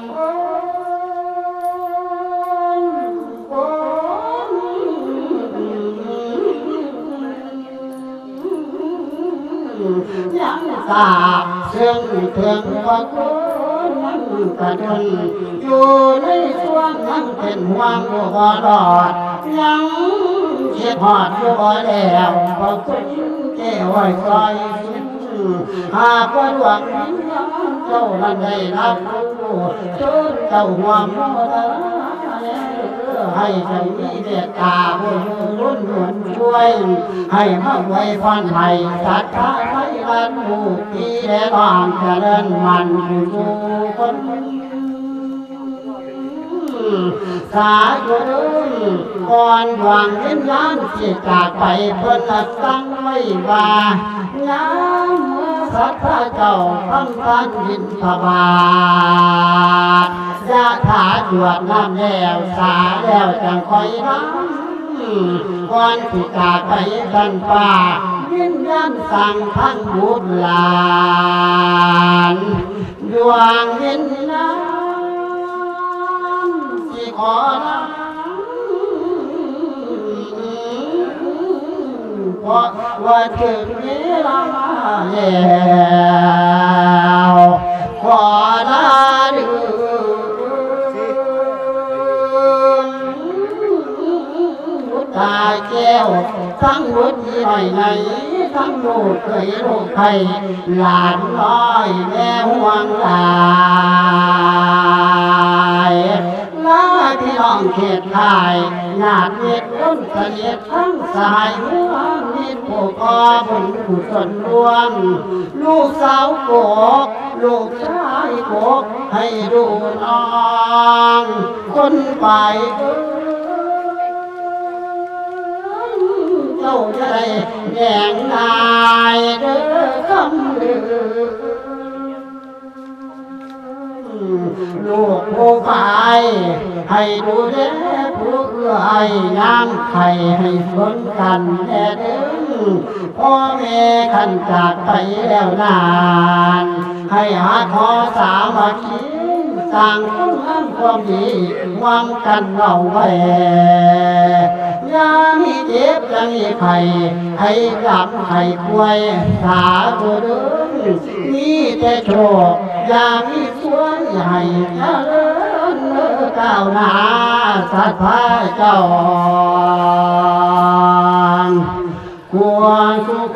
ยังสาบซึ่งเถื่อนว่าคุณมันกระดุนอยู่ในช่วงนั้นเป็นห่วงอยู่บ่รอดยังเช็ดหอดอยู่บ่แล้วเพราะคุณเจ้าไว้ซอยสุดหากว่าดวงวิญญาณเจ้านั้นได้รับรู้จนเจ้าห่วงโมทนาให้เจ้ามีเมตตาผู้รุ่นหนุนช่วยให้มาไว้พรให้ศรัทธาไว้บรรลุที่ได้ร่างเจริญมันอยู่คนสาธุก่อนดวงวิญญาณสิจากไปเพิ่นละตั้งไว้ว่ายามเมื่อสัทธาเจ้าพังพันยินพบาทยะถาจวดน้ำแล้วสาแล้วจังคอยน้ำก่อนสิจากไปกันป่าวิญญาณสั่งทั้งบุตรหลานดวงวิญญาณขอน้ำเพราะว่าถึงเวลาแล้วขอลาดูบุตรตาแก้วทั้งบุตรที่หน่อยไหนทั้งลูกเคยลูกไทยหลานน้อยแม่ห่วงหลายพี่น้องเขตไทยญาติเม็ดต้นเสนียดทั้งสายหัวมิตรผู้ก่อบุญกุศลรวมลูกสาวโกกลูกชายโกกให้ดูน้องคนไปเจ้าจะได้แย่งนายเด้อคำลือลูกผู้ไปให้ดูแลผู้เอื้อให้น้ำไข่ให้สนกันแน่ดึงพ่อแม่ขันจากไปแล้วนานให้หาขอสามัคคีสร้างคุณงามความดีหวังกันเอาไว้ยามีเจ็บจะมีไข่ให้กลับไข่ควายสาธุเดินมีแต่โชคยามีสวยให้เจริญก้าวหน้าสัทธาเจ้าควรสุข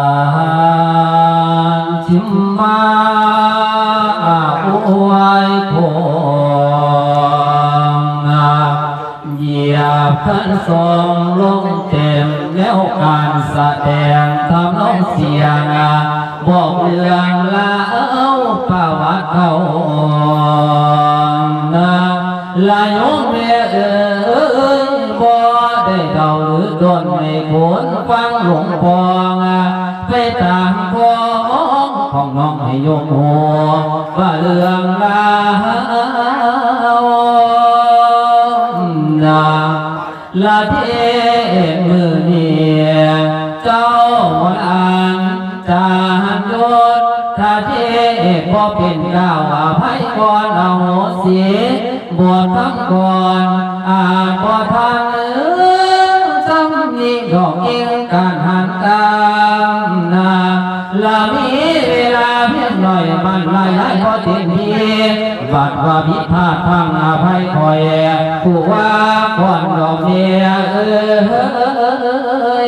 ปานชิมมาอวยโพเหยียบขันทรงลงเต็มแล้วการแสดงทำน้องเสียงบอกเรื่องเล่าประวัติเขาลายองแม่เอ๋ยบ่ได้เดาหรือต้นไม่ควรฟังหลวงพ่อไปตามพ่อของน้องให้ยกหัวว่าเรื่องราวนาละเทมือเนี่ยเจ้าวันอ่านจานยศถ้าเทพอเป็นดาวอภัยก่อนเอาเสียบวชทั้งก่อนอาบวชทางเนื้อซ้ำนี้ดอกเองการหันตามนาละมีเวลาเพียงหน่อยมันลายหลายพอเต็มที่บัดว่าพิพาททางอภัยคอยผู้ว่าก่อนดอกเมียเอ้ย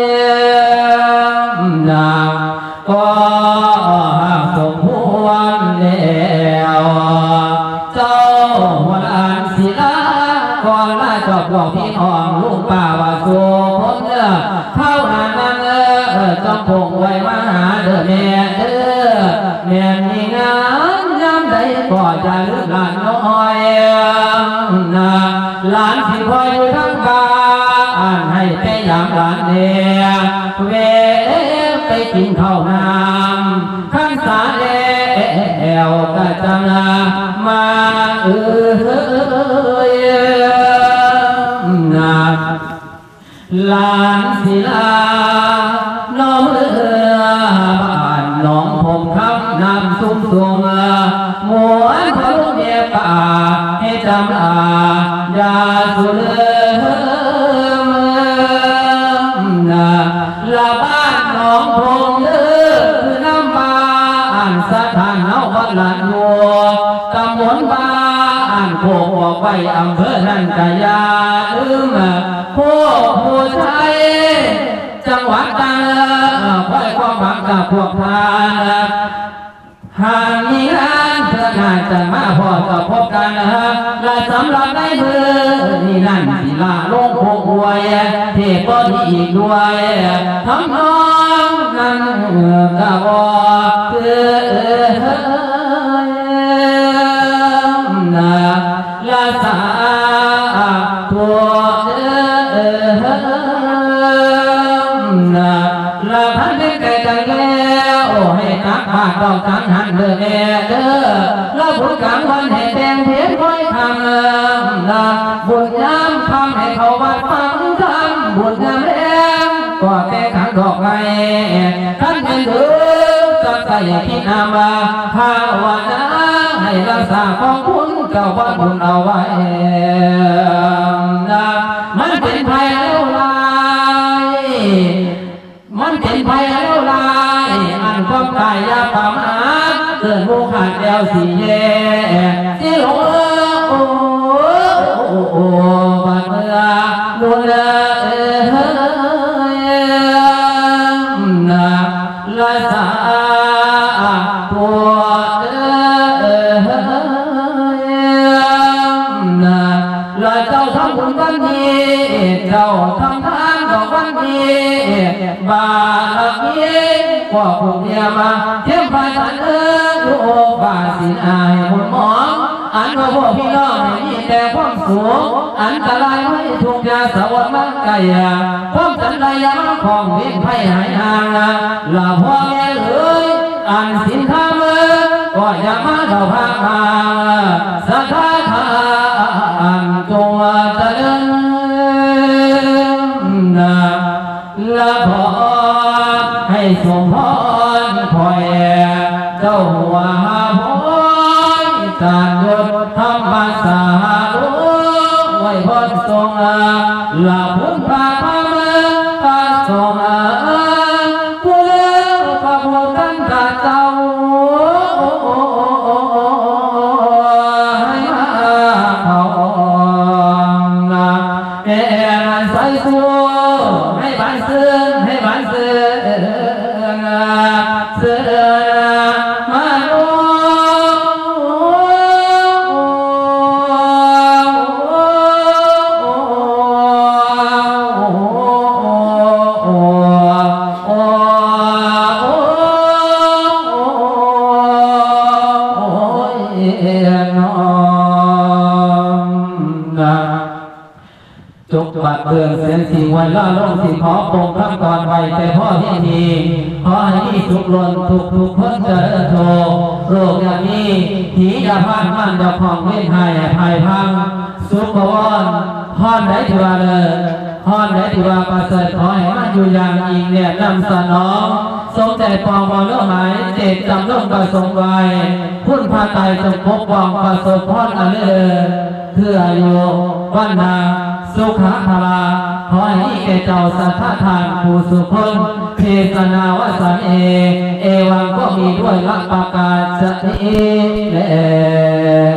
นาก็สมควรแล้วเจ้าวันอ่านศิลาก่อนลาจอบดอกพี่น้องลูกป่าว่าโซ่พ้นเนื้อเท่านั้นนั้นเออจำคงไว้มาหาเด้อแม่เด้อแม่มีงานยามใดก็จะลืมหลานน้อยนะหลานสิคอยอยู่ทั้งบ้านให้ไปยามหลานเนี่ยเวไปกินข้าวน้ำขันสาแอวกะจังมาเอ้ยนาหลานศิลาน้องเรือบ้านน้องผมคำน้ำซุ่มซุ่มหมวนพระลูกเมียป่าให้จำลายาสุเลนาละบ้านน้องพงเลือคือน้ำบ้านสถานเฮาวัดหลานงัวตำบลบ้านโคกบอกไว้อำเภอนันทยาลืมโคกผู้ชายจังหวัดตรังคอยความหวังกับพวกทานหากมีงานเพื่อนานจะมาพอจะพบกันและสำหรับในมือนี่นั่นศิลาลงโคกวยเทพก็ดีอีกด้วยทำน้องนั้นกะบอกคือนาละสาตัวนาละพันเป็นไก่จังแล้วให้นักมาต้องสังหันเด้อแม่เด้อละบุญกลางวันให้แดงเพียนคอยทำละบุญยามทำให้เขาวัดฟังทำบุญยามแรงก็แต่ขังดอกไม้ขันเป็นเดือสักใส่คิดนามาภาวนาให้รักษาของคุณเจ้าวัดบุญเอาไว้นะมันเป็นภัยแล้วลายมันเป็นภัยแล้วลายอันความตายยาป่ามาเกิดโมขาดแล้วสีแย่สีโอ้โอ้โอ้บัดเมื่อดูแลนะละสาตัวละเจ้าทำบุญวันนี้เจ้าทำทานดอกวันนี้บาลักเย่กว่าผู้เมียมาเทียมพายสันเอิญดูบาสินอายบุญหมองอันว่าพวกพี่น้องไม่มีแต่ความสูงอันตรายไม่ถูกยาสวัสดิ์มันไก่ความสันใดยามันของวิ่งไพ่หายห่างละพ่อแม่เอ๋ยอันสินค้ามือก็อย่ามาเข้าพามาสัทธาทานตัวเจริญนะละพอให้สมพรคอยเจ้าหัวพอยจานยศธรรมสาธุไว้พรทรงละพุทธาพระมือพระทรงผู้เลี้ยงพระพุทธกันเจ้าให้มาเขานะเอ็นใส่สู้ให้บ้านซึ้งให้บ้านซึ้งซึ้งมาโอ้จุกบัดเบืองเสียงสีไว้ล่อลงสีขอปงข้ามก่อนไว้แต่พ่อที่มีขอให้มีสุขล้นทุกทุกคนเจริญโทโรคอย่างนี้ผียาพันมันดอกของเว้นหายภายพังสุขบวรห้อนได้ที่ว่าเลยห้อนได้ที่ว่าประเสริฐขอให้มันอยู่อย่างอิงเนี่ยนำสนองทรงใจปองบอลเลือหายเจตจำลงประสงค์ไว้พุ่นพาไตจงพบวองประสบพรอันเลิศเพื่ออายุวันนาสุขภาลาขอให้แก่เจ้าสัทธาทานผู้สุคนเทศนาวสันเอเอวังก็มีด้วยรักประกาศจะนี้แล